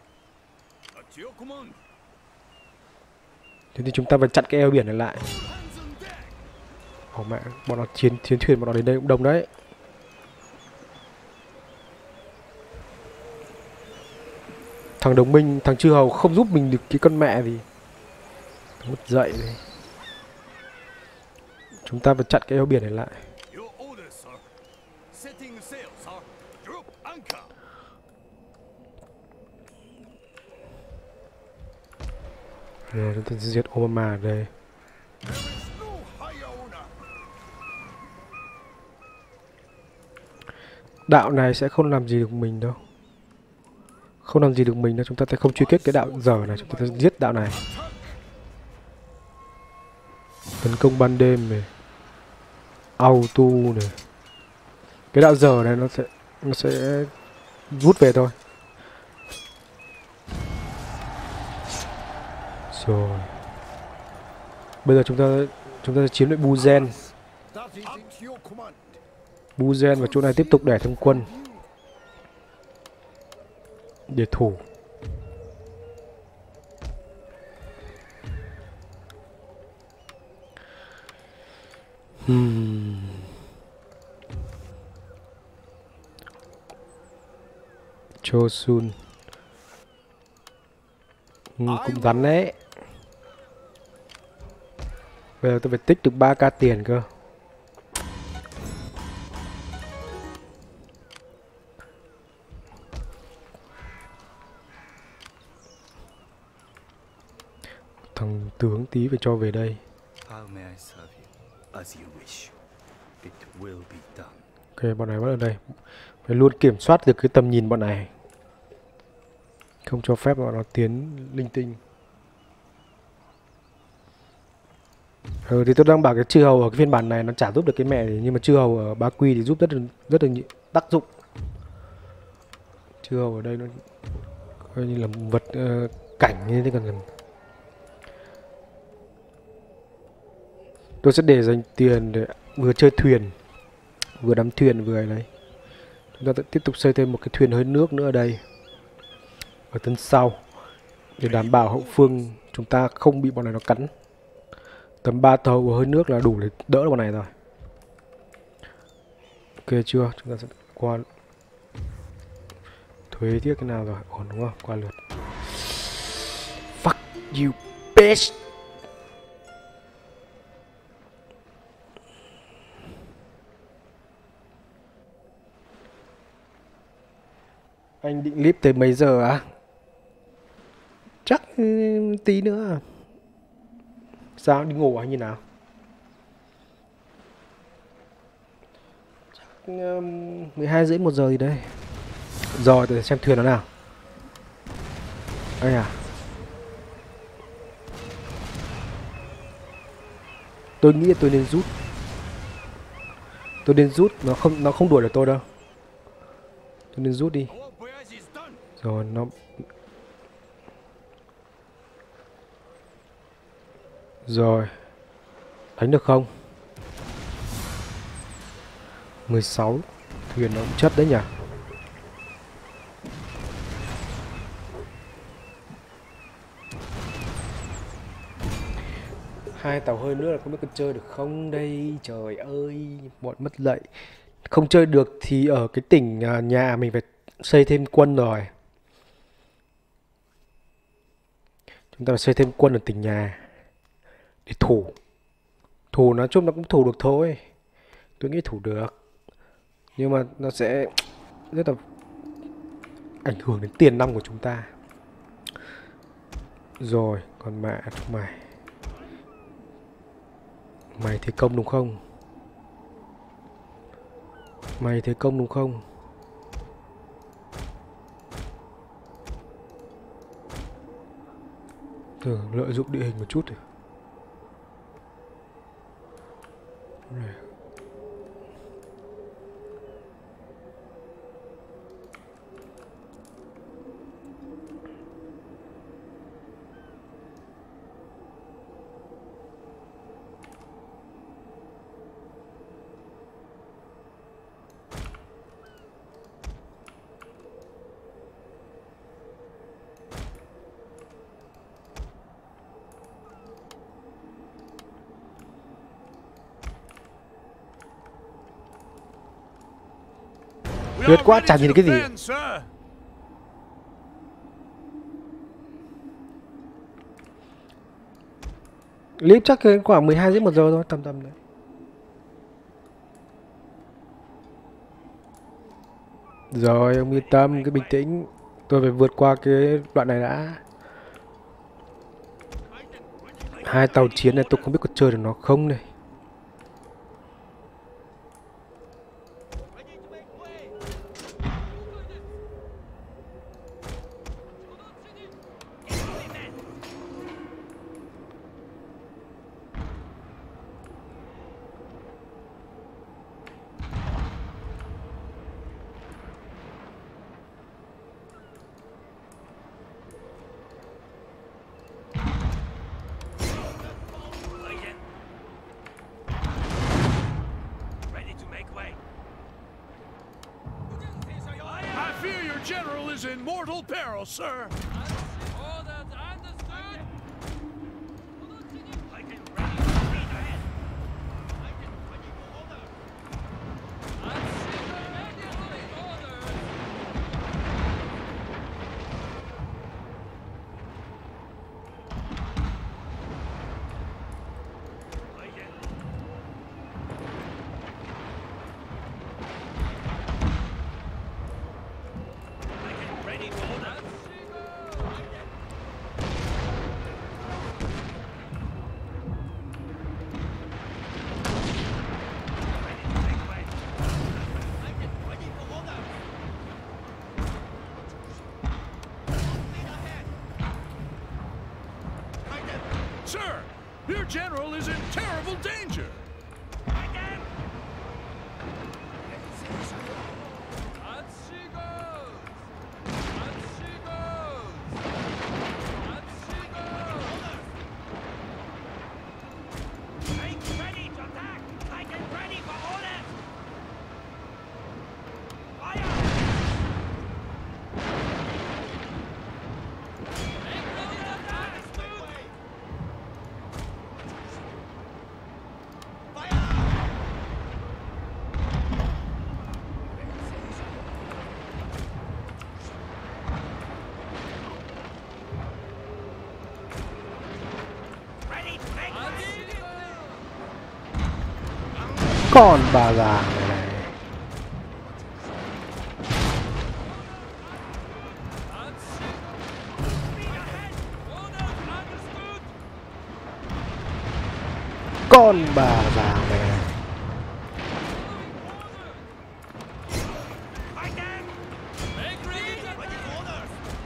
S1: Thế thì chúng ta phải chặn cái eo biển này lại. Ồ mẹ, bọn nó chiến chiến thuyền bọn nó đến đây cũng đông đấy. Thằng đồng minh, thằng chư hầu không giúp mình được cái con mẹ gì. Mất dậy này. Chúng ta phải chặn cái eo biển này lại. Rồi chúng ta giết Obama ở đây. Đạo này sẽ không làm gì được mình đâu. Không làm gì được mình đâu, chúng ta sẽ không truy kết cái đạo giờ này, chúng ta sẽ giết đạo này. Tấn công ban đêm này. Auto này. Cái đạo giờ này nó sẽ nó sẽ rút về thôi. Rồi. Bây giờ chúng ta chúng ta sẽ chiếm lại Buzen. Buzen và chỗ này tiếp tục để thêm quân để thủ. Hmm. Chosun. Ừ, cũng rắn đấy. Bây giờ tôi phải tích được ba k tiền cơ. Thằng tướng tí phải cho về đây. Ok, bọn này vẫn ở đây. Phải luôn kiểm soát được cái tầm nhìn bọn này. Không cho phép bọn nó tiến linh tinh. Ừ, thì tôi đang bảo cái chư hầu ở cái phiên bản này nó chả giúp được cái mẹ gì, nhưng mà chư hầu ở Ba Quy thì giúp rất là rất là nhị- tác dụng. Chư hầu ở đây nó coi như là một vật ờ, cảnh như thế còn là... Tôi sẽ để dành tiền để vừa chơi thuyền, vừa đắm thuyền vừa ấy đấy. Chúng ta sẽ tiếp tục xây thêm một cái thuyền hơi nước nữa ở đây, ở thân sau, để đảm bảo hậu phương chúng ta không bị bọn này nó cắn. Tầm ba tàu hơi nước là đủ để đỡ được bọn này rồi. Ok chưa? Chúng ta sẽ qua thuế tiếp cái nào rồi? Ổn đúng không? Qua lượt. Fuck you bitch. Anh định clip tới mấy giờ á? Chắc ừ, tí nữa. Sao đi ngủ hay như nào? Chắc um, mười hai rưỡi một giờ gì đây. Rồi để xem thuyền nó nào. Đây à. Tôi nghĩ là tôi nên rút. Tôi nên rút, nó không nó không đuổi được tôi đâu. Tôi nên rút đi.
S4: Our voyage is done.
S1: Rồi nó Rồi. Đánh được không? mười sáu. Thuyền nó cũng chất đấy nhỉ. Hai tàu hơi nữa là không biết có chơi được không đây. Trời ơi, bọn mất dạy. Không chơi được thì ở cái tỉnh à, nhà mình phải xây thêm quân rồi. Chúng ta phải xây thêm quân ở tỉnh nhà để thủ. Thủ nói chung nó cũng thủ được thôi. Tôi nghĩ thủ được. Nhưng mà nó sẽ rất là ảnh hưởng đến tiền năm của chúng ta. Rồi, còn mẹ chúng mày. Mày thế công đúng không? Mày thế công đúng không? Thử lợi dụng địa hình một chút. Này. Tuyệt quá, chả nhìn thấy cái gì. Clip chắc khoảng mười hai rưỡi một giờ thôi, tầm tầm đấy. Rồi, ông yên tâm, cứ bình tĩnh. Tôi phải vượt qua cái đoạn này đã. Hai tàu chiến này tôi không biết có chơi được nó không này.
S3: General is in mortal peril, sir.
S6: Orders understood. I can rally speed ahead. I can ready for order. I'm ready for orders. I can ready for orders.
S3: general is in terrible danger.
S6: And she goes! And she goes! And she goes!
S5: Make ready to attack! I get ready for orders! Fire!
S6: Make ready to attack!
S5: Ready to make
S6: And
S5: ready!
S6: she goes!
S1: Con bà già này này.
S6: And she goes!
S5: Speed ahead!
S6: Orders understood!
S1: Con bà già này này.
S5: Fight them!
S6: Make ready to attack!
S5: Orders!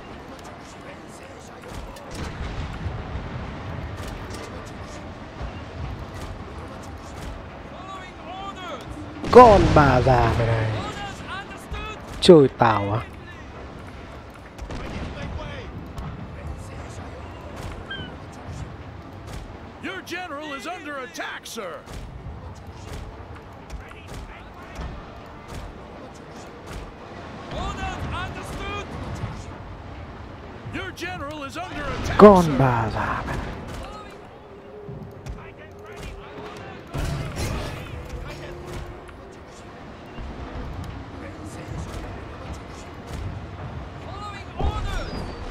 S6: Following orders!
S1: Con bà già này này.
S6: Orders understood!
S1: Chơi tao á.
S3: Your general is under attack, sir.
S6: Orders understood!
S3: Your general is under attack,
S1: Con
S3: sir.
S1: bà già này.
S6: Following orders!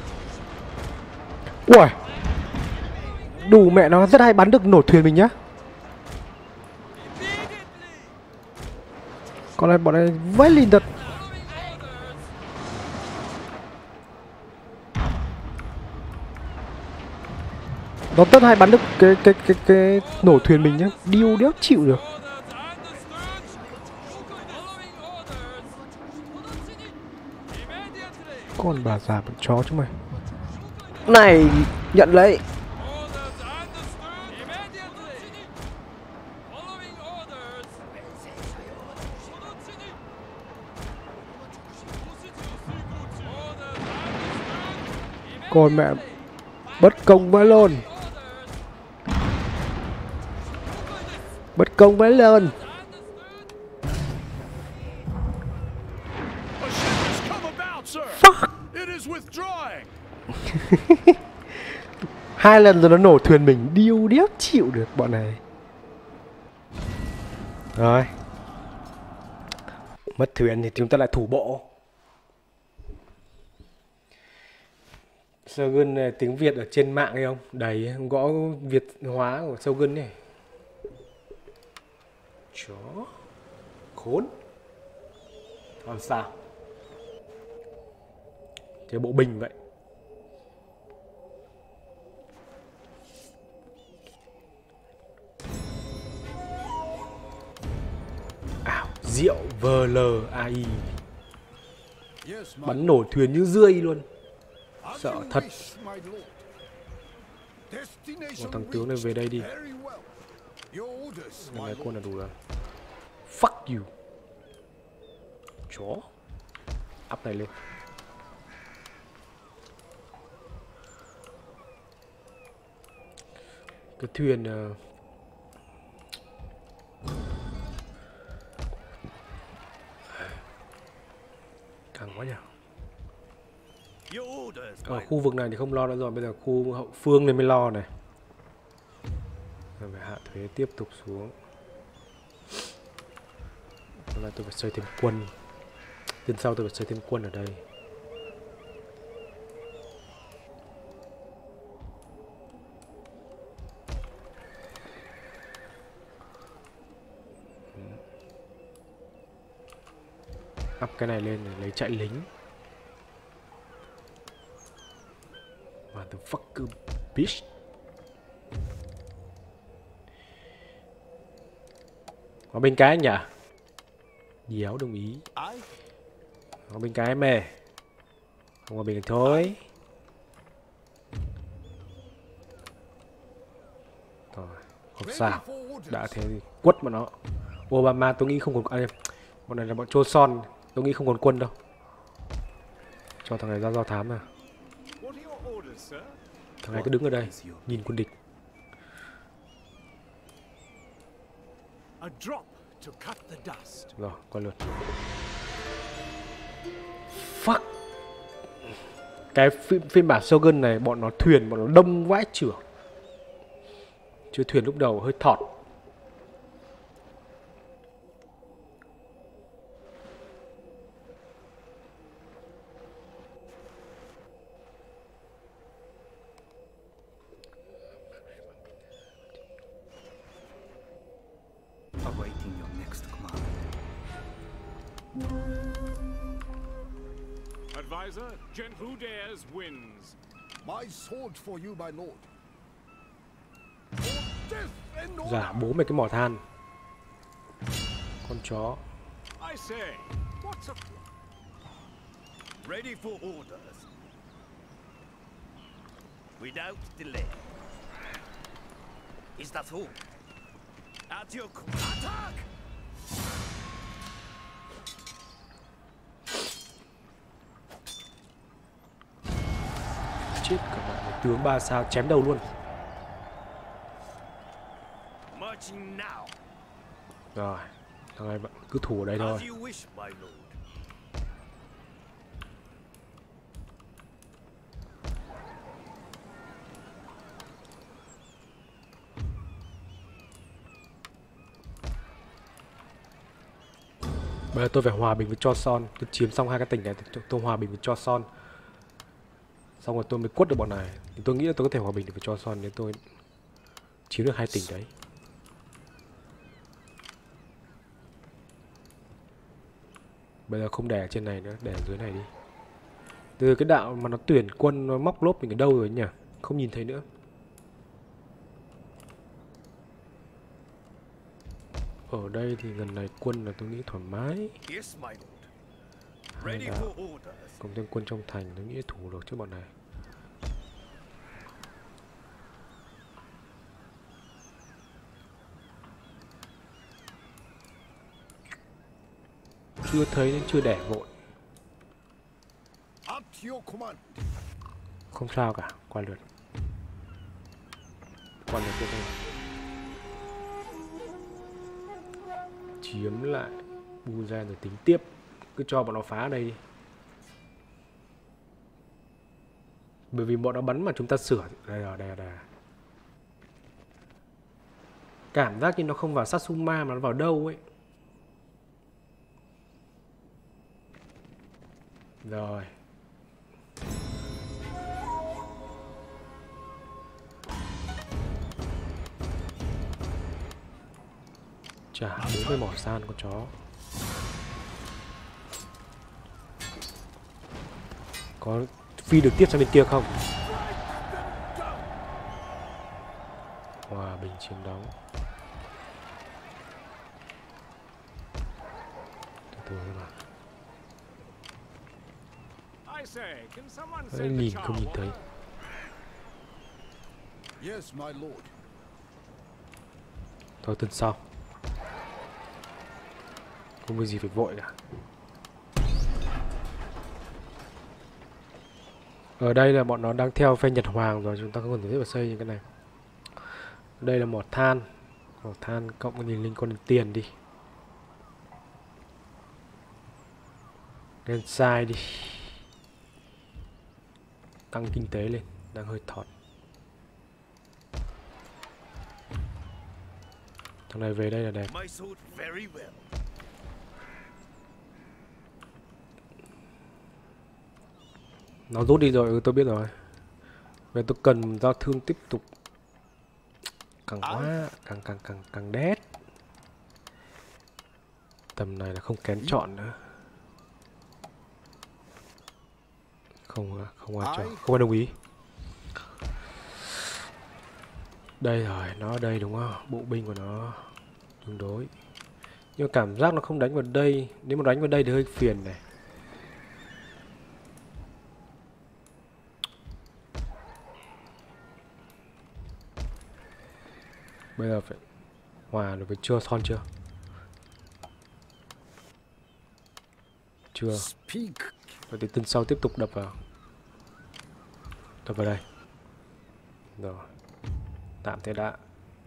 S1: Ui. Đủ mẹ nó rất hay bắn được nổ thuyền mình nhá.
S6: Immediately!
S1: Còn này bọn này vãi lìn thật.
S6: Following orders!
S1: Nó rất hay bắn được cái cái cái cái nổ thuyền mình nhá. Điêu đéo chịu được.
S6: Orders understood! Following orders! Immediately!
S1: Con bà già bọn chó chúng mày. Này, nhận lấy.
S6: Orders understood! Immediately! Following orders! Orders understood!
S1: Con mẹ bất công vãi lồn. Bất công vãi lồn.
S3: A ship has come about, sir.
S1: Fuck.
S3: It is withdrawing.
S1: Hai lần rồi nó nổ thuyền mình, điêu đéo chịu được bọn này. Rồi. Mất thuyền thì chúng ta lại thủ bộ. Shogun này, tiếng Việt ở trên mạng hay không? Đầy gõ Việt hóa của Shogun này. Chó khốn. Còn sao? Chơi bộ binh vậy. Ảo diệu vê lờ a i.
S3: Yes, my
S1: Bắn nổ thuyền như rươi luôn.
S3: As
S1: Sợ
S3: you
S1: thật.
S3: wish, my lord. Destination
S1: Một thằng tướng này về đây đi.
S3: reached. Very well. Your orders, my
S1: Này
S3: lord.
S1: con là đủ rồi. Fuck you. Chó. Up này lên. Cái thuyền uh... căng quá nhỉ.
S4: Your orders,
S1: Ở
S4: my
S1: khu vực này thì không lo nữa rồi, bây giờ khu hậu phương này mới lo này. Rồi phải hạ thuế tiếp tục xuống. Hôm nay tôi phải xây thêm quân. Lần sau tôi phải xây thêm quân ở đây. Up cái này lên để lấy chạy lính. Motherfucker bitch. Có bên cái nhỉ? Déo đồng ý.
S4: I
S1: Có bên cái mề. Không có bên cái thôi. Rồi, Hoặc sao? Đã thế thì quất mà nó. Obama tôi nghĩ không còn à, bọn này là bọn Johnson, tôi nghĩ không còn quân đâu. Cho thằng này ra do thám à.
S4: What are your orders, sir?
S1: Thằng này cứ đứng ở đây, nhìn quân địch.
S4: A drop to cut the dust.
S1: Rồi, qua lượt. Fuck. Cái phiên, phiên bản Shogun này bọn nó thuyền, bọn nó đông vãi chưởng. Chứ thuyền lúc đầu hơi thọt.
S7: Awaiting your next command.
S4: Advisor, Gen who dares wins.
S3: My sword for you, my lord. For death and honor.
S1: Giả bố mày cái mỏ than. Con chó.
S4: I say, what's up?
S5: Ready for orders. Without delay. Is that all? At your command. Attack!
S1: Chết cả bạn, tướng ba sao chém đầu luôn.
S5: Marching now.
S1: Rồi, thằng này bạn cứ thủ ở đây thôi.
S5: As you wish, my lord.
S1: Bây giờ tôi phải hòa bình với Johnson. Tôi chiếm xong hai cái tỉnh này tôi, tôi hòa bình với Johnson. Xong rồi tôi mới quất được bọn này. Thì tôi nghĩ là tôi có thể hòa bình được với Johnson nếu tôi chiếm được hai tỉnh đấy. Bây giờ không để ở trên này nữa, để ở dưới này đi. Từ cái đạo mà nó tuyển quân nó móc lốp mình ở đâu rồi nhỉ? Không nhìn thấy nữa. Ở đây thì gần này quân là tôi nghĩ thoải mái.
S5: Yes, my lord.
S1: Hai
S5: Ready
S1: đạo.
S5: for orders.
S1: Cộng thêm quân trong thành tôi nghĩ thủ được chứ bọn này. Chưa thấy nên chưa đẻ vội.
S3: At your command.
S1: Không sao cả, qua lượt. Qua lượt tiếp theo. Chiếm lại Busan rồi tính tiếp. Cứ cho bọn nó phá ở đây đi. Bởi vì bọn nó bắn mà chúng ta sửa. Đây rồi, đây rồi, đây rồi. Cảm giác như nó không vào Satsuma mà nó vào đâu ấy. Rồi. Trả bốn mươi mỏ san con chó. Có phi được tiếp sang bên kia không? Hòa bình chiếm đóng. Từ từ mà.
S4: I say, can someone
S1: Đấy,
S4: send
S1: nhìn
S4: the
S1: không nhìn thấy.
S3: Yes, my lord.
S1: Thôi tuần sau. Không có gì phải vội cả. Ở đây là bọn nó đang theo phe Nhật Hoàng rồi, chúng ta không cần tiếp tục xây những cái này. Đây là mỏ than. Mỏ than cộng với nhìn liên quan đến tiền đi. Lên sai đi. Tăng kinh tế lên, đang hơi thọt. Thằng này về đây là đẹp.
S5: My sword very well.
S1: Nó rút đi rồi, ừ, tôi biết rồi. Vậy tôi cần giao thương tiếp tục. Càng quá, càng càng càng càng đét. Tầm này là không kén chọn nữa. Không, không ai cho, không ai đồng ý. Đây rồi, nó ở đây đúng không? Bộ binh của nó tương đối. Nhưng cảm giác nó không đánh vào đây. Nếu mà đánh vào đây thì hơi phiền này. Bây giờ phải hòa được với chưa son chưa? Chưa.
S2: Speak.
S1: Rồi thì tuần sau tiếp tục đập vào. Đập vào đây. Rồi. Tạm thế đã.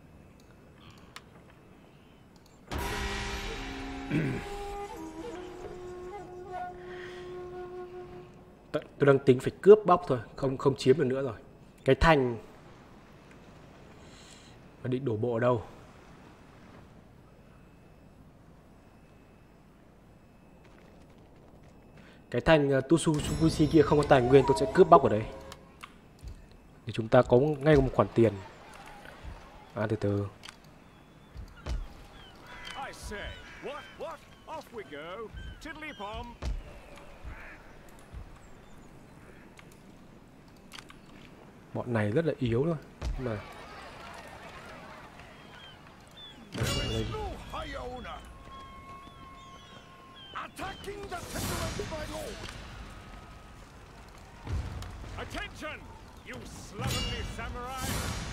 S1: Tôi đang tính phải cướp bóc thôi, không không chiếm được nữa rồi. Cái thành mà định đổ bộ ở đâu? Cái thành uh, Tutsukushi kia không có tài nguyên, tôi sẽ cướp bóc ở đấy. Thì chúng ta có ngay một khoản tiền. À, từ từ.
S4: I say, what, what? Off we go. Tiddly-pom.
S1: Bọn này rất là yếu thôi. Nhưng mà
S3: No high owner. Attacking the settlement, my lord.
S4: Attention, you slovenly samurai.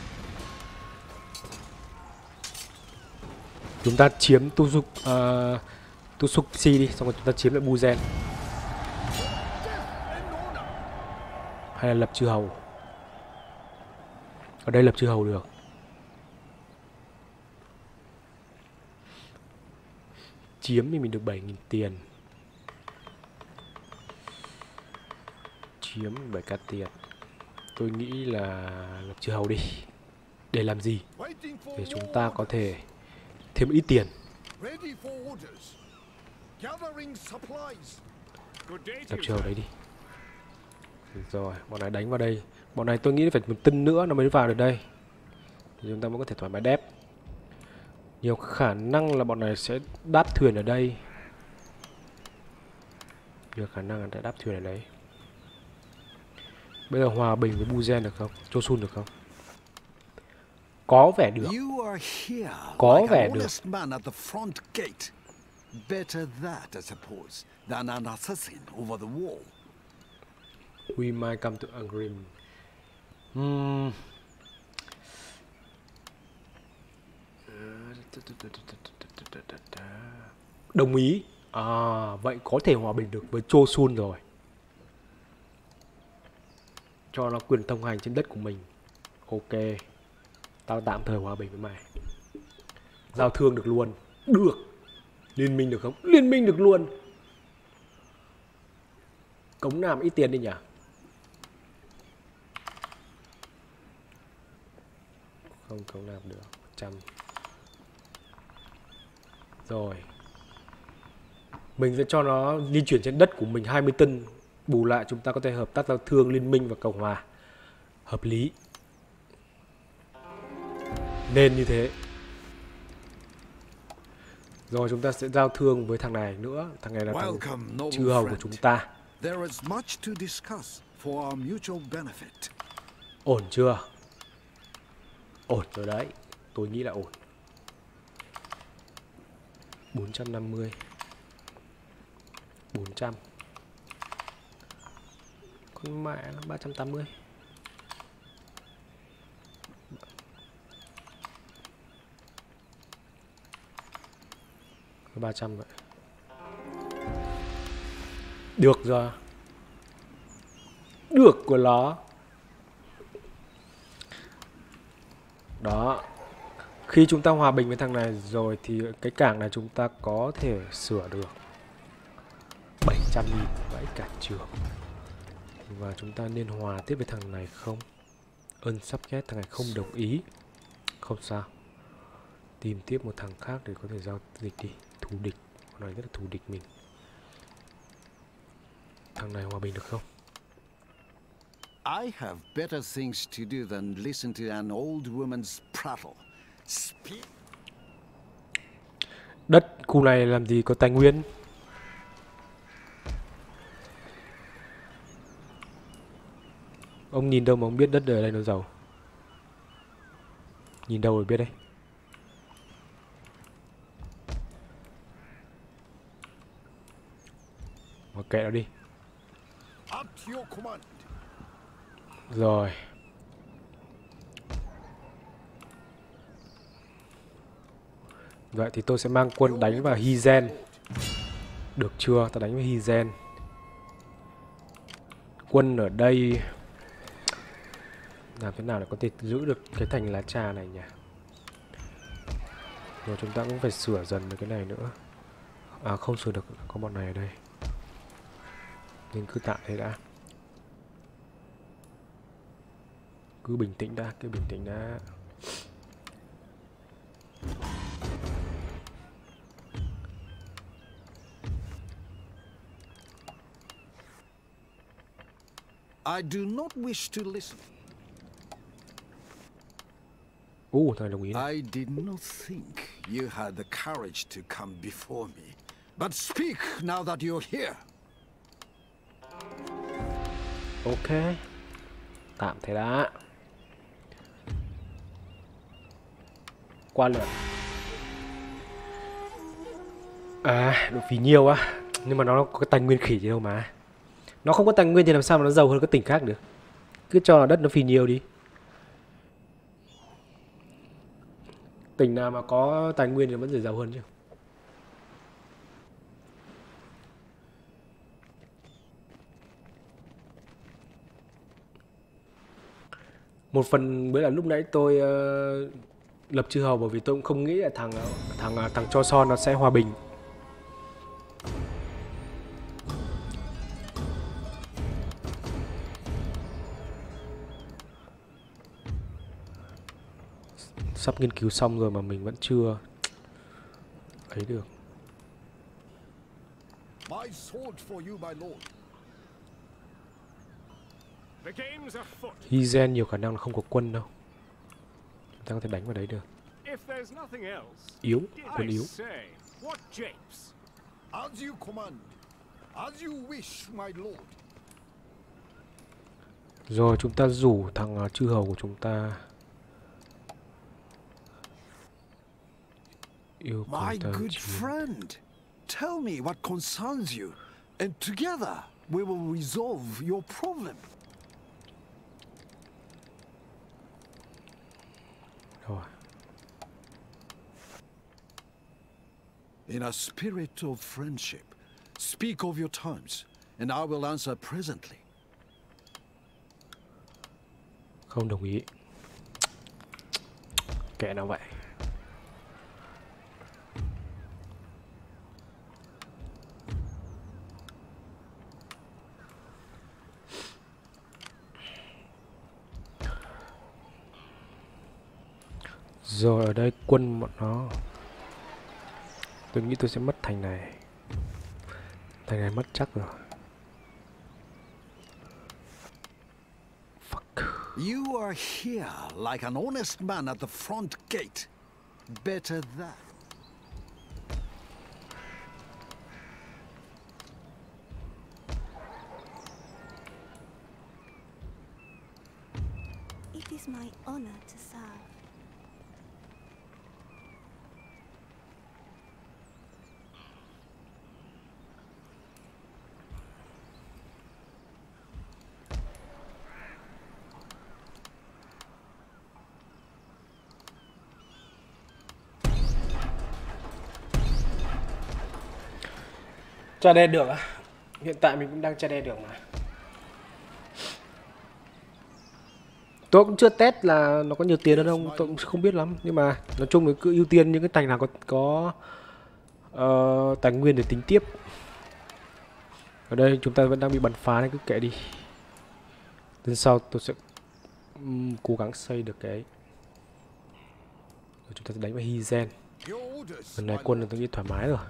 S1: chúng ta chiếm Tusu, uh, Tutsukushi đi, xong rồi chúng ta chiếm lại Buzen. Hay là lập chư hầu. Ở đây lập chư hầu được. Chiếm thì mình được bảy nghìn tiền. Chiếm bảy k tiền. Tôi nghĩ là lập chư hầu đi. Để làm gì? Để chúng ta có thể thêm ít tiền.
S3: Ready for orders. Gathering supplies.
S4: Good day to
S1: Lập
S4: you,
S1: chư hầu
S4: sir.
S1: đấy đi. Rồi, bọn này đánh vào đây. Bọn này tôi nghĩ phải một tân nữa nó mới vào được đây. Thì chúng ta mới có thể thoải mái đép. Nhiều khả năng là bọn này sẽ đáp thuyền ở đây. Nhiều khả năng là sẽ đáp thuyền ở đấy. Bây giờ hòa bình với Buzen được không? Chosun được không? Có vẻ được.
S2: You are here
S1: Có
S2: like
S1: vẻ
S2: an
S1: được.
S2: honest man at the front gate. Better that, I suppose, than an assassin over the wall.
S1: We might come to agreement. Hmm. Đồng ý. À, vậy có thể hòa bình được với Chosun rồi. Cho nó quyền thông hành trên đất của mình. Ok. Tao tạm thời hòa bình với mày. Giao thương được luôn. Được. Liên minh được không? Liên minh được luôn. Cống nạp ít tiền đi nhỉ? Không cống nạp được. một trăm. Rồi. Mình sẽ cho nó di chuyển trên đất của mình hai mươi tân. Bù lại chúng ta có thể hợp tác giao thương liên minh và Cộng hòa. Hợp lý. Nên như thế. Rồi chúng ta sẽ giao thương với thằng này nữa. Thằng này là thằng
S2: Welcome, noble
S1: chư hầu của
S2: friend.
S1: chúng ta.
S2: There is much to discuss for our mutual benefit.
S1: Ổn chưa? Ổn rồi đấy. Tôi nghĩ là ổn. bốn trăm năm mươi. bốn trăm. Con mẹ nó ba trăm tám mươi. ba trăm vậy. Được rồi. Được của nó. Đó. Khi chúng ta hòa bình với thằng này rồi thì cái cảng này chúng ta có thể sửa được. bảy trăm nghìn vãi cả trường. Và chúng ta nên hòa tiếp với thằng này không? Ơn sắp ghét thằng này không đồng ý. Không sao. Tìm tiếp một thằng khác để có thể giao dịch đi. Thù địch. Con này rất là thù địch mình. Thằng này hòa bình được không?
S2: I have better things to do than listen to an old woman's prattle. Speak.
S1: Đất khu này làm gì có tài nguyên? Ông nhìn đâu mà ông biết đất ở đây nó giàu? Nhìn đâu rồi biết đấy. Mà kệ nó đi.
S3: At your command.
S1: Rồi. Vậy thì tôi sẽ mang quân đánh vào Hizen. Được chưa? Ta đánh vào Hizen. Quân ở đây làm thế nào để có thể giữ được cái thành lá trà này nhỉ? Rồi chúng ta cũng phải sửa dần được cái này nữa. À không sửa được, có bọn này ở đây. Nên cứ tạm thế đã. Cứ bình tĩnh đã, cứ bình tĩnh đã.
S2: I do not wish to listen.
S1: Ú, uh, thằng này đồng ý này.
S2: I did not think you had the courage to come before me. But speak now that you're here.
S1: Ok. Tạm thế đã. Qua lượt. À, độ phí nhiều á. Nhưng mà nó có cái tài nguyên khỉ gì đâu mà. Nó không có tài nguyên thì làm sao mà nó giàu hơn các tỉnh khác được. Cứ cho là đất nó phí nhiều đi. Tỉnh nào mà có tài nguyên thì vẫn sẽ giàu hơn chứ. Một phần mới là lúc nãy tôi uh, lập chư hầu bởi vì tôi cũng không nghĩ là thằng thằng thằng Cho Son nó sẽ hòa bình. Sắp nghiên cứu xong rồi mà mình vẫn chưa ấy được.
S3: My sword for you, my lord.
S6: The game's afoot.
S1: Hizen nhiều khả năng là không có quân đâu. Chúng ta có thể đánh vào đấy được.
S6: If there's nothing else,
S1: Yếu,
S6: I
S1: quân yếu.
S6: say, what japes?
S3: As you command. As you wish, my lord.
S1: Rồi chúng ta rủ thằng uh, chư hầu của chúng ta. Yêu cầu
S2: My
S1: ta
S2: good
S1: chiến.
S2: friend, tell me what concerns you, and together we will resolve your problem.
S1: Rồi.
S2: In a spirit of friendship, speak of your terms, and I will answer presently.
S1: Không đồng ý. Kệ nào vậy. Rồi ở đây quân bọn nó. Tôi nghĩ tôi sẽ mất thành này. Thành này mất chắc rồi. Fuck.
S2: You are here like an honest man at the front gate. Better that.
S8: It is my honor to serve.
S1: Tra đen được á. Hiện tại mình cũng đang tra đen được mà. Tôi cũng chưa test là nó có nhiều tiền hơn không, tôi cũng không biết lắm. Nhưng mà nói chung là cứ ưu tiên những cái thành nào có, có uh, tài nguyên để tính tiếp. Ở đây chúng ta vẫn đang bị bắn phá nên cứ kệ đi. Đến sau tôi sẽ um, cố gắng xây được cái. Rồi chúng ta sẽ đánh vào Hizen. Lần này quân tôi nghĩ thoải mái rồi.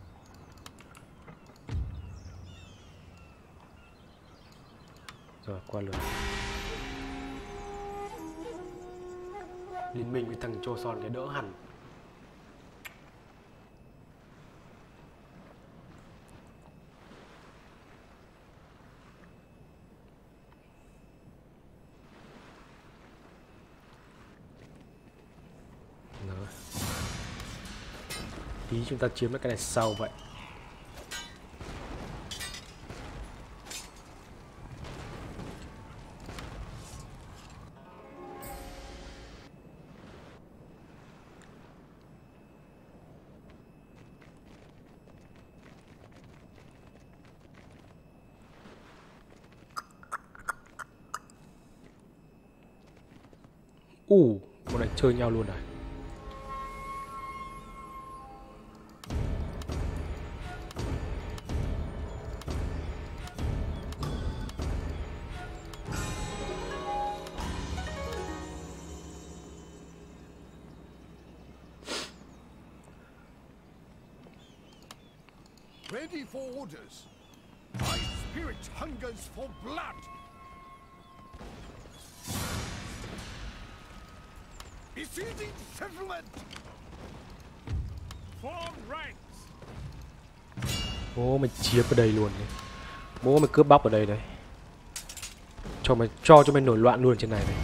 S1: Rồi qua lượt. Liên minh với thằng Cho Son cái đỡ hẳn. Rồi. Tí chúng ta chiếm được cái này sau vậy. Ủ, bọn này chơi nhau luôn này.
S3: Ready for orders. My spirit hungers for blood. Besieging settlement.
S4: Form ranks.
S1: Bố mày chiếm ở đây luôn đấy. Bố mày cướp bóc ở đây đấy. Cho mày cho cho mày nổi loạn luôn trên này này.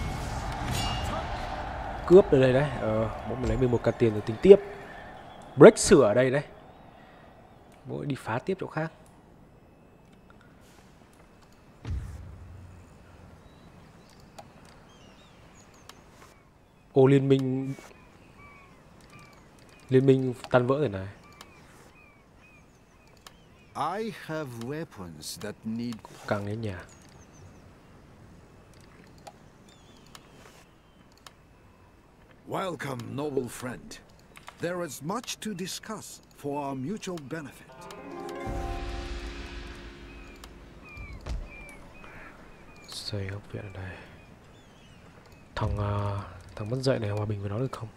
S1: Cướp ở đây đấy. Ờ, bố mày lấy mười một k tiền rồi tính tiếp. Break sửa ở đây đấy. Bố đi phá tiếp chỗ khác. Ô, liên minh Liên minh tan vỡ rồi này.
S2: I have weapons that need...
S1: Càng đến nhà.
S2: Welcome, noble friend. There is much to discuss for our mutual benefit.
S1: Xây học viện ở đây. Thằng uh, thằng mất dạy này hòa bình với nó được không?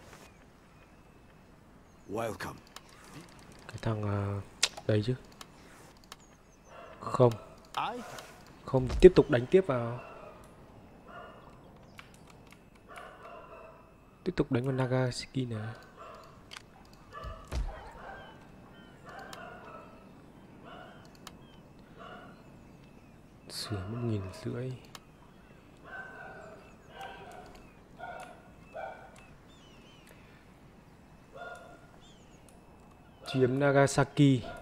S2: Welcome.
S1: Cái thằng uh, đây chứ. Không. Không, tiếp tục đánh tiếp vào. Tiếp tục đánh vào Nagasaki này. Sửa một nghìn rưỡi. Chiếm Nagasaki.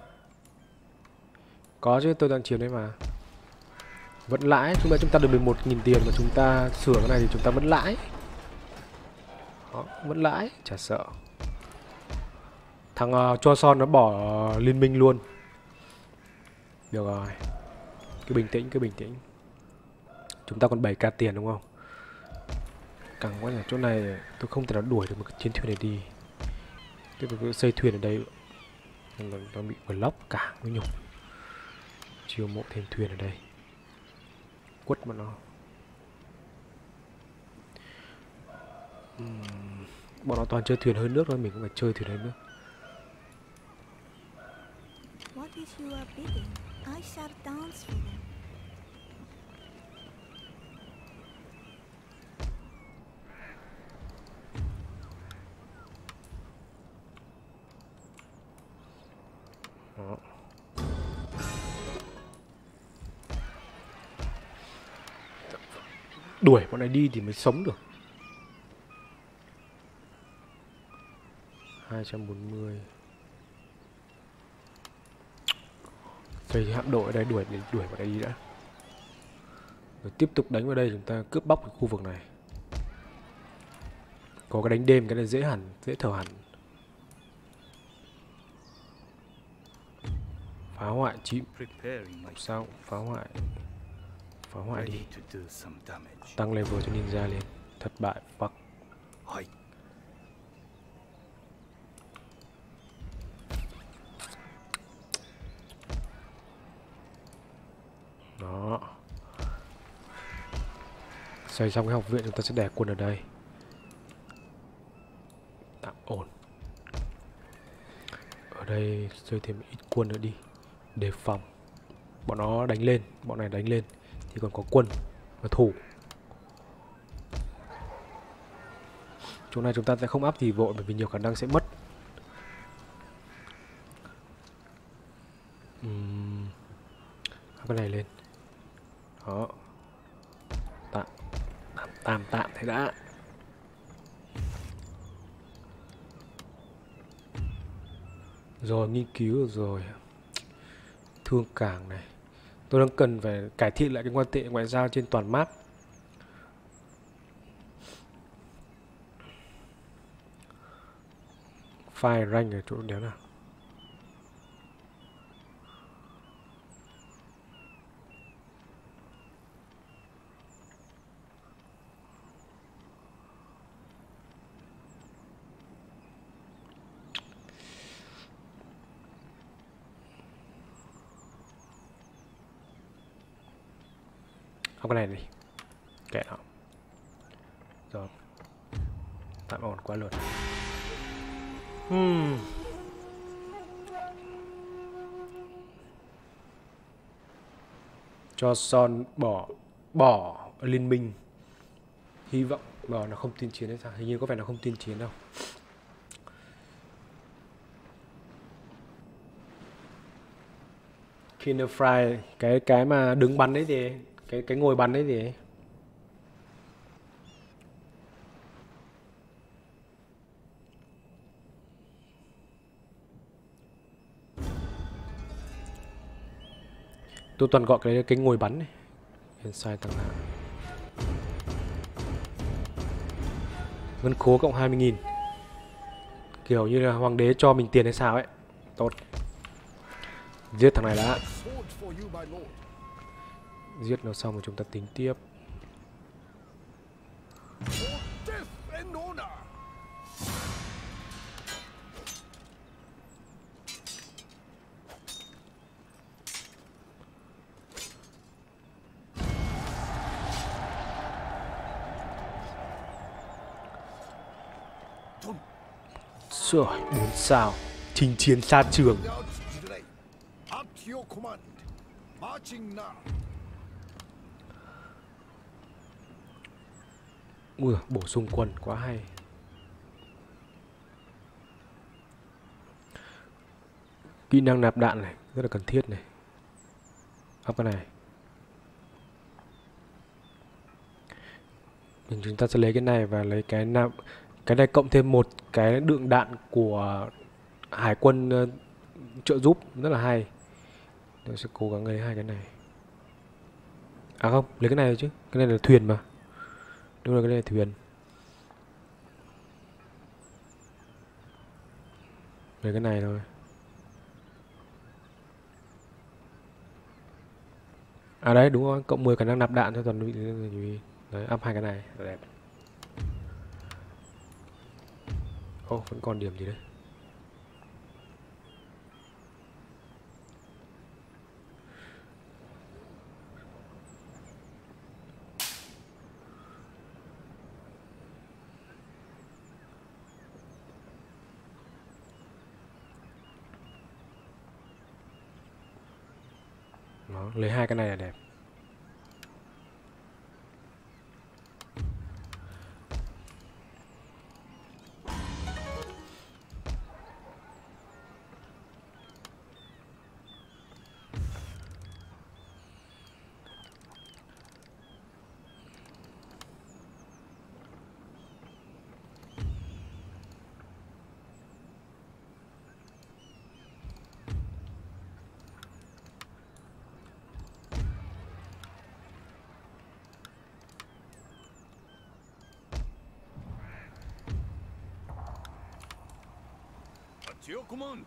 S1: Có chứ, tôi đang chiếm đấy mà. Vẫn lãi, chúng ta chúng ta được mười một nghìn tiền mà chúng ta sửa cái này thì chúng ta vẫn lãi. Đó, vẫn lãi, chả sợ. Thằng uh, Choson nó bỏ uh, liên minh luôn. Được rồi. Cứ bình tĩnh, cứ bình tĩnh. Chúng ta còn bảy k tiền đúng không? Càng quá là chỗ này tôi không thể nào đuổi được một cái chiến thuyền này đi. Tiếp tục xây thuyền ở đây. Nó, nó bị block cả mới nhục. Chiêu mộ thêm thuyền ở đây. Quất mà nó. uhm, Bọn nó toàn chơi thuyền hơi nước thôi, mình cũng phải chơi thuyền hơi nước.
S8: What is your bidding? I shall dance for them.
S1: Đó. Đuổi bọn này đi thì mới sống được. Hai trăm bốn mươi. Xây hạm đội ở đây, đuổi đuổi bọn này đi đã. Rồi tiếp tục đánh vào đây, chúng ta cướp bóc cái khu vực này. Có cái đánh đêm, cái này dễ hẳn, dễ thở hẳn. Phá hoại chim. Sao phá hoại? Phá hoại đi. Tăng level cho ninja lên. Thất bại, fuck. Đó. Xây xong cái học viện chúng ta sẽ đẻ quân ở đây. Tạm ổn. Ở đây xây thêm ít quân nữa đi. Đề phòng. Bọn nó đánh lên, bọn này đánh lên thì còn có quân và thủ. Chỗ này chúng ta sẽ không áp gì vội bởi vì nhiều khả năng sẽ mất. Uhm. Cái này lên. Đó. Tạm tạm tạm, tạm thế đã. Rồi nghiên cứu rồi. Thương cảng này. Tôi đang cần phải cải thiện lại cái quan tệ ngoại giao trên toàn map. File rank ở chỗ đéo nào. Học cái này đi. Kệ nó. Rồi. Tạm ổn quá lượt. Hmm. Cho Son bỏ bỏ liên minh. Hy vọng mà nó không tiên chiến hay sao? Hình như có vẻ nó không tiên chiến đâu. Killer Fry, cái cái mà đứng bắn đấy thì cái cái ngồi bắn đấy thì tôi toàn gọi cái cái ngồi bắn này. Inside tăng hạ. Ngân khố cộng hai mươi nghìn. Kiểu như là hoàng đế cho mình tiền hay sao ấy. Tốt. Giết thằng này đã. Giết nó xong rồi chúng ta tính tiếp. Rồi, bốn sao. Chinh chiến xa trường.
S3: At your command. Marching now.
S1: Ui, bổ sung quân quá hay. Kỹ năng nạp đạn này rất là cần thiết này. Up cái này. Mình chúng ta sẽ lấy cái này và lấy cái nạp. Cái này cộng thêm một cái lượng đạn của hải quân uh, trợ giúp rất là hay. Tôi sẽ cố gắng lấy hai cái này. À không, lấy cái này chứ. Cái này là thuyền mà. Đúng rồi, cái này là thuyền. Lấy cái này thôi. À đấy, đúng rồi, cộng mười khả năng nạp đạn cho toàn bị. Đấy, up hai cái này, đẹp. Ô, oh, vẫn còn điểm gì đấy. Đó, lấy hai cái này là đẹp.
S4: At your command.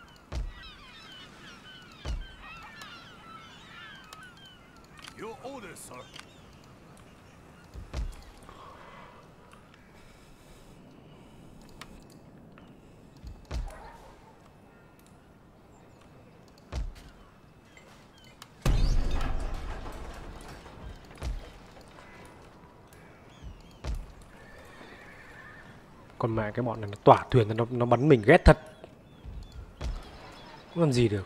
S4: Your orders, sir.
S1: Còn mẹ cái bọn này nó tỏa thuyền, nó nó bắn mình ghét thật. Không làm gì được.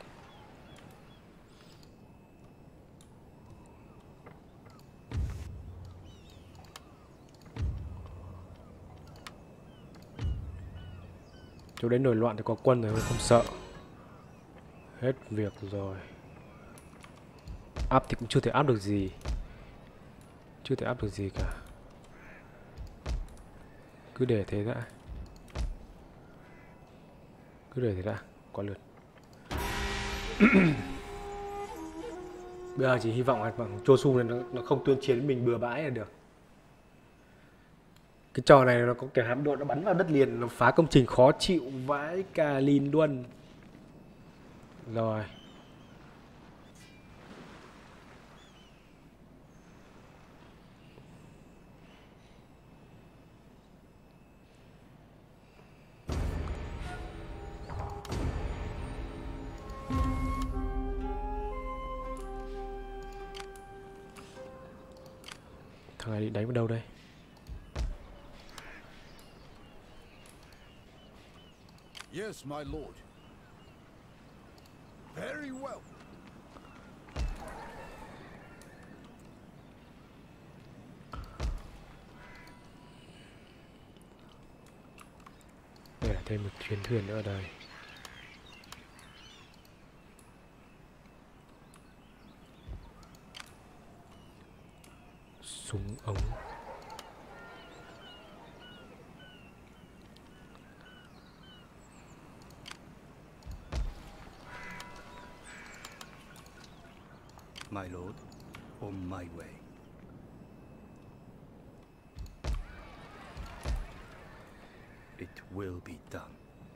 S1: Chỗ đấy nổi loạn thì có quân rồi, không sợ. Hết việc rồi. Áp thì cũng chưa thể áp được gì. Chưa thể áp được gì cả. Cứ để thế đã. Cứ để thế đã. Quá lượt. Bây giờ chỉ hy vọng là bằng Chosu này nó, nó không tuyên chiến mình bừa bãi là được. Cái trò này nó có kẻ hạm đội nó bắn vào đất liền, nó phá công trình khó chịu vãi cả lìn luôn. Rồi. Thằng này định đánh vào đâu đây?
S3: Yes, my lord. Very well.
S1: Đây là thêm một chuyến thuyền nữa ở đây. Súng ống.
S7: My lord, on my way. It will be done.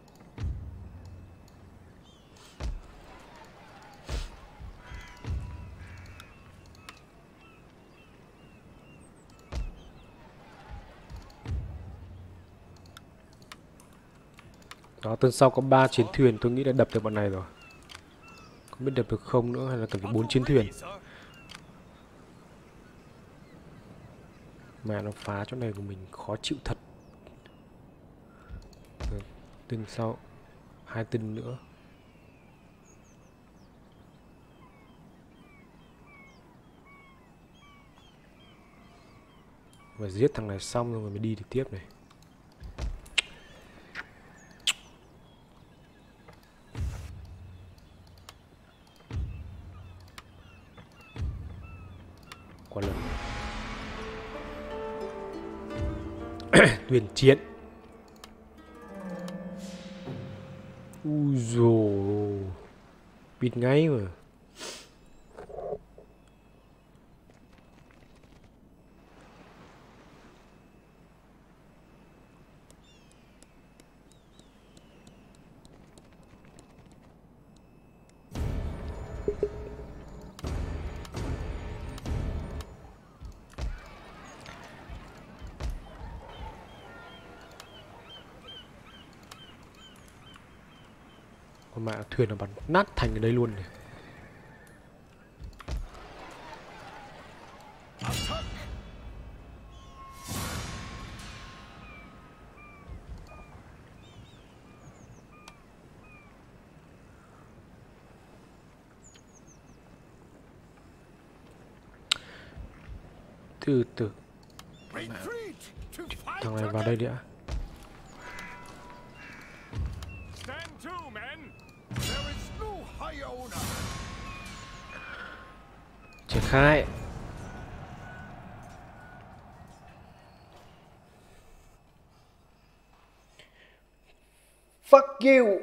S1: Đó, tuần sau có ba chiến thuyền, tôi nghĩ là đập được bọn này rồi. Không biết đập được không nữa hay là cần phải bốn chiến thuyền. Mà nó phá chỗ này của mình khó chịu thật. Được, tuần sau hai tuần nữa. Và giết thằng này xong rồi mới đi được tiếp này. Qua lần tuyển chiến. Ui dồi, bịt ngay mà. Con mẹ thuyền nó bắn nát thành ở đây luôn này. Từ từ
S3: Retreat to fight
S1: thằng này vào đây đi ạ.
S3: Stand to, men. There is no higher honor.
S1: Triển khai. Fuck you.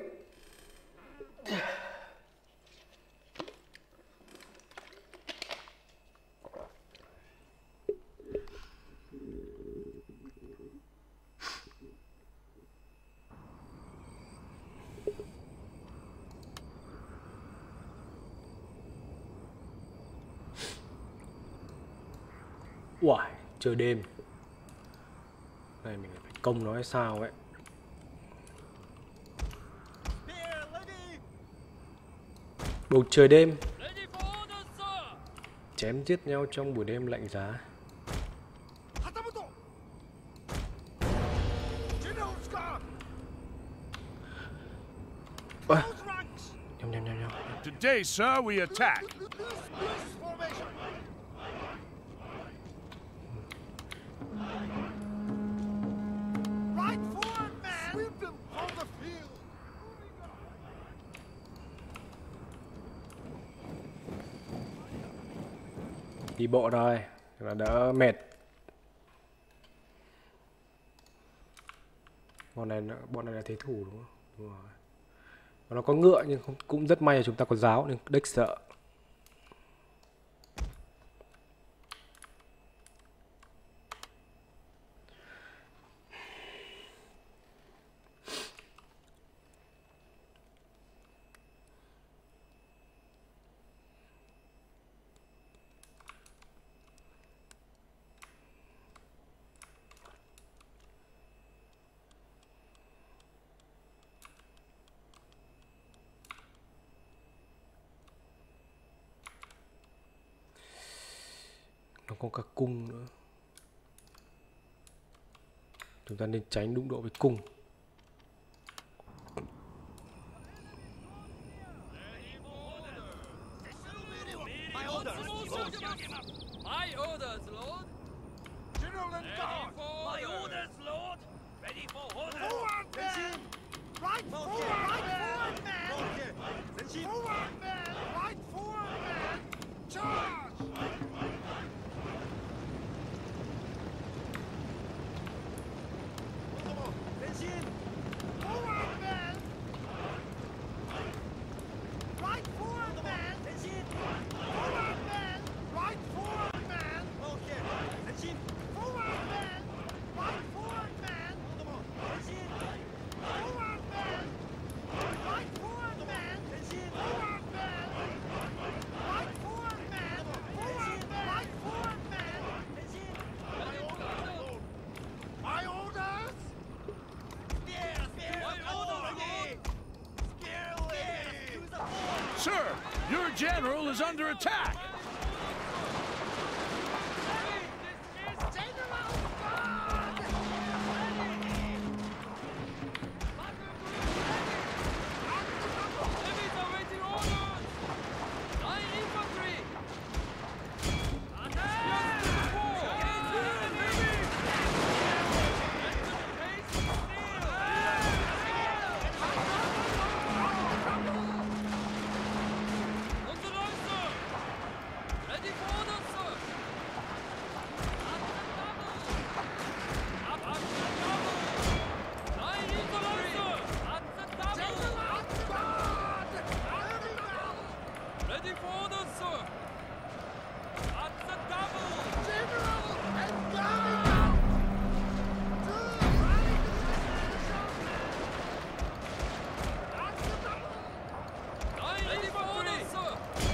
S1: Uầy, trời đêm. Này mình phải công nó hay sao ấy. Bầu trời đêm. Chém giết nhau trong buổi đêm lạnh giá.
S3: Hatamoto. General's guard.
S1: Ôi,
S3: Close ranks.
S1: nhầm nhầm nhầm nhầm.
S3: Today, sir, we attack. Loose formation. Right forward, man. Sweep them from the field.
S1: Đi bộ rồi, là đỡ mệt. Bọn này, bọn này là thế thủ đúng không? Đúng rồi. Nó có ngựa nhưng không, cũng rất may là chúng ta có giáo nên đếch sợ. Nó có cả cung nữa. Chúng ta nên tránh đụng độ với cung.
S6: My orders, Lord.
S3: General and guard!
S5: My orders, Lord. Ready for orders.
S3: Forward, men! Right forward, right forward, men! Forward, men! Right forward, men! Charge! Forward, men! Right forward, men! Forward, men! Right forward, men! Forward, men! Right forward, men! Forward, men! Right forward, men! Forward, men! Right forward, men! Forward, men! Right forward, men! My orders!
S4: Sir, your general is under attack.
S6: Levies awaiting orders. Line infantry. Attack! On the line, sir. Ready for orders, sir. At the double. Up at the double. Line infantry. At the double. Ready for orders, sir. At the double. Line ready for orders, sir.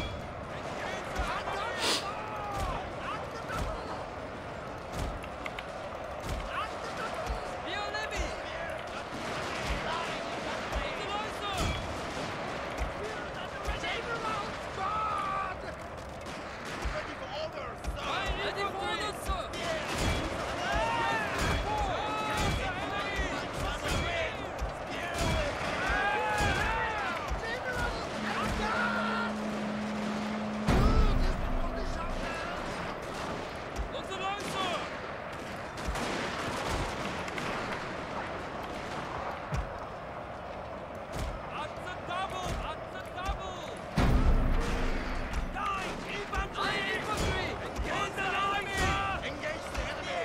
S6: Spear levy. On the line, sir. Line ready for orders, sir. On the line, sir. At the double, at the double. Line infantry. Line infantry. On the line, sir. Engage the enemy.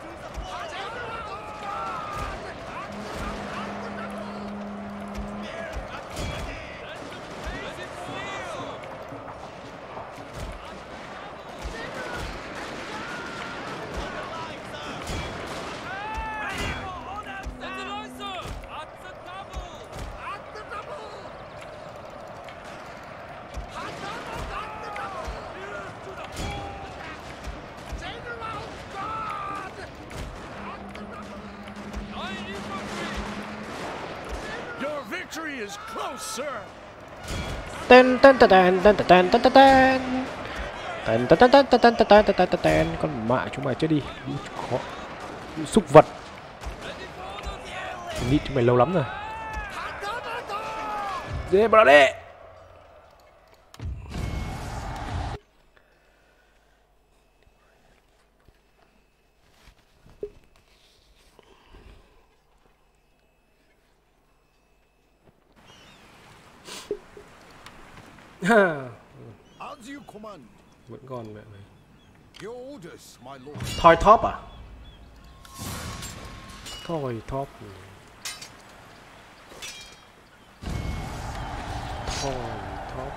S6: Ready for orders. On the line, sir. At the double. Line infantry.
S4: Your victory is close, sir.
S1: Tên tên tên tên tên tên tên tên tên tên tên tên tên tên tên tên tên tên tên con mẹ chúng mày chết đi, lũ khó, lũ súc vật. Mình nghĩ chúng mày lâu lắm rồi. Dê vào đó đi. Ha,
S3: As you command.
S1: vẫn còn mẹ mày.
S3: Your orders, my lord.
S1: Thoi thóp à? Thoi thóp. Thoi thóp.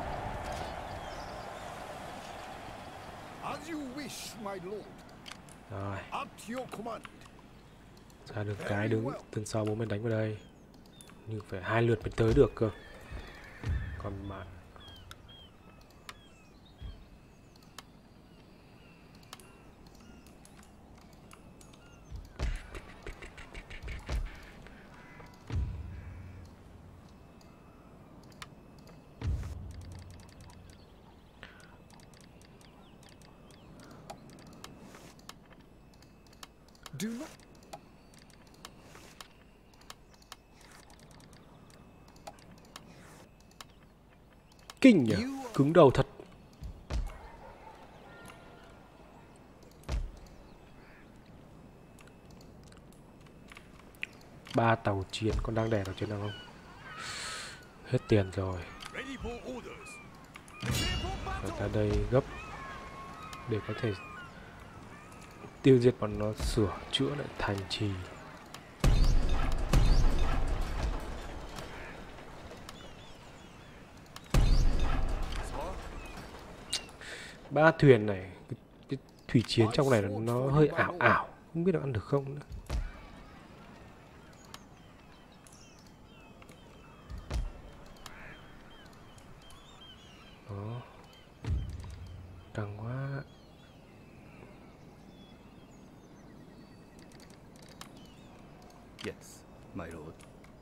S3: As you wish, my lord.
S1: Rồi,
S3: At your command.
S1: ra được cái đứng từ sau bố mình đánh vào đây. Nhưng phải hai lượt mới tới được cơ. Còn mà
S3: Do not.
S1: kinh nhỉ, cứng đầu thật. Ba tàu chiến, con đang đẻ tàu chiến nào không? Hết tiền rồi.
S4: Ready for orders.
S1: Phải ra đây gấp để có thể tiêu diệt bọn nó, sửa chữa lại thành trì. Ba thuyền này, cái, cái thủy chiến trong này nó hơi ảo ảo, không biết là ăn được không nữa. Đó, căng quá.
S7: Yes, my lord.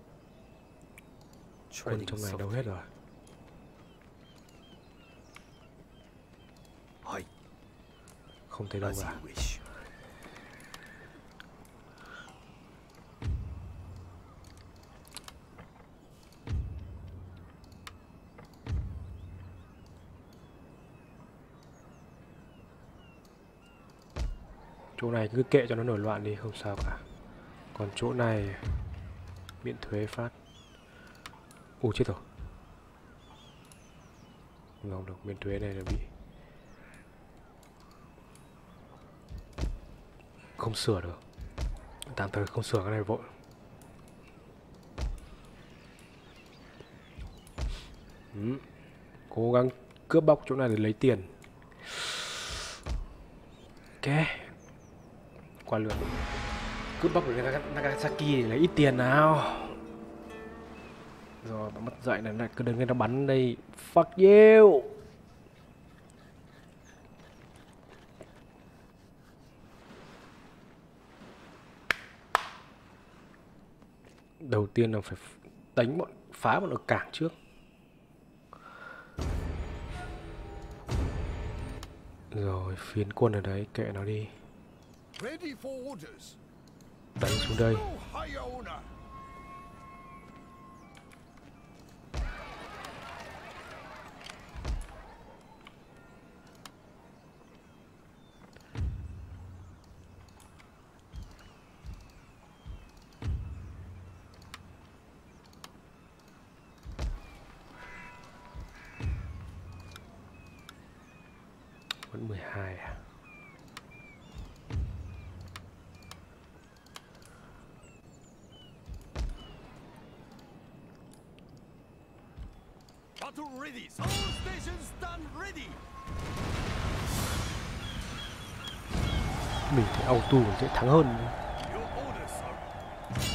S1: Quân trong này đâu hết rồi?
S7: Hai,
S1: Không thấy đâu
S7: as
S1: cả.
S7: you wish.
S1: Chỗ này cứ kệ cho nó nổi loạn đi, không sao cả. Còn chỗ này miễn thuế phát. Ủa chết rồi. Không được, miễn thuế này là bị không sửa được. Tạm thời không sửa cái này vội. Ừ. Cố gắng cướp bóc chỗ này để lấy tiền. Ok, qua lượt. Cướp bóc được Nagasaki để lấy ít tiền nào. Rồi mất dậy này, lại cứ đứng đây nó bắn đây. Fuck you. Đầu tiên là phải đánh bọn, phá bọn ở cảng trước. Rồi phiến quân ở đấy, kệ nó đi.
S2: Ready for orders.
S1: Đánh xuống đây.
S2: Oh, high honor.
S1: Vẫn mười hai à?
S4: Battle ready. All stations stand ready.
S1: Mình thấy auto sẽ thắng hơn.
S4: Your orders, sir.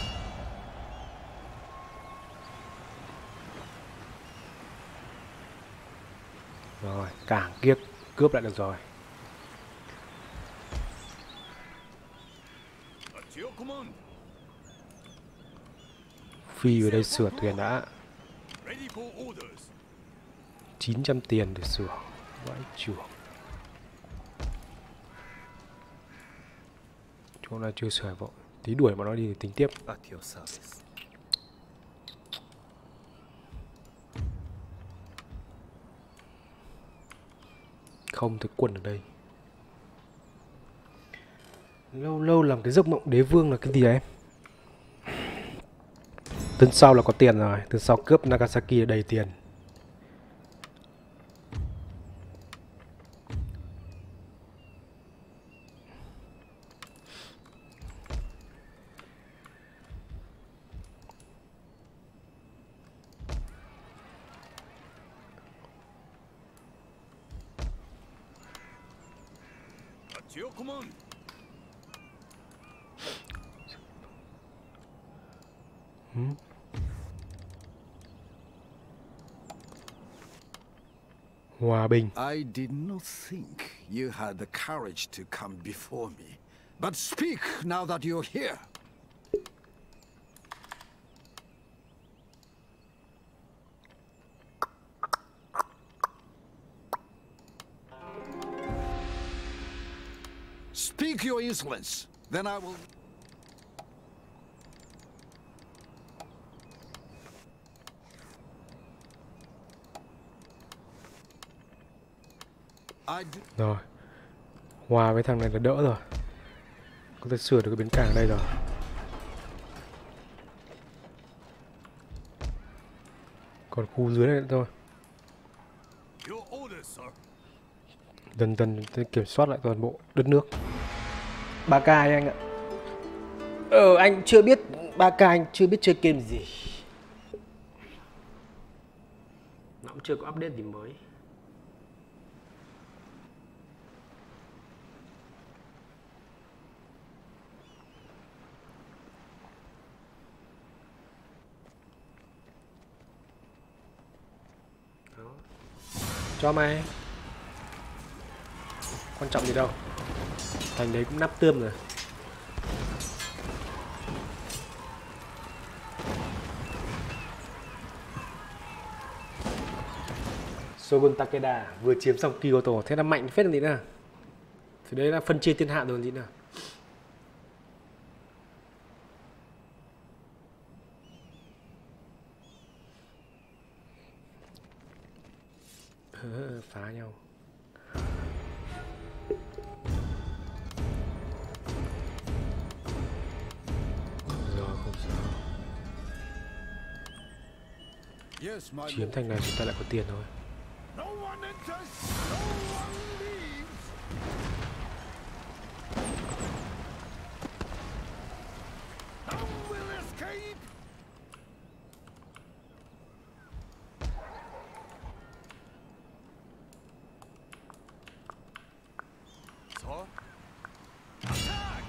S1: Rồi, cảng kia cướp lại được rồi.
S4: At your command.
S1: Phi về đây sửa thuyền đã.
S4: Ready for orders.
S1: chín trăm tiền để sửa. Vãi chưởng. Chỗ này chưa sửa vội. Tí đuổi bọn nó đi thì tính tiếp.
S7: At your service.
S1: Không thấy quân ở đây. Lâu lâu làm cái giấc mộng đế vương là cái gì đấy? Tuần sau là có tiền rồi. Tuần sau cướp Nagasaki là đầy tiền.
S4: At your command.
S1: Hmm? Hòa bình.
S2: I did not think you had the courage to come before me. But speak now that you're here. Speak your insolence, then I will... I'd...
S1: Rồi. Hòa với thằng này là đỡ rồi. Có thể sửa được cái bến cảng đây rồi. Còn khu dưới này nữa thôi.
S4: Your orders, sir.
S1: Dần dần kiểm soát lại toàn bộ đất nước. ba K anh ạ. Ờ anh chưa biết ba K, anh chưa biết chơi game gì. Nó cũng chưa có update gì mới. Đó. Cho mày. Quan trọng gì đâu. Thành đấy cũng nắp tươm rồi. Shogun Takeda vừa chiếm xong Kyoto, thế là mạnh phết là gì nữa. Thì đấy là phân chia thiên hạ rồi gì nữa. Ừ, phá nhau. Rồi không sao.
S2: Yes, my
S1: Chiếm
S2: lord.
S1: thành này chúng ta lại có tiền thôi.
S2: No one enters, no one leaves. None will escape.
S4: Sir? Attack!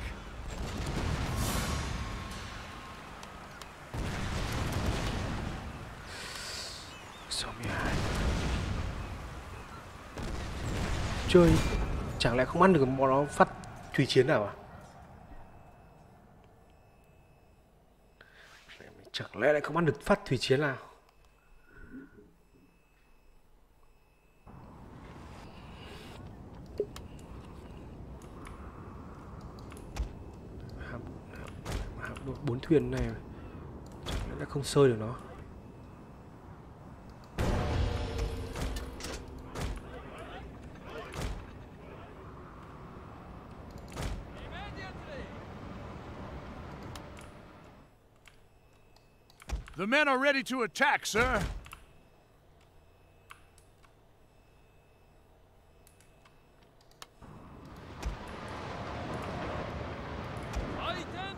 S1: sáu mươi hai. Chơi chẳng lẽ không ăn được bọn nó phát thủy chiến nào à? Chẳng lẽ lại không ăn được phát thủy chiến nào? Hạm, hạm đội bốn thuyền này chẳng lẽ lại không sơi được nó?
S4: The men are ready to attack, sir.
S6: Fighten!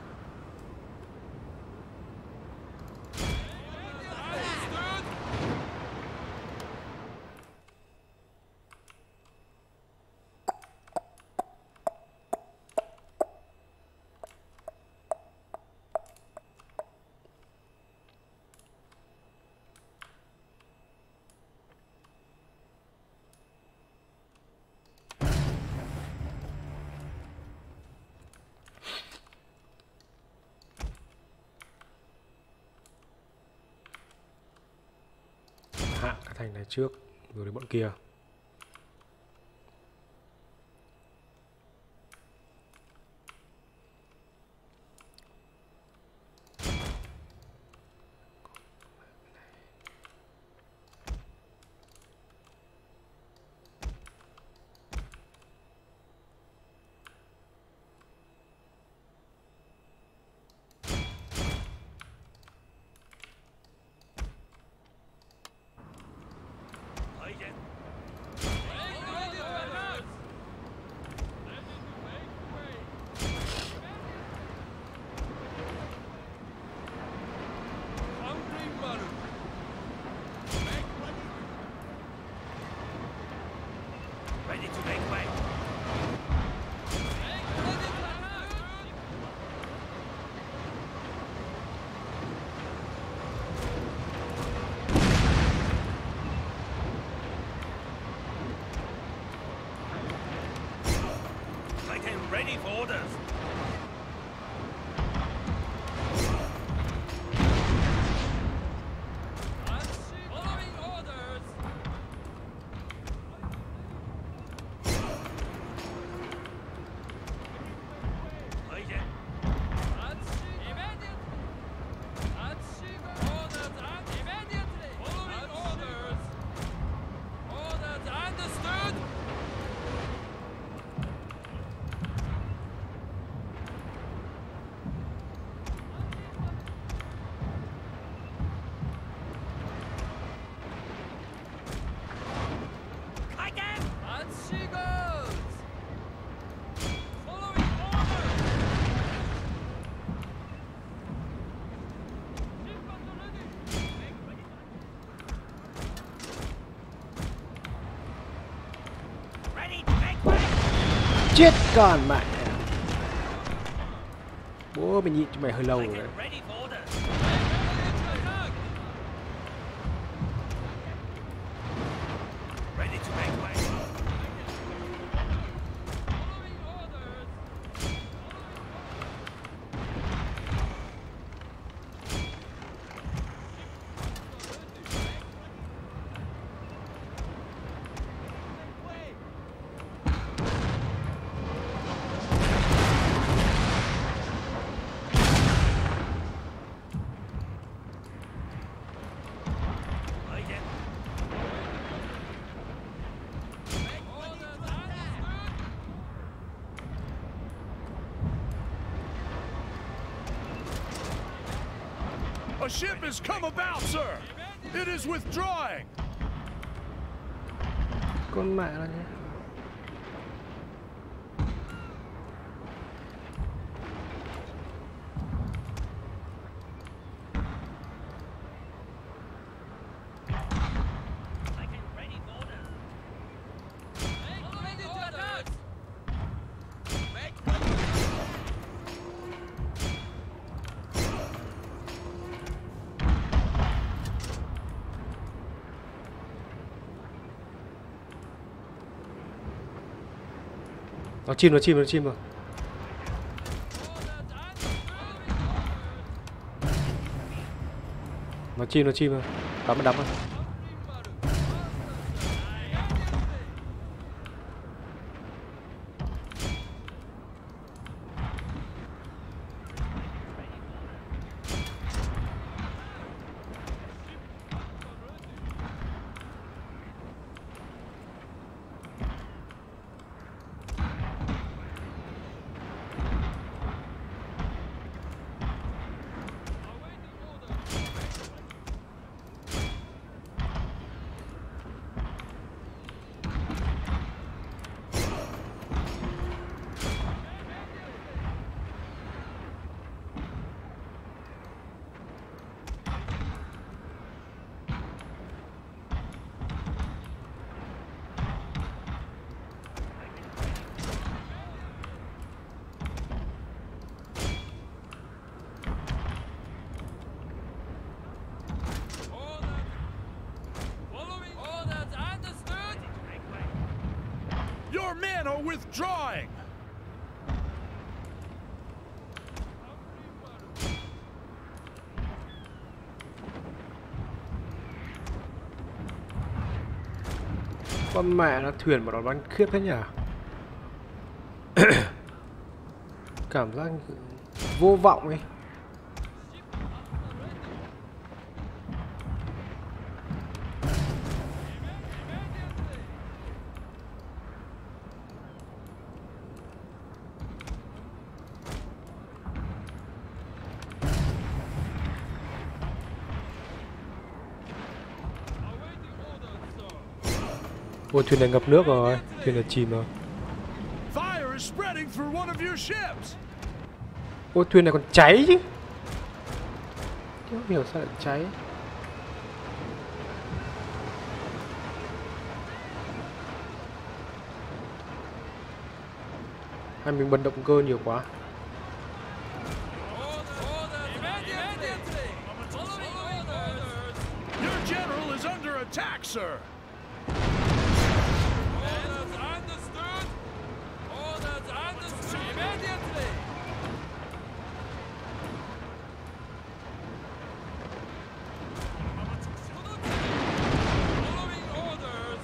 S1: Hạ cái thành này trước rồi đến bọn kia.
S5: Ready to make way. Titan ready for orders.
S6: Following orders!
S5: Titan.
S6: Immediately! Orders and immediately! Following orders! Orders understood!
S1: Chết con mẹ. Bố mày nhịn cho mày hơi lâu rồi đấy.
S5: Ready for orders. Ready to make way.
S4: A ship has come about, sir. It is withdrawing.
S1: Con mẹ nó nhé.
S5: Ready for orders.
S6: Ready to attack!
S1: Nó chim, nó chim, nó chim rồi. Nó chim, nó chim rồi. Đắm nó đắm rồi.
S6: Following orders, understood?
S4: Your men are withdrawing.
S1: Con mẹ nó thuyền mà nó bắn khiếp thế nhỉ. Cảm giác vô vọng ấy. Ôi, thuyền này ngập nước rồi, thuyền này chìm rồi.
S4: Fire is spreading through one of your ships.
S1: Ôi, thuyền này còn cháy chứ. Không hiểu sao lại cháy. Hay mình bật động cơ nhiều quá.
S4: Your general is under attack, sir.
S6: Orders understood! Orders understood! Immediately! Following orders!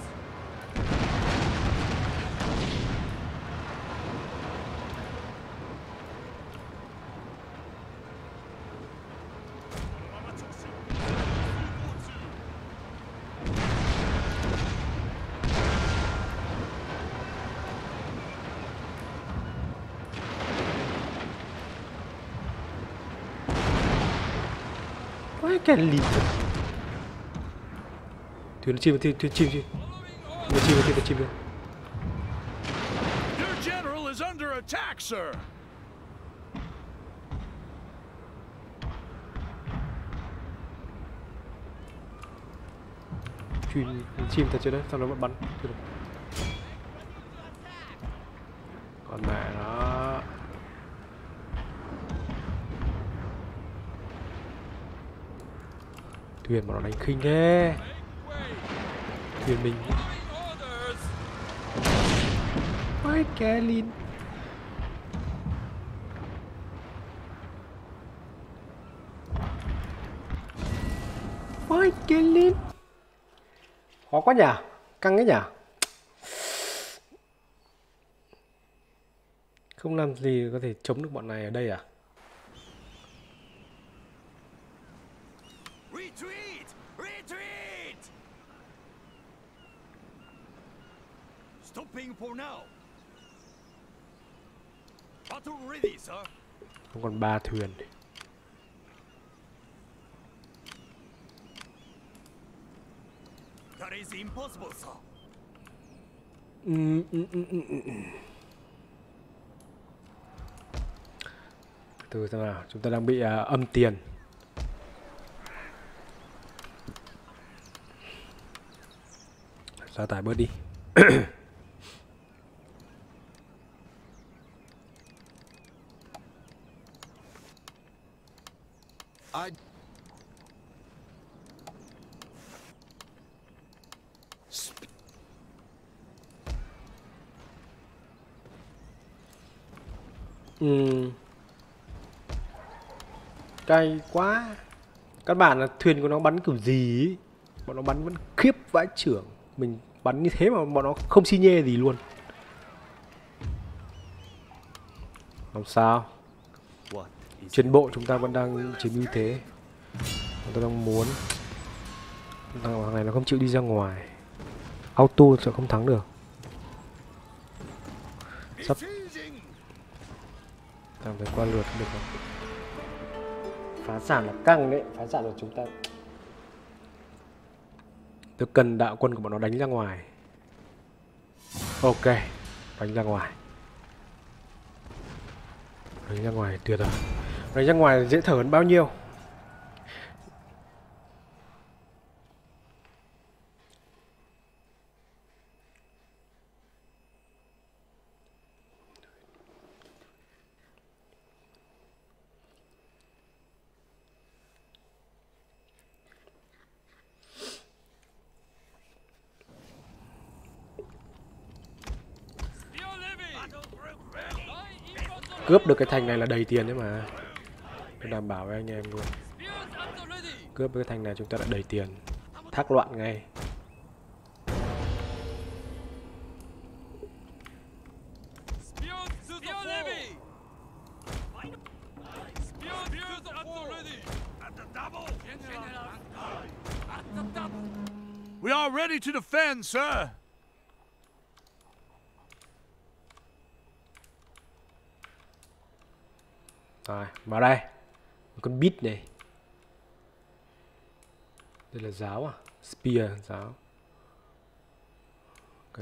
S1: Quái cái lì. Thuyền nó chìm, thuyền, thuyền chìm chứ. Nó chìm, thuyền nó chìm rồi.
S4: Your general is under attack, sir.
S1: Chìm, chìm thật chứ đấy, sao nó vẫn bắn. Còn mẹ nó. Thuyền mà nó đánh khinh thế. Thuyền mình. Ôi Kelly. Ôi Kelly. Khó quá nhỉ, căng ấy nhỉ. Không làm gì có thể chống được bọn này ở đây à?
S4: Retreat! Retreat! Stopping for now. Battle ready, sir.
S1: Không còn ba thuyền.
S4: That is impossible, sir.
S1: Ừ, ừ, ừ, ừ, ừ. Từ xem nào, chúng ta đang bị uh, âm tiền. Gia tải bớt đi.
S2: I...
S1: Ừ. Cay quá. Các bạn là thuyền của nó bắn kiểu gì ý. Bọn nó bắn vẫn khiếp vãi chưởng. Mình bắn như thế mà bọn nó không xi nhê gì luôn. Làm sao? Trên bộ chúng ta vẫn đang chiếm ưu thế. Chúng ta đang muốn. Thằng này nó không chịu đi ra ngoài. Auto sẽ không thắng được. Sắp thằng phải qua lượt được không? Phá sản là căng đấy. Phá sản là chúng ta. Tôi cần đạo quân của bọn nó đánh ra ngoài. Ok. Đánh ra ngoài. Đánh ra ngoài tuyệt rồi. Đánh ra ngoài dễ thở hơn bao nhiêu. Cướp được cái thành này là đầy tiền đấy mà. Tôi đảm bảo với anh em luôn. Cướp cái thành này chúng ta đã đầy tiền. Thác loạn ngay.
S4: We are ready to defend, sir.
S1: Rồi, vào đây. Một con bit này. Đây là giáo à? Spear, giáo. Ok.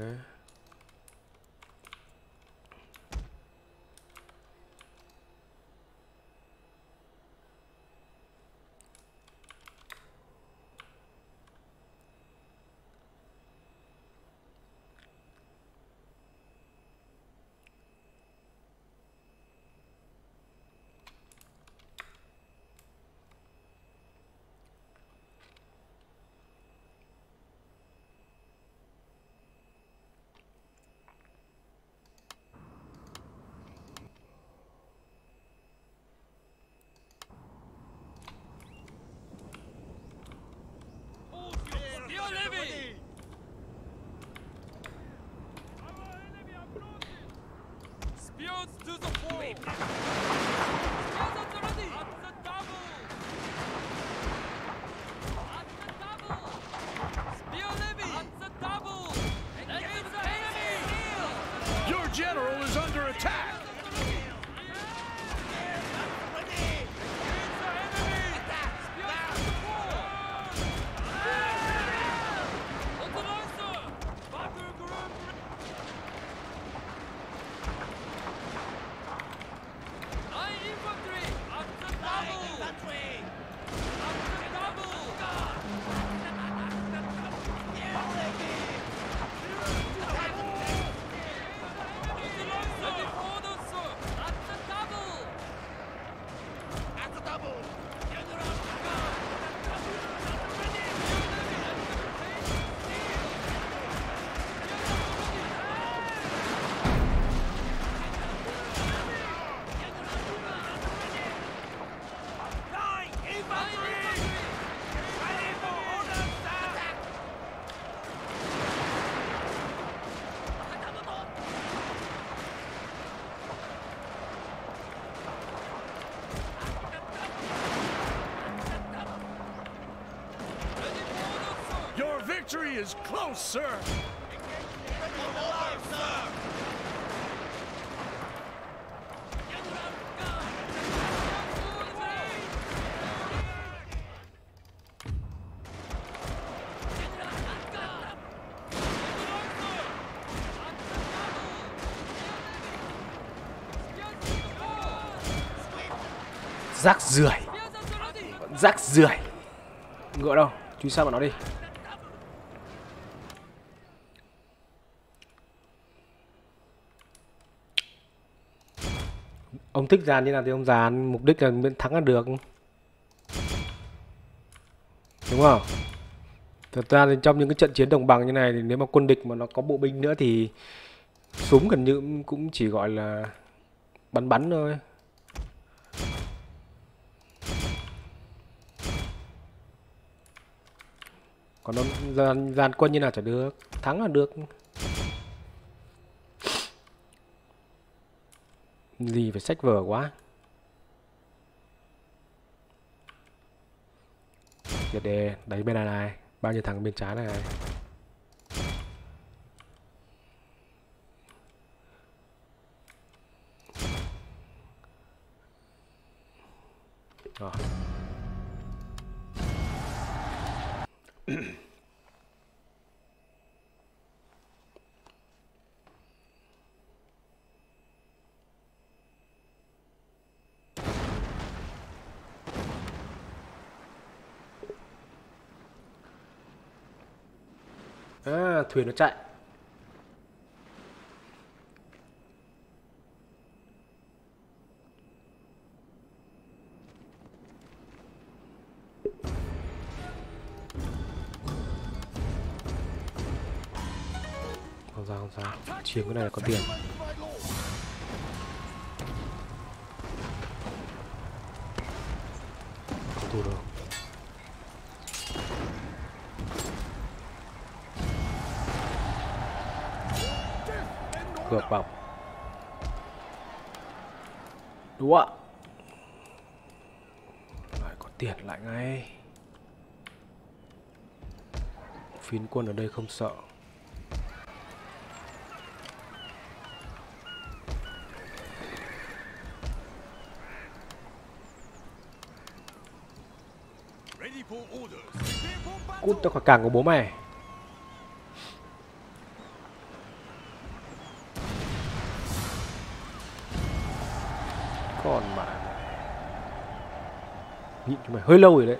S4: Your general is under attack. is close, sir.
S1: Rác rưởi, rác rưởi. Ngựa đâu, chú sao mà nó đi. Ông thích dàn như nào thì ông dàn, mục đích là miễn thắng là được, đúng không? Thật ra thì trong những cái trận chiến đồng bằng như này thì nếu mà quân địch mà nó có bộ binh nữa thì súng gần như cũng chỉ gọi là bắn bắn thôi. Còn ông dàn, dàn quân như nào chả được, thắng là được. Gì phải sách vở quá. Giờ để đánh bên này này, bao nhiêu thằng bên trái này này. Rồi. À, thuyền nó chạy. Không sao, không sao. Chiếm cái này là có tiền. Không tù đâu. Cược bọc. Đúng ạ. Lại có tiền lại ngay. Phiến quân ở đây không sợ. Cút ra khỏi cảng của bố mày. Còn mà nhịn cho mày hơi lâu rồi đấy.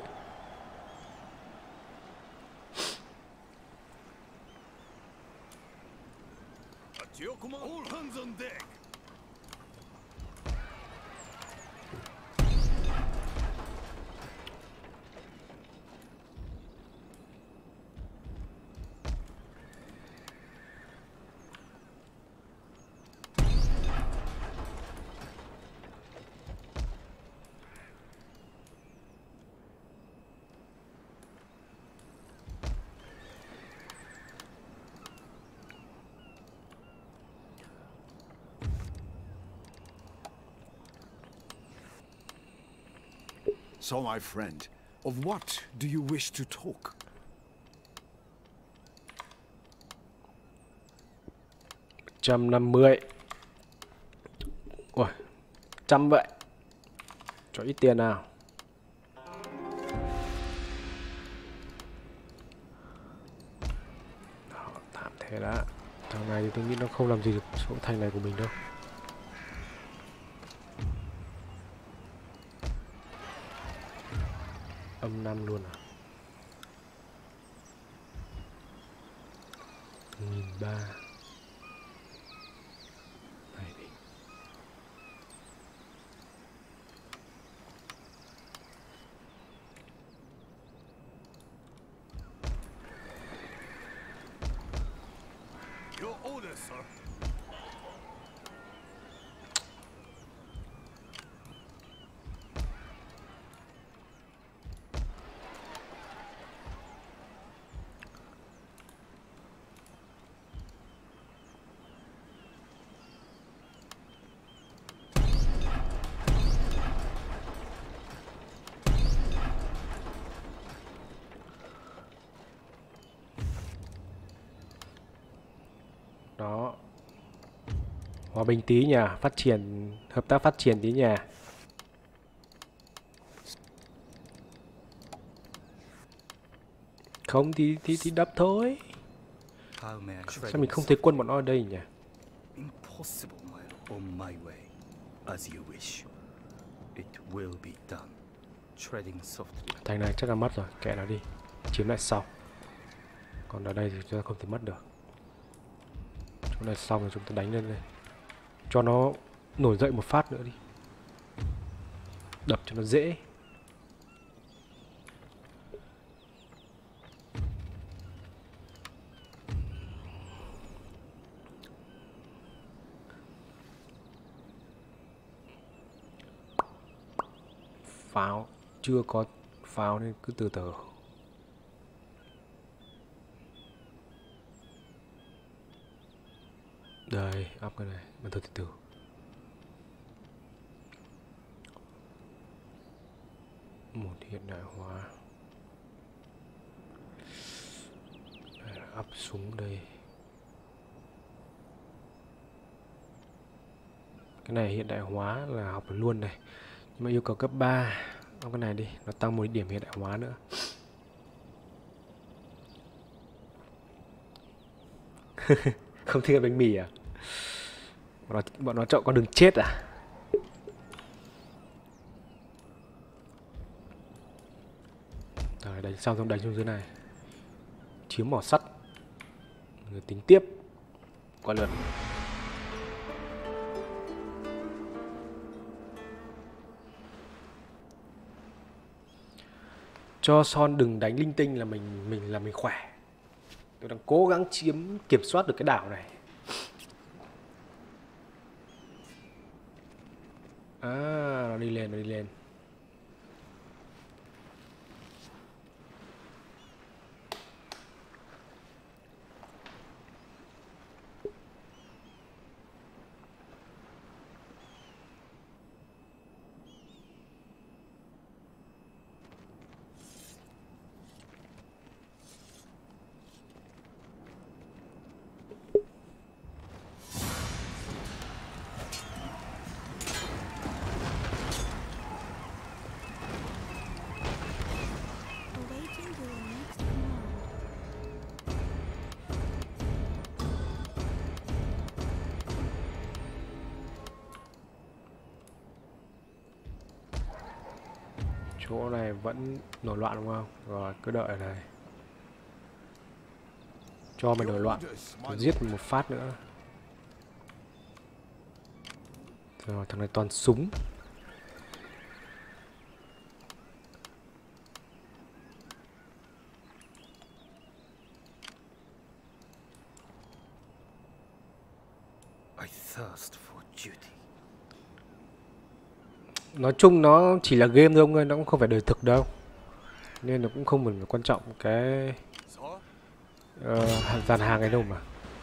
S4: All hands on deck.
S2: So, my friend, of what do you wish to talk?
S1: một trăm năm mươi. Ôi, trăm vậy. Cho ít tiền nào. Đó, tạm thế đã. Thằng này thì tôi nghĩ nó không làm gì được chỗ thành này của mình đâu. Âm năm luôn à? Nghìn ba. Này đi.
S4: Your orders, sir.
S1: Đó. Hòa bình tí nhỉ, phát triển, hợp tác phát triển tí nhỉ. Không thì thì thì đập thôi.
S7: How may I tread
S1: Sao mình
S7: on
S1: không thấy
S7: soft-
S1: quân bọn nó ở đây nhỉ?
S7: Impossible, my lord. On my way, as you wish. It will be done. Treading softly.
S1: Thành này chắc là mất rồi, kệ nó đi. Chiếm lại sau. Còn ở đây thì chúng ta không thể mất được. Chỗ này xong rồi chúng ta đánh lên đây. Cho nó nổi dậy một phát nữa đi. Đập cho nó dễ. Pháo. Chưa có pháo nên cứ từ từ. Đây, up cái này, bắt đầu từ từ. Một hiện đại hóa. Đây, up súng đây. Cái này hiện đại hóa là học được luôn này. Nhưng mà yêu cầu cấp ba. Học cái này đi, nó tăng một điểm hiện đại hóa nữa. Không thích ăn bánh mì à? Bọn nó, bọn nó chọn con đường chết à? Rồi đánh xong xong đánh xuống dưới này. Chiếm mỏ sắt. Rồi tính tiếp. Qua lượt. Cho Son đừng đánh linh tinh là mình mình là mình khỏe. Tôi đang cố gắng chiếm kiểm soát được cái đảo này. À, nó đi lên, nó đi lên.
S8: Awaiting your next command.
S1: Chỗ này vẫn nổi loạn đúng không? Rồi cứ đợi ở đây. Cho mày nổi loạn. Tôi giết một phát nữa. Rồi thằng này toàn súng.
S7: I thirst for duty.
S1: Nói chung nó chỉ là game thôi ông ơi, nó cũng không phải đời thực đâu. Nên nó cũng không cần phải quan trọng cái
S4: Sir?
S1: uh, dàn hàng ấy đâu mà.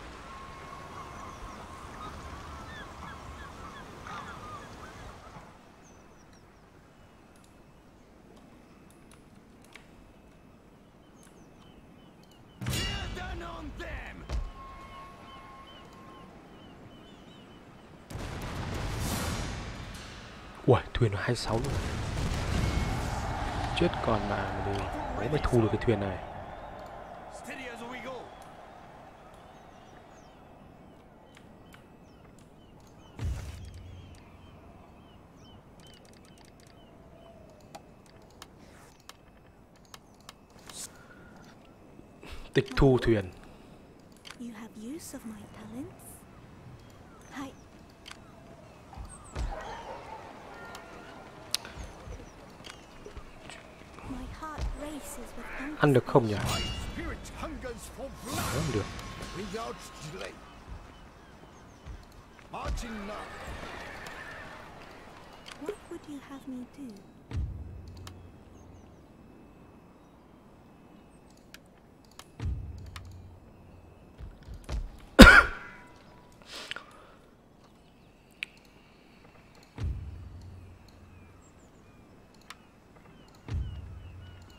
S4: Tear down on them!
S1: Ui, thuyền nó hai mươi sáu luôn. Chết còn là đi. Đấy mới thu được cái thuyền này.
S4: Steady as we go!
S1: Tịch thu thuyền.
S8: You have use of my talents? Hi. My heart races with
S1: Ăn được không nhỉ?
S2: My spirit hungers for blood
S1: Không được.
S2: without delay. Marching now.
S8: What would you have me do?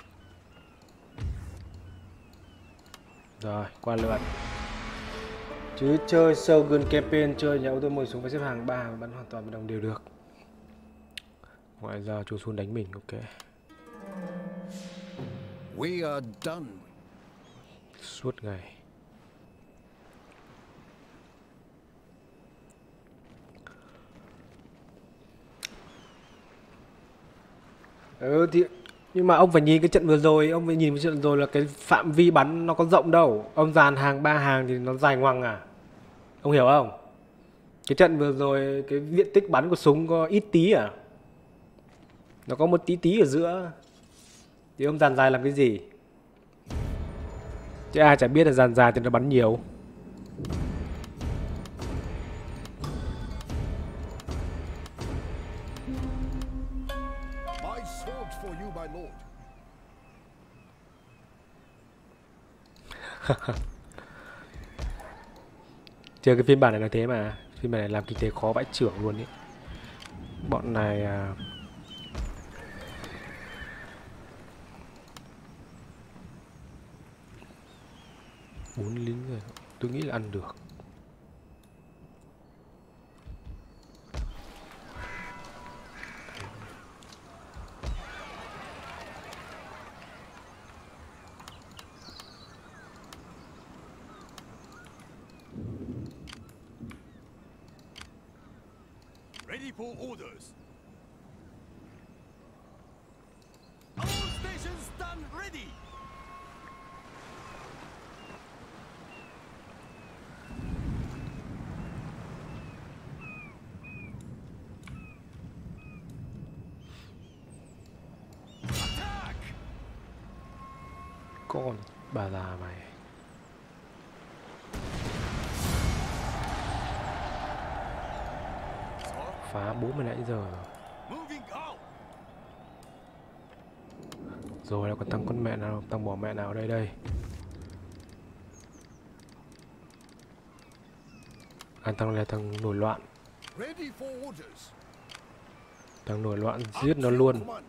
S1: Rồi, qua lượt. Chứ chơi Shogun campaign chơi nhà ô tô mười súng phải xếp hàng ba hàng bắn hoàn toàn đồng đều được. Ngoài ra chủ xuống đánh mình, ok.
S2: We are done.
S1: Suốt ngày. Ừ thì nhưng mà ông phải nhìn cái trận vừa rồi, ông phải nhìn cái trận rồi là cái phạm vi bắn nó có rộng đâu. Ông dàn hàng ba hàng thì nó dài ngoằng à. Ông hiểu không? Cái trận vừa rồi cái diện tích bắn của súng có ít tí à. Nó có một tí tí ở giữa. Thì ông dàn dài làm cái gì? Chứ ai chả biết là dàn dài thì nó bắn nhiều.
S2: My sword for you, my lord.
S1: Chơi cái phiên bản này là thế mà. Phiên bản này làm kinh tế khó vãi chưởng luôn ý. Bọn này à... bốn lính rồi, tôi nghĩ là ăn được.
S4: Ready for orders. All stations stand ready. Attack!
S1: Con bà già mày. Phá bốn mươi nãy giờ rồi.
S4: Moving out.
S1: Rồi là còn tăng con mẹ nào, tăng bỏ mẹ nào ở đây đây. À, tăng là thằng nổi loạn.
S2: Ready for orders.
S1: Thằng nổi loạn giết nó luôn.
S2: Command.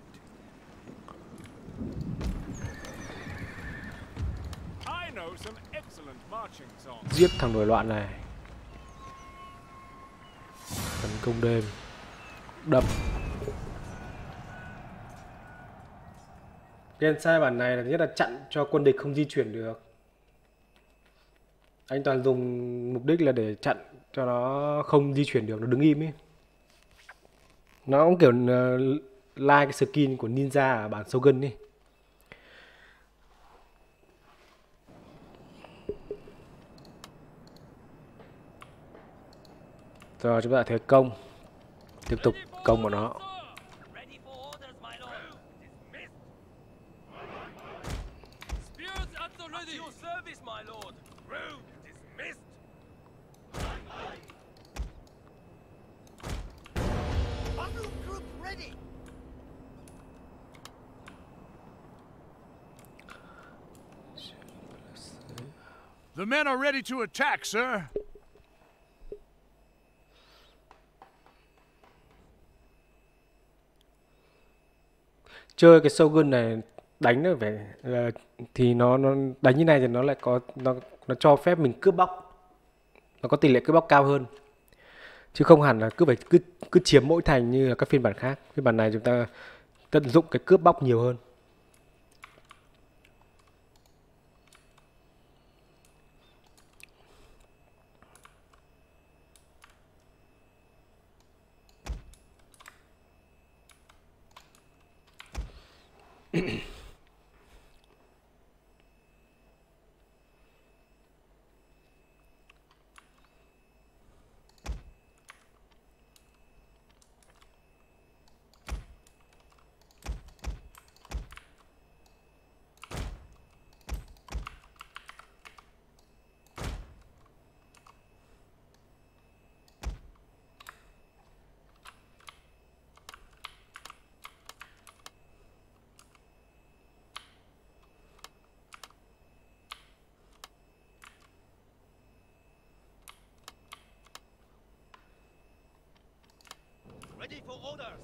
S5: I know some excellent marching songs.
S1: Giết thằng nổi loạn này. Tấn công đêm. Đập. Cái sai bản này là thứ nhất là chặn cho quân địch không di chuyển được. Anh toàn dùng mục đích là để chặn cho nó không di chuyển được, nó đứng im ấy. Nó cũng kiểu uh, like cái skin của ninja ở bản Shogun ấy. Rồi chúng ta thấy công. Tiếp tục công của nó.
S5: Ready for orders, my lord. Dismissed. Spears at the ready. At your service, my lord. Road dismissed.
S3: Bundle group ready.
S4: The men are ready to attack, sir.
S1: Chơi cái Shogun này đánh nó phải uh, thì nó nó đánh như này thì nó lại có nó nó cho phép mình cướp bóc, nó có tỷ lệ cướp bóc cao hơn, chứ không hẳn là cứ phải cứ cứ chiếm mỗi thành như là các phiên bản khác. Phiên bản này chúng ta tận dụng cái cướp bóc nhiều hơn.
S3: Ready for orders.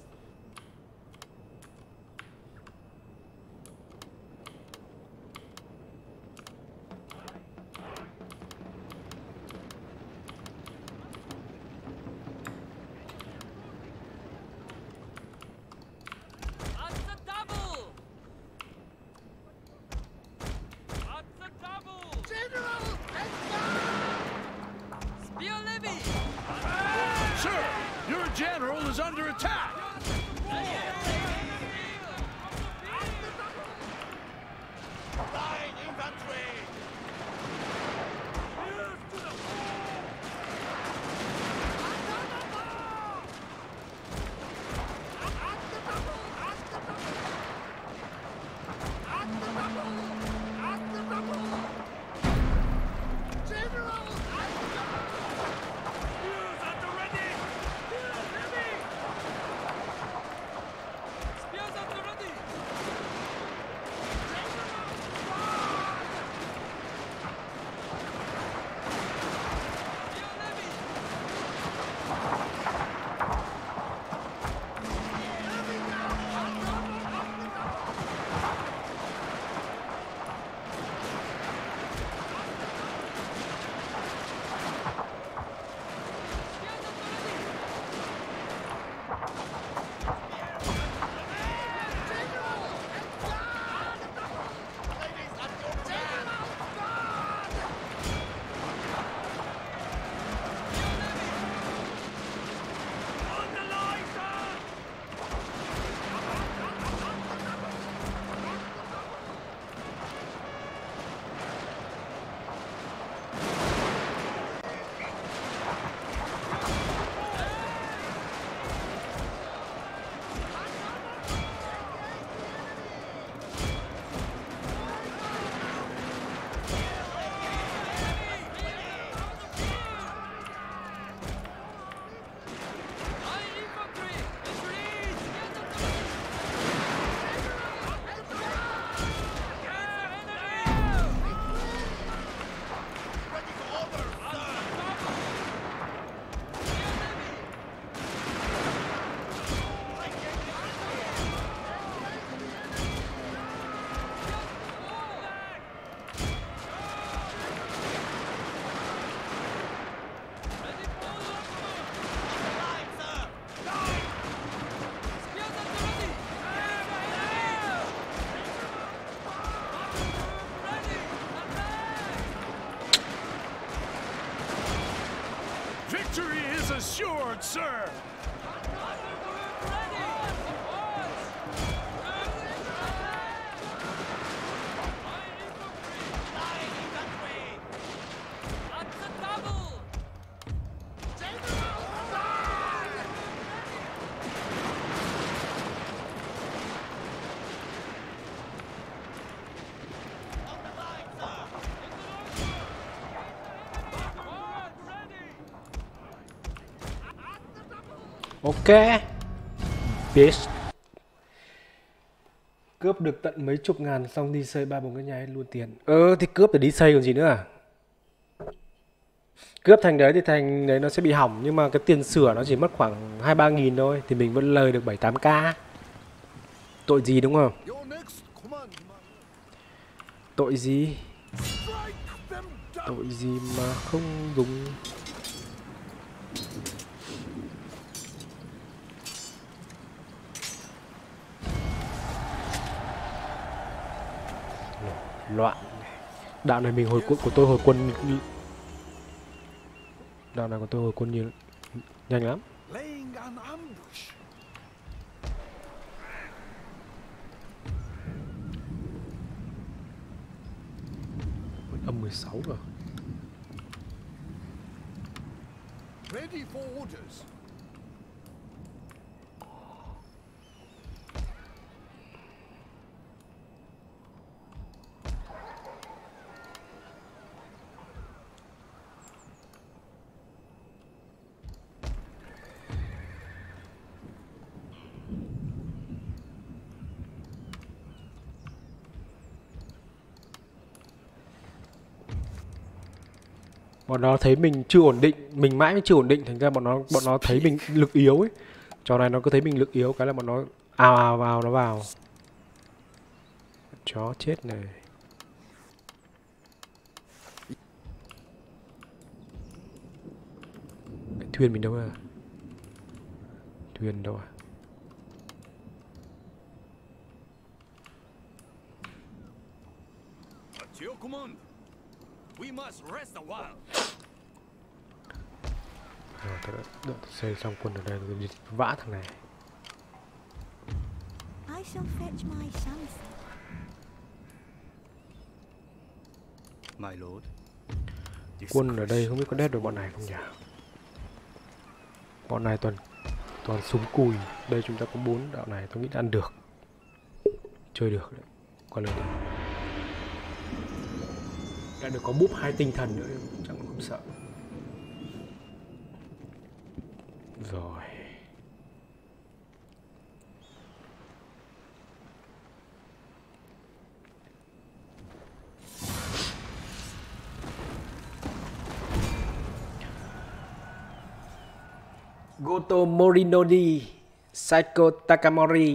S4: Victory is assured, sir.
S1: Ok. Bitch. Cướp được tận mấy chục ngàn xong đi xây ba bốn cái nhà hết luôn tiền. Ờ thì cướp để đi xây còn gì nữa à? Cướp thành đấy thì thành đấy nó sẽ bị hỏng, nhưng mà cái tiền sửa nó chỉ mất khoảng hai ba nghìn thôi thì mình vẫn lời được bảy tám k. Tội gì đúng không?
S2: Your next command, my
S1: Tội gì?
S2: strike them down.
S1: Tội gì mà không dùng. Loạn. Đạo này mình hồi quân của tôi hồi quân đạo này của tôi hồi quân nhiều nhanh lắm.
S2: Laying an ambush.
S1: Âm mười sáu rồi.
S2: Ready for orders.
S1: Bọn nó thấy mình chưa ổn định, mình mãi mới chưa ổn định, thành ra bọn nó bọn nó thấy mình lực yếu ấy. Trò này nó cứ thấy mình lực yếu cái là bọn nó ào ào vào nó vào. Chó chết này. Cái thuyền mình đâu à? Thuyền đâu à?
S4: At your command. We must rest a while.
S1: Rồi, tôi đã, đã xây xong quân ở đây rồi, đi vã thằng này.
S8: I shall fetch my shamsa.
S7: My lord.
S1: Quân ở đây không biết có đét được bọn này không nhỉ? Bọn này toàn toàn súng cùi. Đây chúng ta có bốn đạo này, tôi nghĩ ăn được. Chơi được đấy. Qua lời đi. Đã được có búp hai tinh thần nữa, chẳng không sợ. Rồi. Goto Morinori, Saiko Takamori.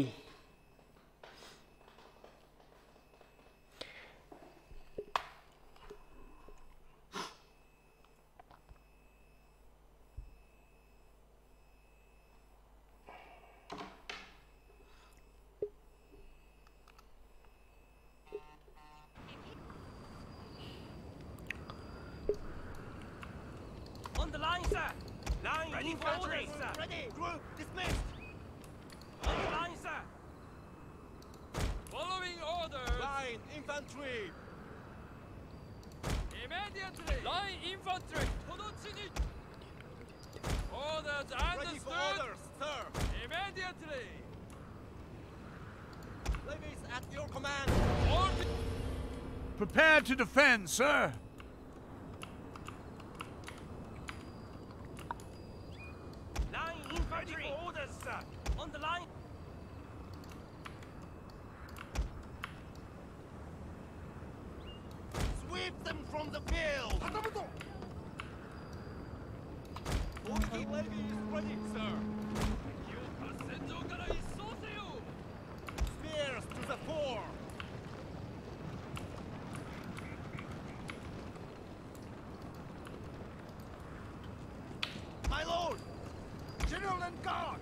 S5: On the line, sir. Line
S3: Ready for
S5: infantry,
S3: orders,
S5: sir.
S3: Ready. Group dismissed.
S5: On the line, sir. Following orders.
S3: Line infantry.
S5: Immediately. Line infantry. 도도치니. Orders
S3: Ready for
S5: understood.
S3: orders, sir.
S5: Immediately.
S3: Levies at your command.
S5: All
S4: Prepare to defend, sir.
S5: line infantry. Ready for orders, sir. On the line.
S3: Sweep them from the field. forty levies ready, sir. Spears to the fore. My lord, general and guard.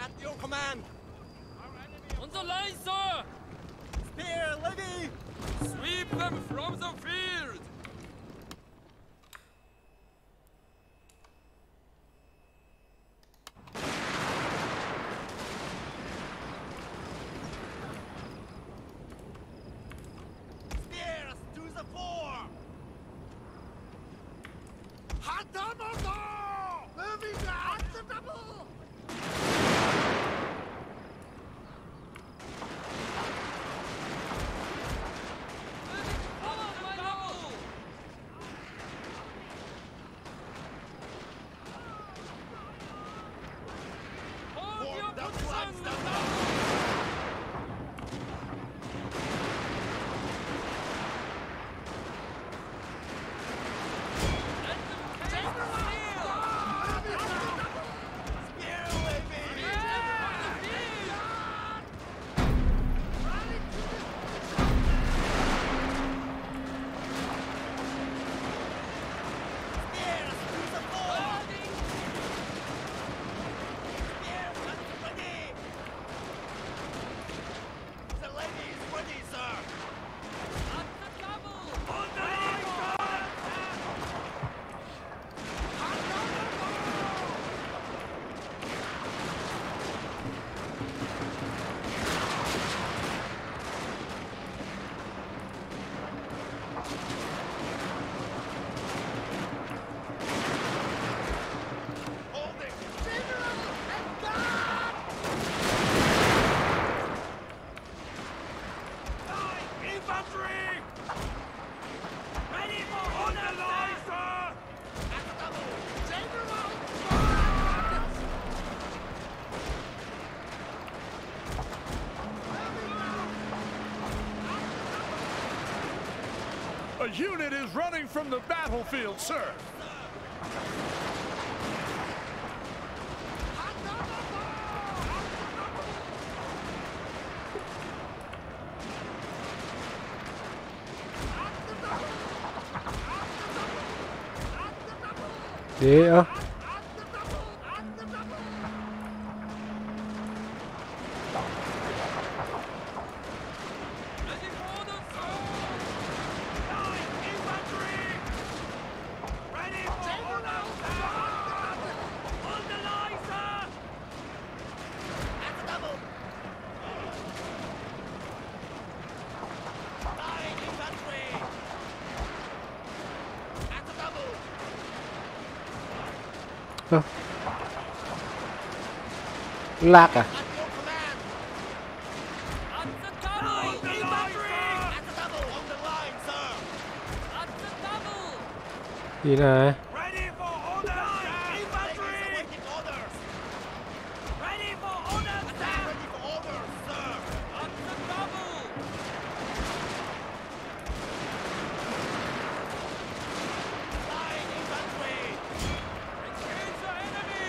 S4: At your command.
S6: On the line, sir!
S4: Spear, lady!
S6: Sweep them from the field!
S4: Spears to the fore! Hot double door! Moving at the double!
S6: Forward, my double! Hold
S4: Form
S6: your
S4: the
S6: position!
S4: flanks, the double!
S6: Let them take the field!
S4: Spear, lady!
S6: Get them on the field!
S4: Spears to the fore! Spears ready! The lady is ready, sir!
S6: At the double!
S4: On the line, sir! Hot double door! Holding! General and guard! Line infantry! Ready for on the line, sir! At the double! General guard!
S9: A unit is running from the battlefield, sir.
S1: Thế ơ.
S6: Ready for orders, sir!
S4: Line infantry! Ready for orders, sir! On the line, sir! At the double! Line infantry! At the double!
S1: Ơ. Lag à?
S4: At your command!
S6: At the double!
S4: On the line, sir! At the double! On the line, sir!
S6: At the double!
S1: Gì này?
S4: Ready for orders, sir! Infantry! Awaiting orders! Ready for orders, sir! Ready for orders, sir!
S6: At the double!
S4: Line infantry!
S6: Engage the enemy!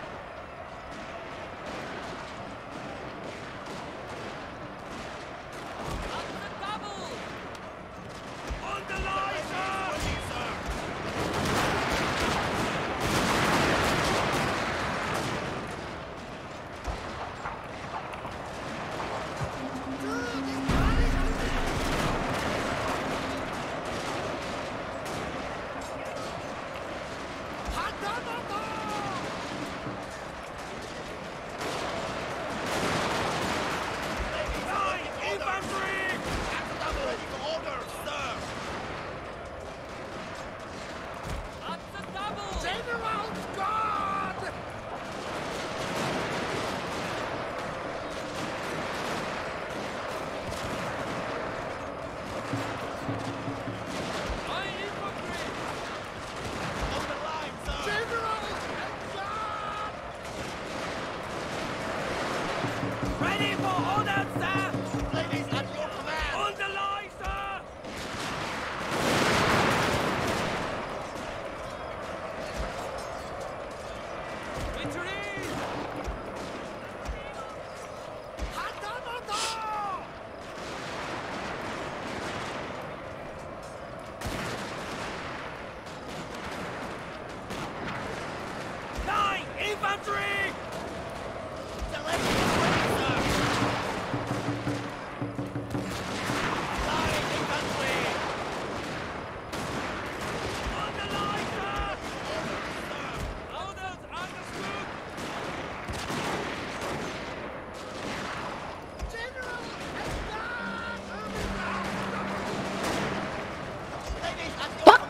S6: At the double!
S4: On the line, sir! Ready, sir!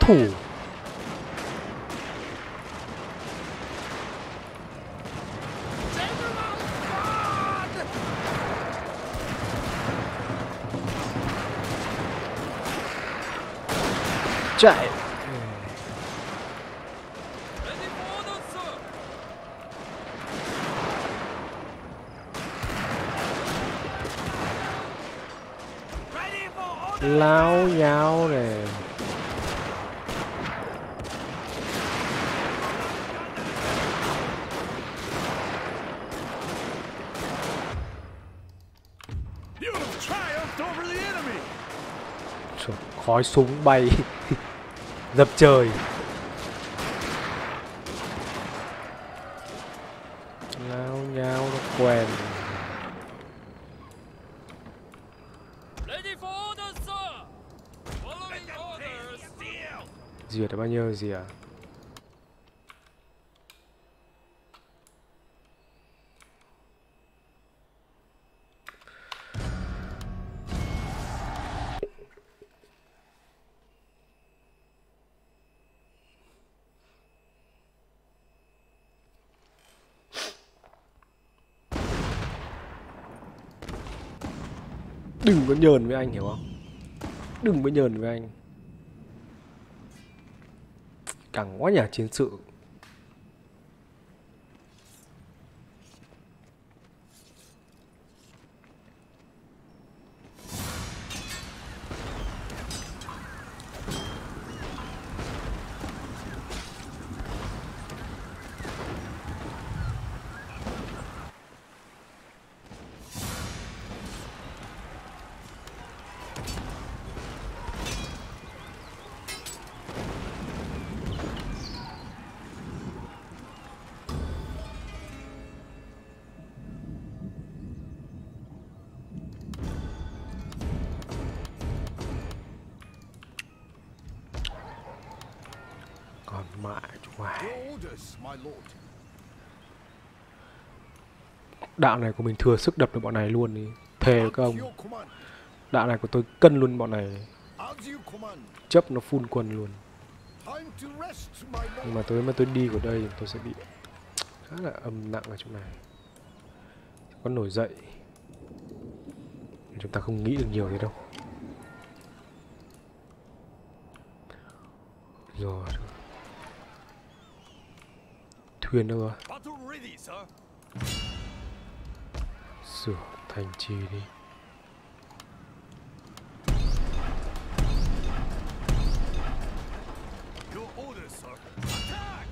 S1: thủ. Chạy.
S6: Ready for orders, sir.
S4: Ready for orders.
S1: Láo nháo này.
S9: You have triumphed over the enemy.
S1: Trời, khói súng bay dập trời. Láo nháo nó quen.
S6: Ready for orders, sir. Following orders.
S1: Diệt được bao nhiêu gì à? Đừng có nhờn với anh, hiểu không? Đừng có nhờn với anh. Căng quá nhỉ, chiến sự. Còn mãi chúng mày.
S2: Your orders, my lord.
S1: Đạo này của mình thừa sức đập được bọn này luôn đi. Thề với các
S2: At
S1: ông.
S2: your command.
S1: Đạo này của tôi cân luôn bọn này.
S2: As you command.
S1: Chấp nó full quân luôn.
S2: Time to rest, my lord.
S1: Nhưng mà tôi mà tôi đi của đây tôi sẽ bị khá là âm nặng ở chỗ này. Có nổi dậy. Chúng ta không nghĩ được nhiều thế đâu. Rồi. Thuyền đâu rồi?
S4: Battle ready, sir.
S1: Sửa thành trì đi.
S4: Your orders, sir. Attack!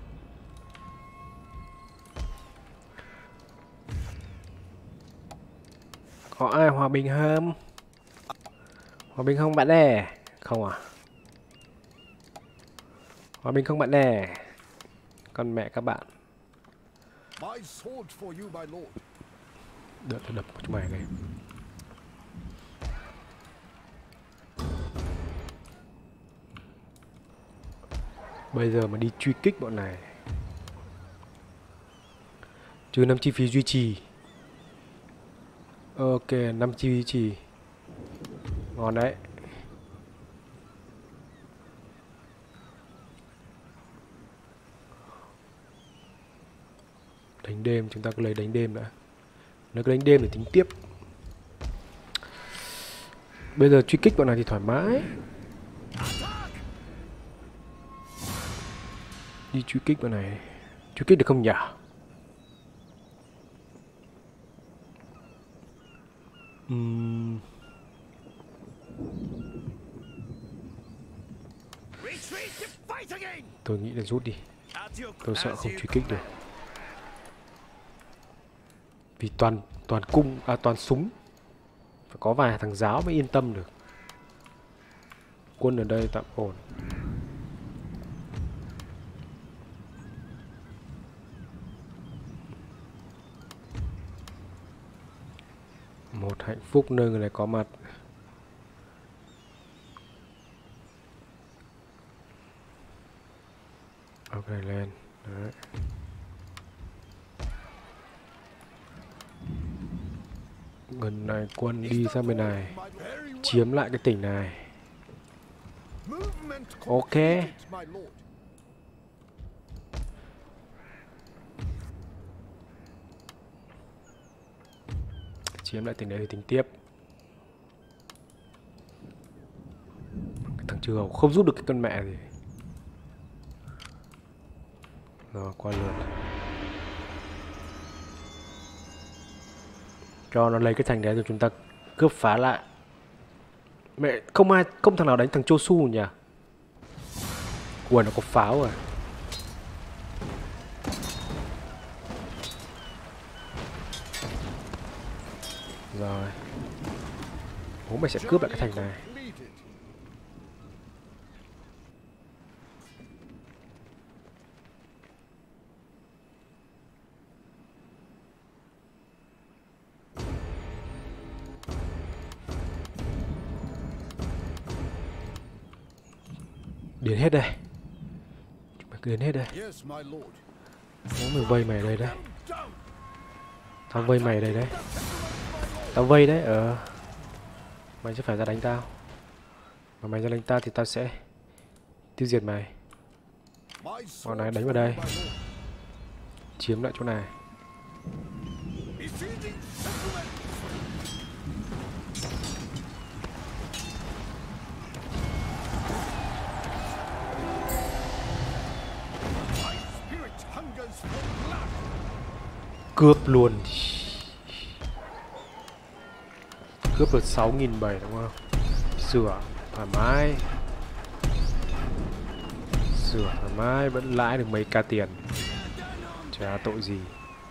S1: Có ai hòa bình không? Hòa bình không bạn nè? Không à? Hòa bình không bạn nè? Con mẹ các bạn.
S2: My sword for you, my lord.
S1: Đợi tôi đập chúng mày này. Bây giờ mà đi truy kích bọn này, trừ năm chi phí duy trì. Ok, năm chi phí duy trì. Ngon đấy. Đánh đêm, chúng ta cứ lấy đánh đêm đã. Nếu cứ đánh đêm để tính tiếp. Bây giờ truy kích bọn này thì thoải mái. Đi truy kích bọn này. Truy kích được không nhỉ? Uhm.
S4: Retreat to fight again.
S1: Tôi nghĩ là rút đi.
S4: At your
S1: Tôi sợ
S4: as
S1: không
S4: you
S1: truy kích được.
S4: command.
S1: Vì toàn toàn cung à toàn súng. Phải có vài thằng giáo mới yên tâm được. Quân ở đây tạm ổn. Một hạnh phúc nơi người này có mặt. Ok lên. Đấy. Gần này quân đi sang bên này, chiếm lại cái tỉnh này.
S2: Movement
S1: Ok.
S2: completed, my lord.
S1: Chiếm lại tỉnh đấy thì tính tiếp. Cái thằng chư hầu không giúp được cái con mẹ gì. Rồi qua lượt. Cho nó lấy cái thành đấy rồi chúng ta cướp phá lại. Mẹ, không ai, không thằng nào đánh thằng Chosu nhỉ? Ui, nó có pháo rồi. Rồi. Bố mày sẽ cướp lại cái thành này. Điền hết đây. Chúng mày cứ điền hết đây.
S2: Yes, my lord.
S1: Bố mày vây mày ở đây đấy. Tao vây mày ở đây đấy. Tao vây đấy, ờ. Mày sẽ phải ra đánh tao. Mà mày ra đánh tao thì tao sẽ tiêu diệt mày. Bọn này đánh vào đây. Chiếm lại chỗ này. Cướp luôn. Cướp được sáu nghìn bảy trăm đúng không? Sửa thoải mái. Sửa thoải mái, vẫn lãi được mấy ca tiền. Chả tội gì.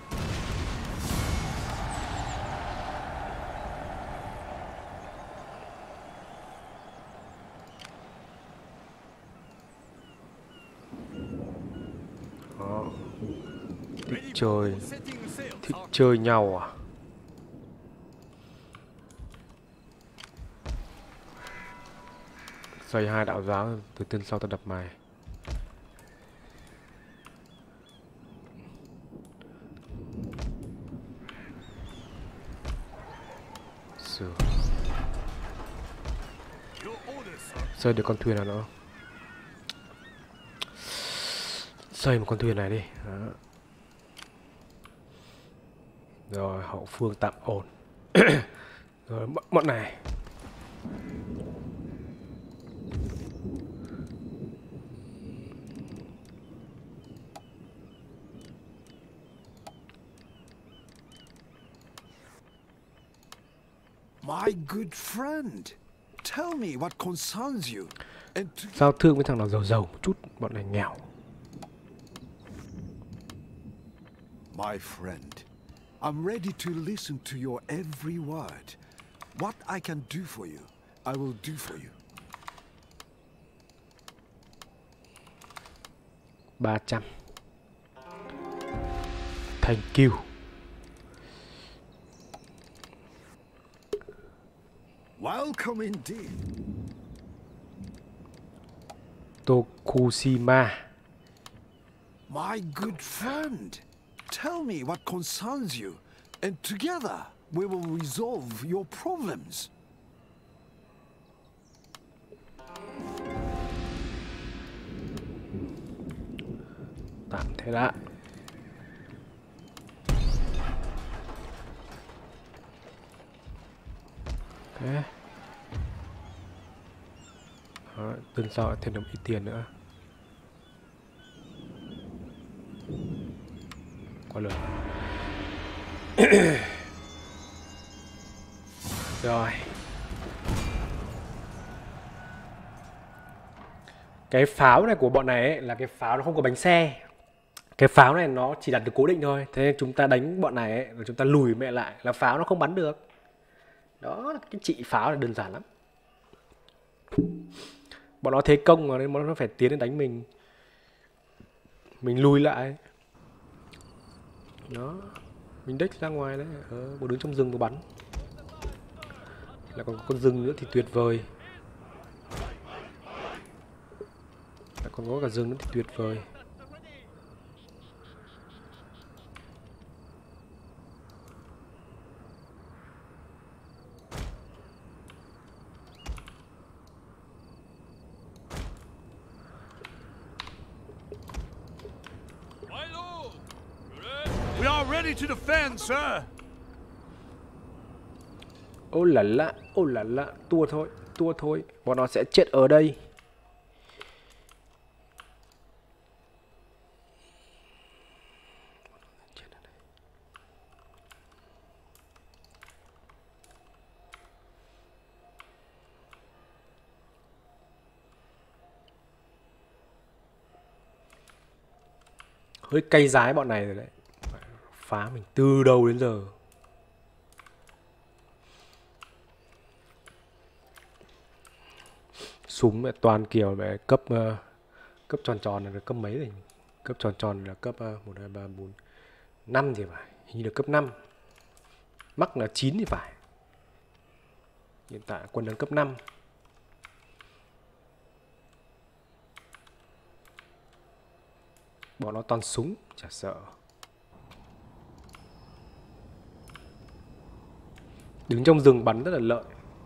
S1: Đó. Thích chơi. Thích chơi nhau à? Xây hai đạo giáo từ tên sau tao đập mày. Sửa. Xây được con thuyền nào nữa. Xây một con thuyền này đi. Đó. Rồi hậu phương tạm ổn. Rồi bọn này.
S2: My good friend, tell me what concerns you. And to...
S1: Giao thương với thằng nào giàu giàu một chút, bọn này nghèo.
S2: My friend, I'm ready to listen to your every word. What I can do for you, I will do for you.
S1: ba trăm. Thank you.
S2: Welcome indeed.
S1: Tokushima.
S2: My good friend, tell me what concerns you, and together we will resolve your problems.
S1: Tạm thế đã. Okay. Đó, tuần sau lại thêm được ít tiền nữa. Qua lượt. Rồi. Cái pháo này của bọn này ấy, là cái pháo nó không có bánh xe. Cái pháo này nó chỉ đặt được cố định thôi. Thế nên chúng ta đánh bọn này ấy, rồi chúng ta lùi mẹ lại là pháo nó không bắn được. Đó, cái trị pháo là đơn giản lắm. Bọn nó thế công mà nên bọn nó phải tiến đến đánh mình. Mình lùi lại. Đó. Mình đếch ra ngoài đấy. Ờ, một đứng trong rừng mà bắn. Lại còn có con rừng nữa thì tuyệt vời. Lại còn có cả rừng nữa thì tuyệt vời.
S9: ready to defend, sir.
S1: Ô là lạ, ô là lạ, tua thôi, tua thôi. Bọn nó sẽ chết ở đây. Hơi cay dái bọn này rồi đấy. Phá mình từ đầu đến giờ. Súng mẹ toàn kiểu mẹ cấp uh, cấp tròn tròn là cấp mấy rồi? Cấp tròn tròn là cấp uh, một, hai, ba, bốn, năm thì phải. Hình như là cấp năm. Mắc là chín thì phải. Hiện tại quân đang cấp năm. Bọn nó toàn súng, chả sợ. Đứng trong rừng bắn rất là lợi.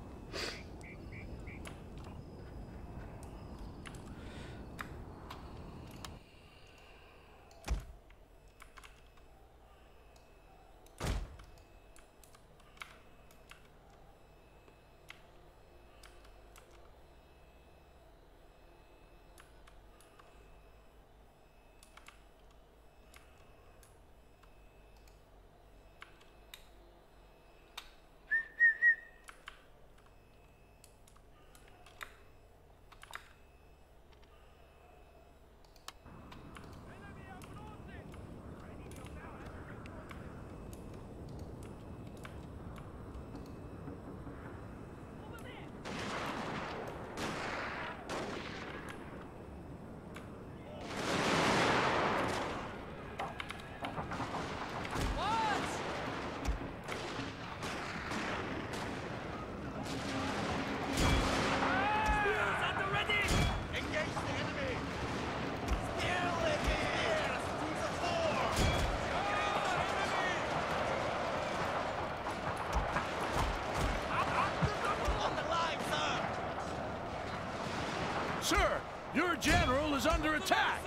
S9: Sir, your general is under attack.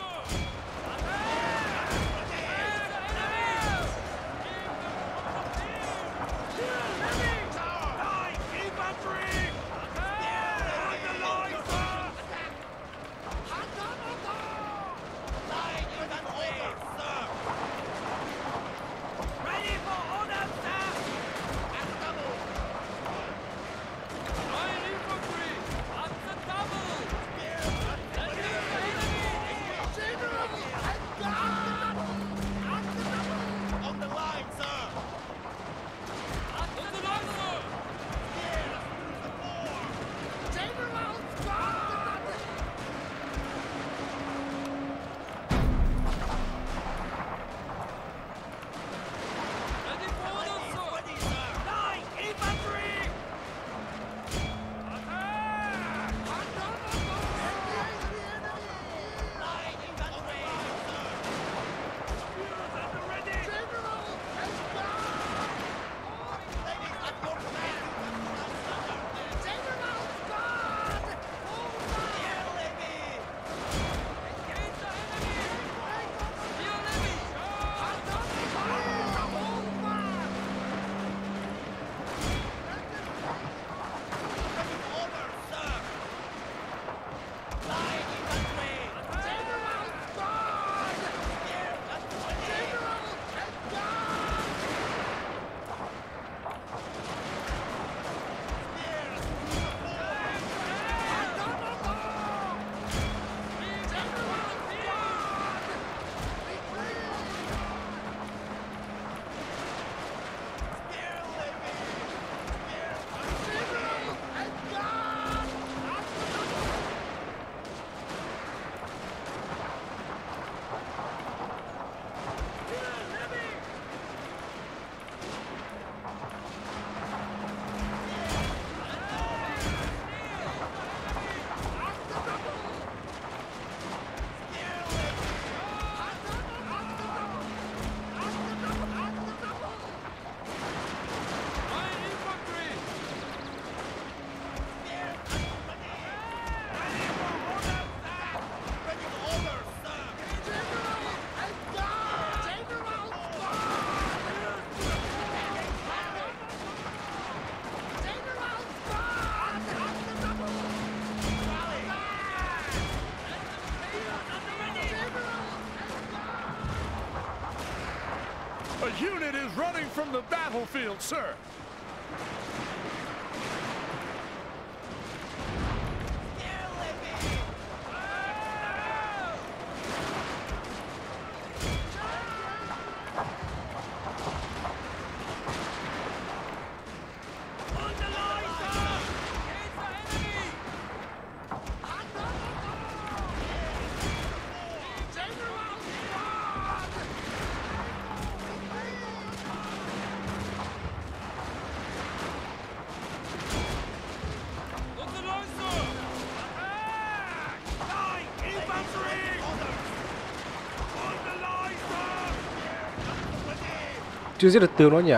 S9: unit is running from the battlefield, sir.
S1: Chưa giết được tướng nó nhỉ?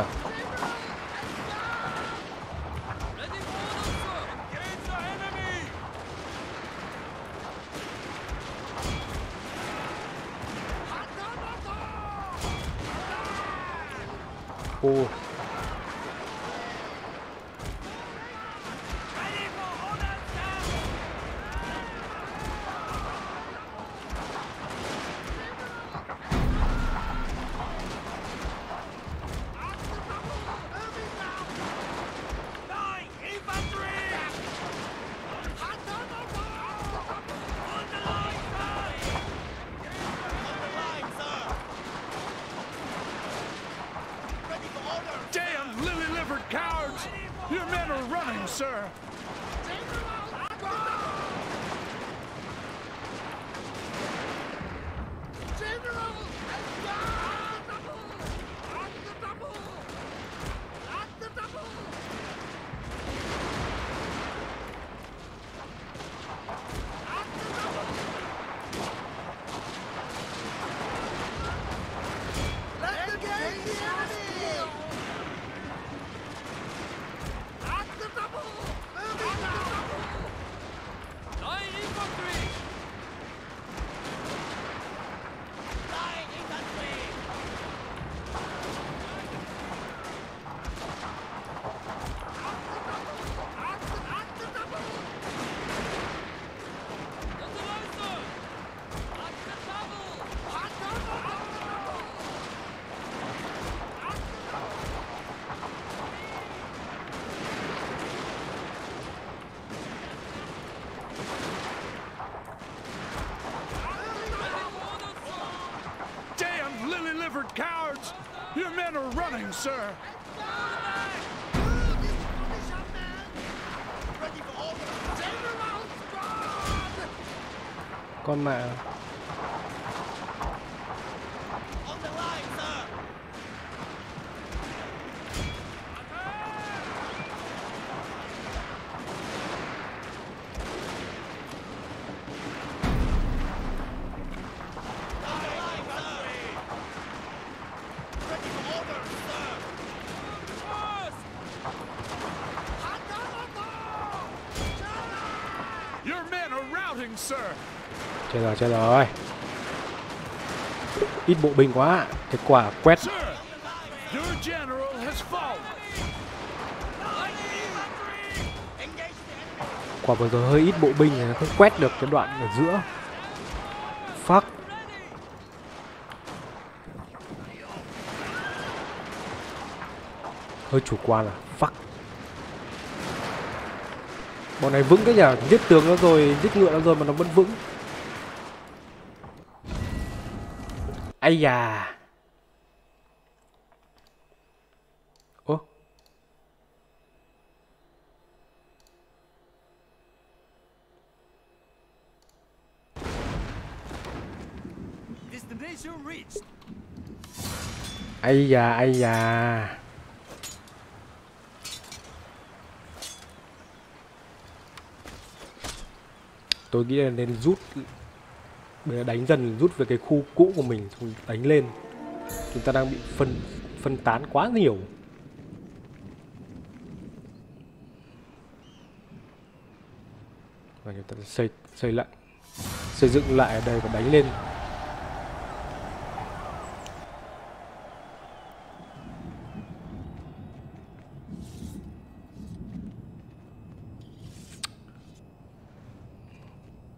S1: Ô.
S9: Damn lily-livered cowards! Your men are running, sir. Lily-livered cowards! Your men are running, sir.
S1: Con mẹ.
S9: Your men are routing, sir.
S1: Chết rồi, chết rồi. Ít bộ binh quá. Cái quả quét.
S9: Sir, your general has fallen.
S1: Quả vừa rồi hơi ít bộ binh này, không quét được cái đoạn ở giữa. Fuck. Hơi chủ quan à. Fuck. Bọn này vững cái nhở, giết tướng nó rồi, giết ngựa nó rồi mà nó vẫn vững. Ây da. Ô.
S4: Destination reached.
S1: Ây da, ây da. Tôi nghĩ là nên rút. Bây giờ đánh dần rút về cái khu cũ của mình, đánh lên. Chúng ta đang bị phân phân tán quá nhiều. Và chúng ta xây xây lại, xây dựng lại ở đây và đánh lên.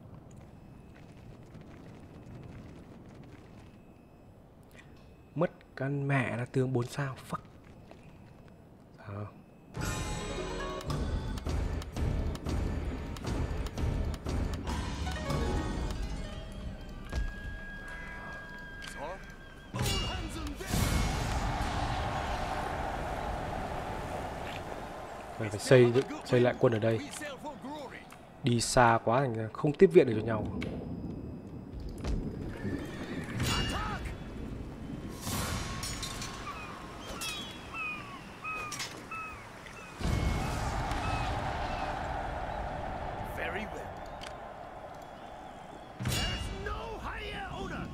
S1: Mất Căn mẹ là tướng bốn sao. Fuck. Đó. Phải phải xây xây lại quân ở đây. Đi xa quá thành ra không tiếp viện được cho nhau.
S4: Very well. There's no higher order.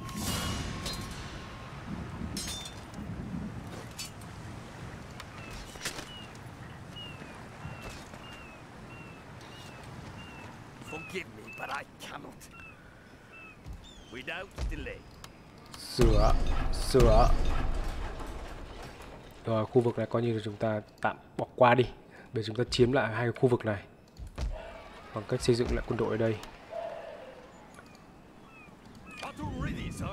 S4: Forgive me, but I cannot. Without delay.
S1: Sửa, sửa. Rồi khu vực này coi như là chúng ta tạm bỏ qua đi. Bây giờ chúng ta chiếm lại hai cái khu vực này bằng cách xây dựng lại quân đội ở đây.
S4: Battle ready, sir.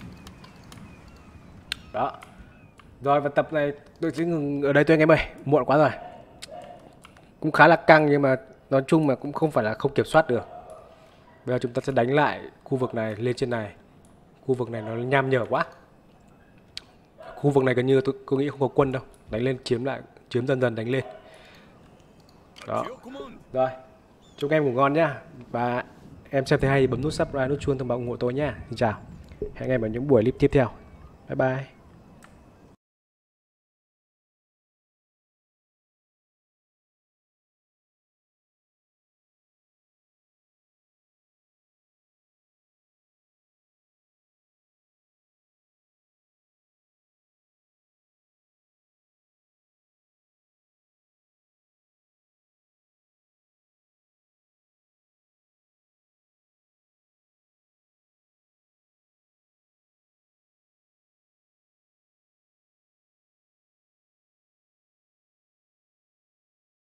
S1: Đó. Rồi và tập này tôi sẽ ngừng ở đây thôi anh em ơi. Muộn quá rồi. Cũng khá là căng nhưng mà nói chung mà cũng không phải là không kiểm soát được. Bây giờ chúng ta sẽ đánh lại khu vực này lên trên này. Khu vực này nó nham nhở quá. Khu vực này gần như tôi, tôi nghĩ không có quân đâu. Đánh lên chiếm lại, chiếm dần dần đánh lên. Đó. Rồi. Chúc em ngủ ngon nhá. Và em xem thấy hay thì bấm nút subscribe, nút chuông thông báo ủng hộ tôi nhá. Xin chào. Hẹn gặp em ở những buổi clip tiếp theo. Bye bye.